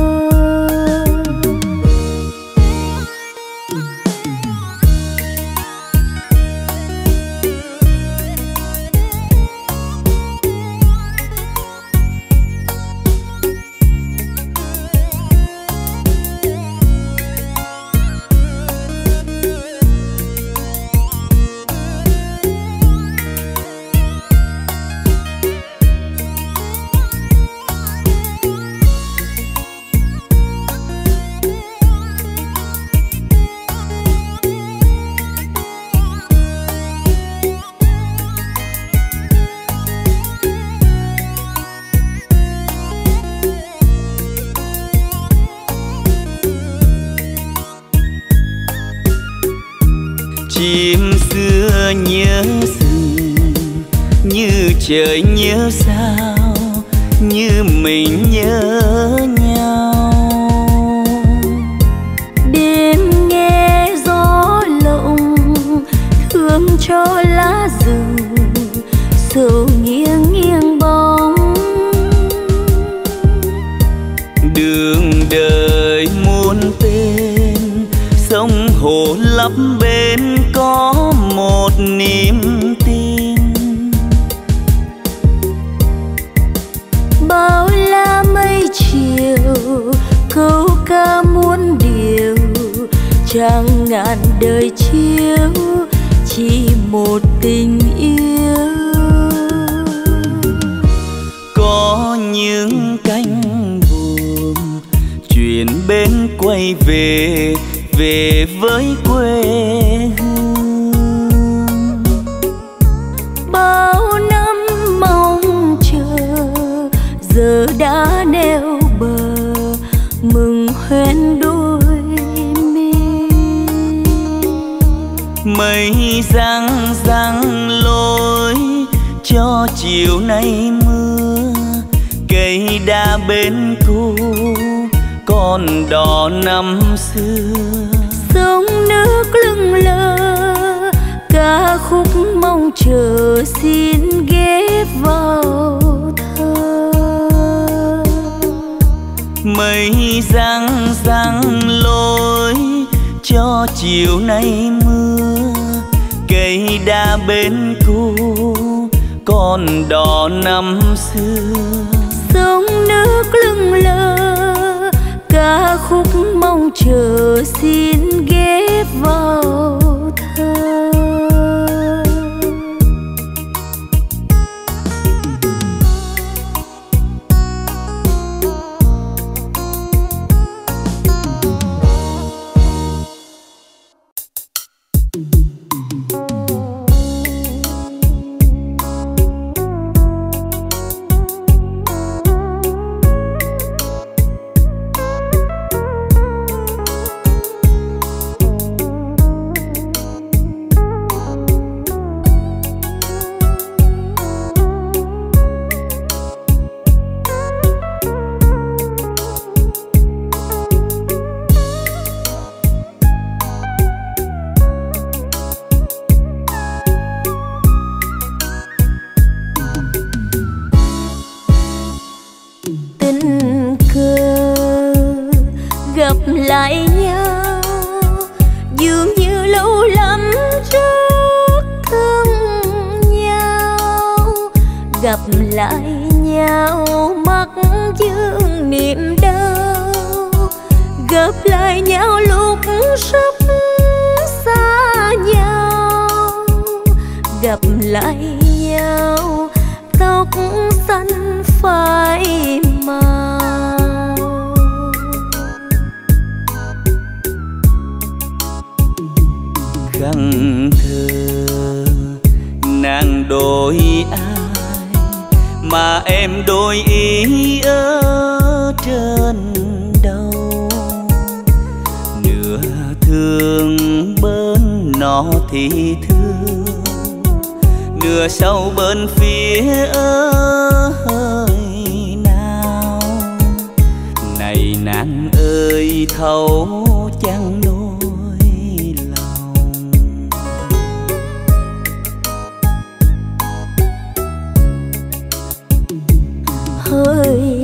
Chim xưa nhớ rừng như trời nhớ sao, như mình nhớ nhau. Đêm nghe gió lộng thương cho lá rừng, sầu nghiêng nghiêng bóng. Đường đời muôn tên, sông hồ lấp bên có một niềm tin. Bao la mây chiều câu ca muôn điều, chẳng ngàn đời chiếu chỉ một tình yêu. Có những cánh buồm chuyển bên quay về, về với quê hương. Bao năm mong chờ giờ đã neo bờ, mừng hoen đôi mi. Mây răng răng lối cho chiều nay mưa, cây đa bên cũ còn đỏ năm xưa. Sông nước lững lờ ca khúc mong chờ xin ghép vào thơ. Mây răng răng lối cho chiều nay mưa, cây đa bên cũ còn đỏ năm xưa. Sông nước lững lờ ca khúc mong chờ xin ghép vào thơ. lại nhau dường như lâu lắm rất thương nhau, gặp lại nhau mắt dương niềm đau, gặp lại nhau lúc sắp xa nhau, gặp lại nhau tóc xanh phai màu. Khăn thơ nàng đôi ai mà em đôi ý ở trên đầu, nửa thương bên nọ thì thương, nửa sâu bên phía hơi nào. Này nàng ơi thấu chẳng nỗi hỡi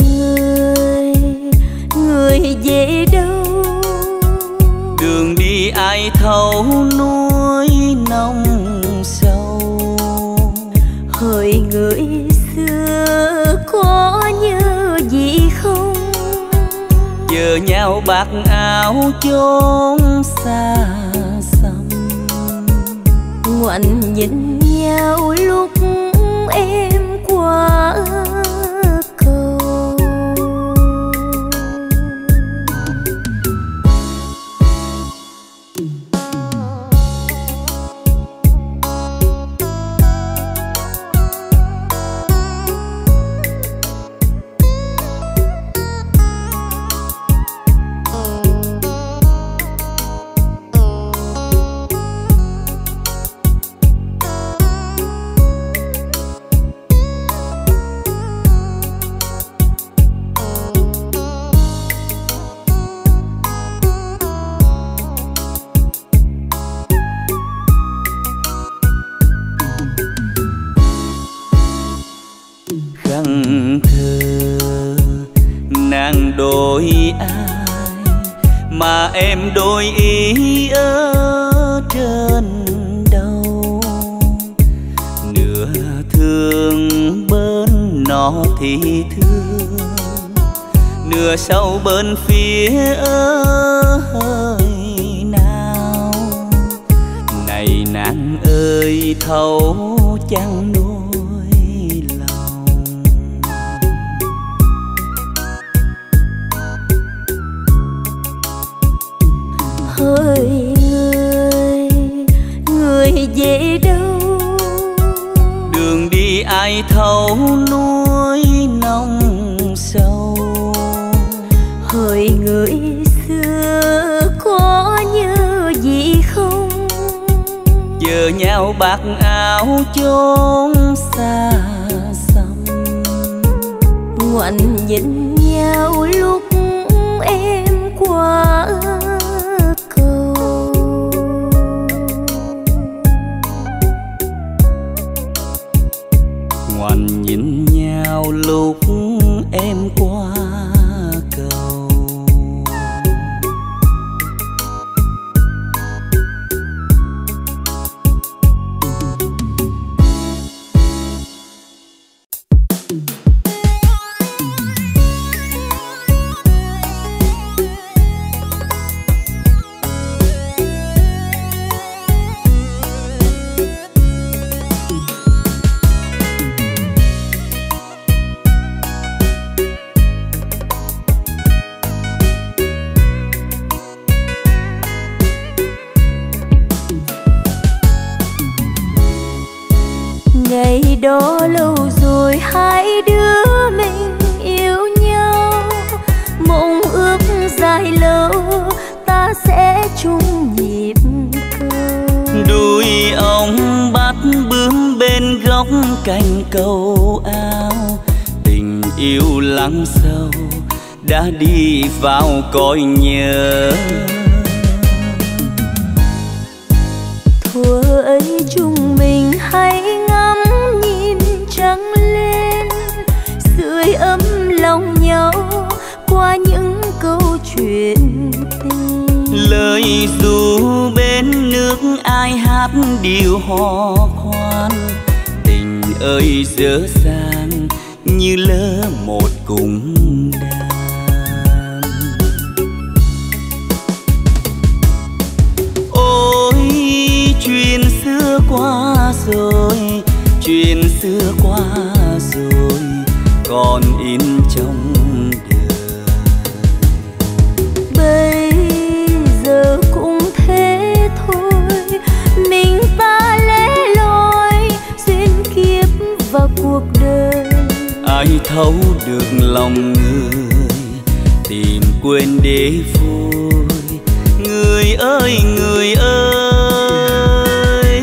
người về đâu, đường đi ai thấu núi nông sâu. Hỡi người xưa có nhớ gì không, giờ nhau bạc áo chốn xa xăm, ngoảnh nhìn nhau lúc em qua cầu. Khăn thơ nàng đôi ai mà em đôi ý ở trên đầu, nửa thương bên nọ thì thương, nửa sâu bên phía hơi nào. Này nàng ơi thấu chẳng nỗi hỡi người về đâu, đường đi ai thấu núi nông sâu. hỡi người xưa có nhớ gì không, giờ nhau bạc áo chốn xa xăm, ngoảnh nhìn nhau lúc em qua cầu. Ngoảnh nhìn nhau lúc em qua cầu. đó lâu rồi hai đứa mình yêu nhau, mộng ước dài lâu ta sẽ chung nhịp cầu. Đuôi ông bắt bướm bên góc cành cầu ao, tình yêu lắng sâu đã đi vào cõi nhớ. Thuở ấy chúng mình hãy ngắm nhìn trăng lên, sưởi ấm lòng nhau qua những câu chuyện tình. Lời ru bên nước ai hát điều hò khoan, tình ơi dở dang như lỡ một cung đàn. Ôi chuyện xưa qua rồi, chuyện xưa qua rồi, còn in trong đời. Bây giờ cũng thế thôi, mình ta lẻ loi duyên kiếp và cuộc đời. Ai thấu được lòng người, tìm quên để vui. Người ơi người ơi,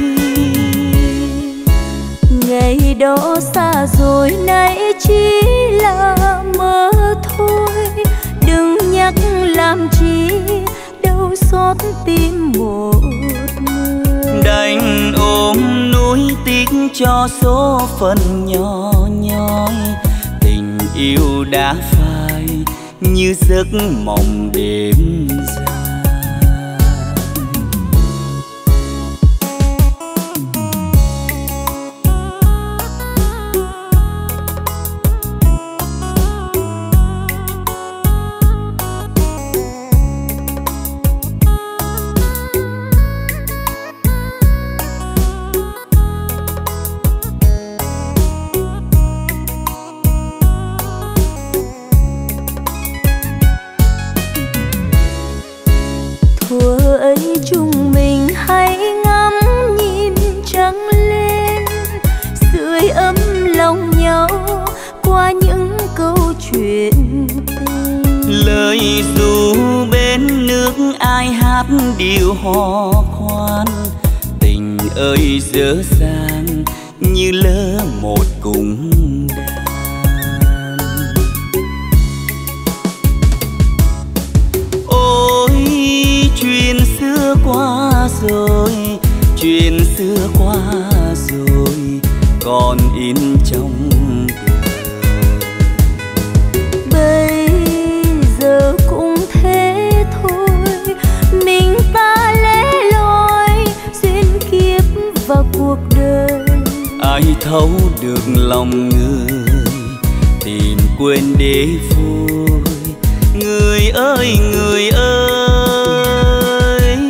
ngày đó xa rồi nay chỉ là mơ thôi. Đừng nhắc làm chi, đau xót tim một người. đành ôm núi tiếc cho số phận nhỏ nhoi. Tình yêu đã phai như giấc mộng đêm dài. Chúng mình hãy ngắm nhìn trăng lên, sưởi ấm lòng nhau qua những câu chuyện tình. Lời ru bên nước ai hát điều hò khoan, tình ơi dở dang như lỡ một cung đàn. Ôi chuyện xưa qua rồi, chuyện xưa qua rồi, còn in trong đời. Bây giờ cũng thế thôi, mình ta lẻ loi duyên kiếp và cuộc đời. Ai thấu được lòng người, tìm quên để vui. Người ơi người ơi,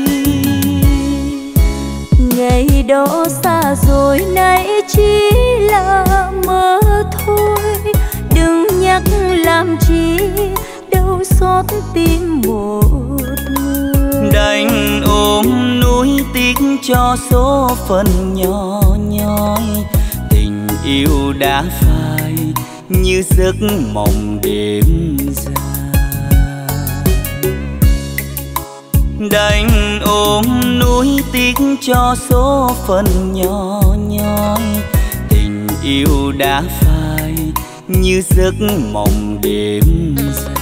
ngày đó xa rồi nay chỉ là mơ thôi. Đừng nhắc làm chi, đau xót tim một người. đành ôm núi tiếc cho số phận nhỏ nhoi. Tình yêu đã phai như giấc mộng đêm dài. Đành ôm núi tiếc cho số phận nhỏ nhoi. Tình yêu đã phai như giấc mộng đêm dài.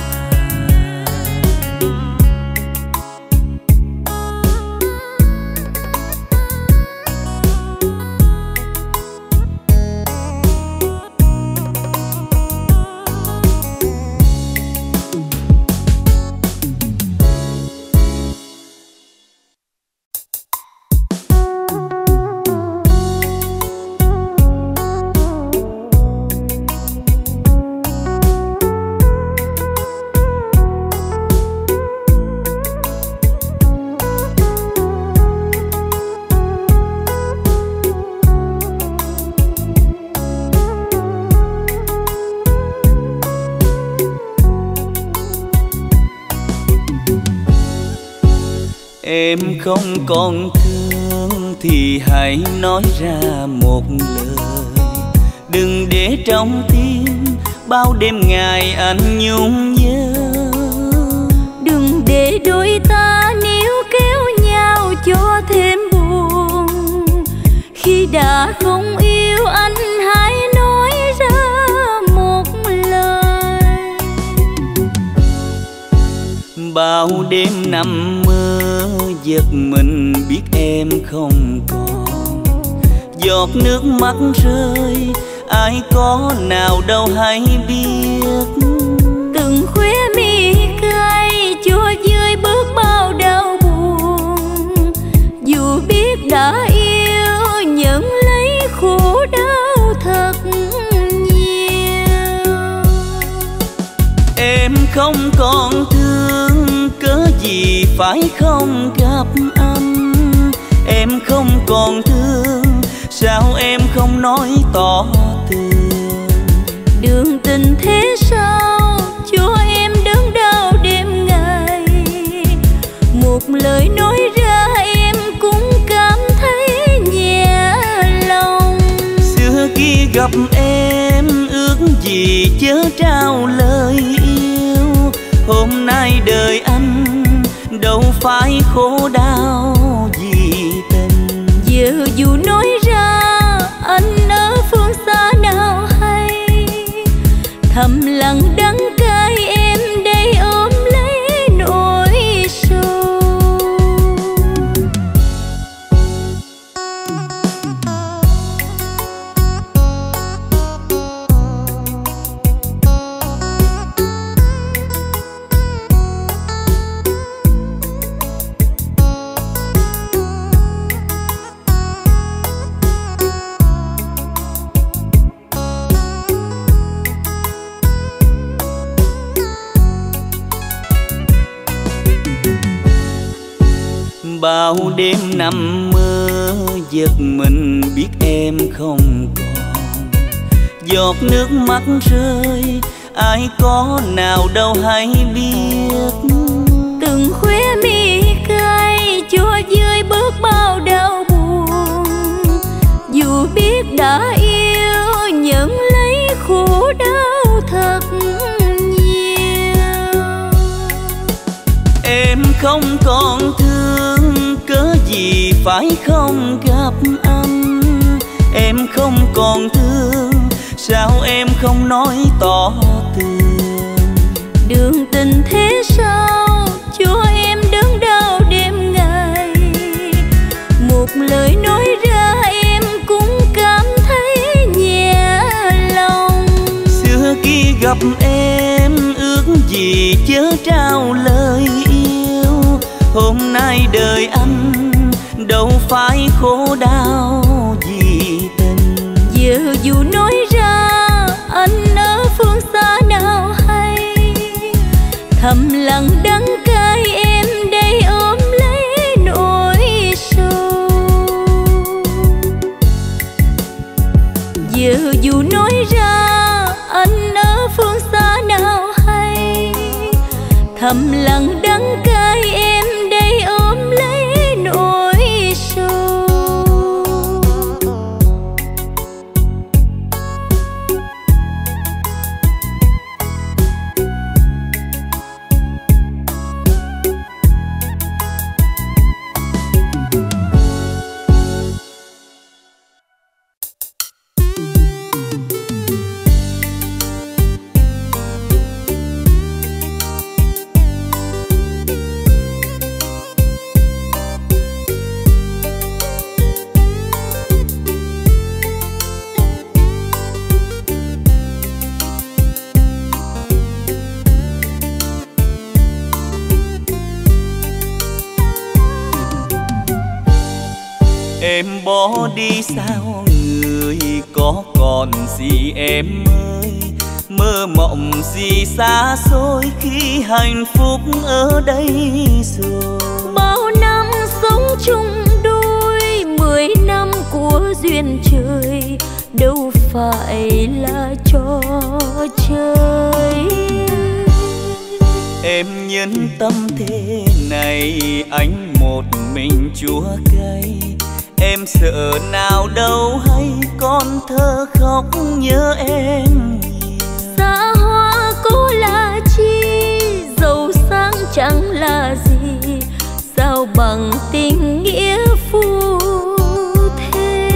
Em không còn thương thì hãy nói ra một lời. đừng để trong tim bao đêm ngày anh nhung nhớ. Đừng để đôi ta níu kéo nhau cho thêm buồn. Khi đã không yêu anh hãy nói ra một lời. Bao đêm nằm mơ giật mình biết em không còn. Giọt nước mắt rơi ai có nào đâu hay biết. Từng khóe mi cay chua dưới bước bao đau buồn. Dù biết đã yêu nhận lấy khổ đau thật nhiều. Em không còn thương cớ gì phải không gặp anh. Em không còn thương sao em không nói tỏ tường. Đường tình thế sao cho em đớn đau đêm ngày. Một lời nói ra em cũng cảm thấy nhẹ lòng. Xưa khi gặp em ước gì chớ trao lời yêu. Hôm nay đời anh đâu phải khổ đau vì tình. Giờ dù nói ra anh ở phương xa nào hay. Thầm lặng đắng cay em đây ôm lấy nỗi sầu. Bao đêm nằm mơ giật mình biết em không còn. Giọt nước mắt rơi ai có nào đâu hay biết. Từng khóe mi cay chua dưới bước bao đau buồn. Dù biết đã yêu nhận lấy khổ đau thật nhiều. Em không còn thương cớ gì phải không gặp anh. Em không còn thương sao em không nói tỏ tường. Đường tình thế sao cho em đớn đau đêm ngày. Một lời nói ra em cũng cảm thấy nhẹ lòng. Xưa khi gặp em ước gì chớ trao lời yêu. Hôm nay đời anh đâu phải khổ đau vì tình. Giờ dù nói ra anh ở phương xa nào hay. Thầm lặng đắng cay em đây ôm lấy nỗi sầu. Giờ dù nói ra anh ở phương xa nào hay. Thầm lặng đắng cay em đây ôm lấy nỗi sầu. Em bỏ đi sao người có còn gì em ơi. Mơ mộng gì xa xôi khi hạnh phúc ở đây rồi. Bao năm sống chung đôi, 10 năm của duyên trời đâu phải là trò chơi. Em nhân tâm thế này anh một mình chúa cay. Em sợ nào đâu hay con thơ khóc nhớ em. Xa hoa cố là chi, giàu sang chẳng là gì, sao bằng tình nghĩa phu thê.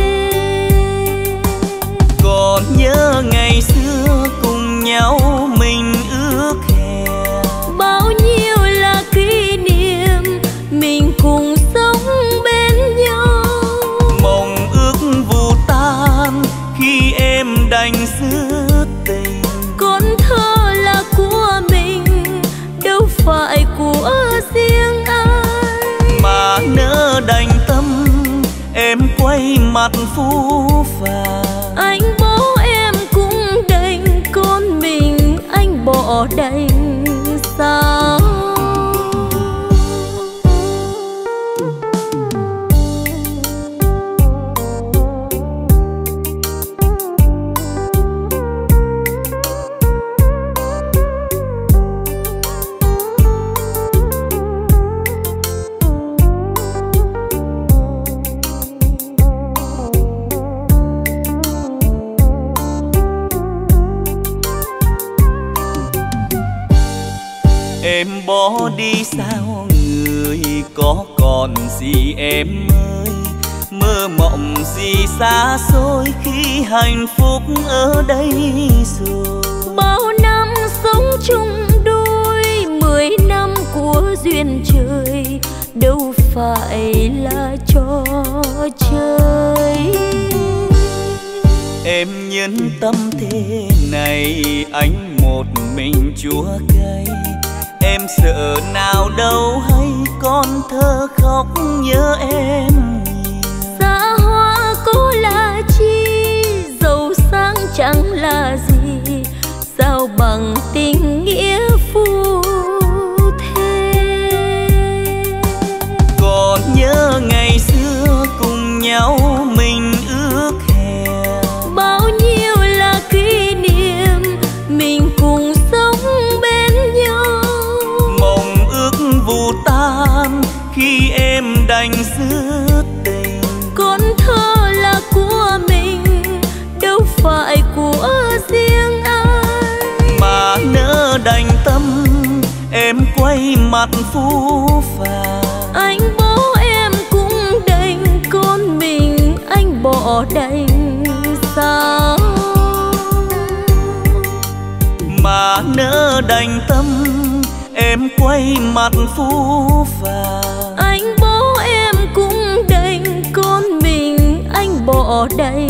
Còn nhớ ngày xưa cùng nhau mình ước hẹn, bao nhiêu là kỷ niệm mình cùng sống bên nhau. mộng ước vụ tan khi em đành dứt tình. Con thơ là của mình, đâu phải của riêng ai. Mà nỡ đành tâm em quay mặt phũ phàng. Anh bố em cũng đành con mình, anh bỏ đành sao. Em bỏ đi sao người có còn gì em ơi, mơ mộng gì xa xôi khi hạnh phúc ở đây rồi. Bao năm sống chung đôi, 10 năm của duyên trời, đâu phải là trò chơi. Em nhân tâm thế này anh một mình chúa cay. Em sợ nào đâu hay con thơ khóc nhớ em. Xa hoa cố là chi, giàu sang chẳng là gì, sao bằng tình nghĩa phu thê. Còn nhớ ngày xưa cùng nhau mình ước hẹn, bao nhiêu là kỷ niệm mình cùng sống bên nhau. mộng ước vụ tan khi em đành dứt tình. Con thơ là của mình, đâu phải của riêng ai. Mà nỡ đành tâm em quay mặt phũ phàng. Anh bố em cũng đành con mình, anh bỏ đành sao. Mà nỡ đành tâm em quay mặt phũ phàng. Anh bố em cũng đành con mình, anh bỏ đành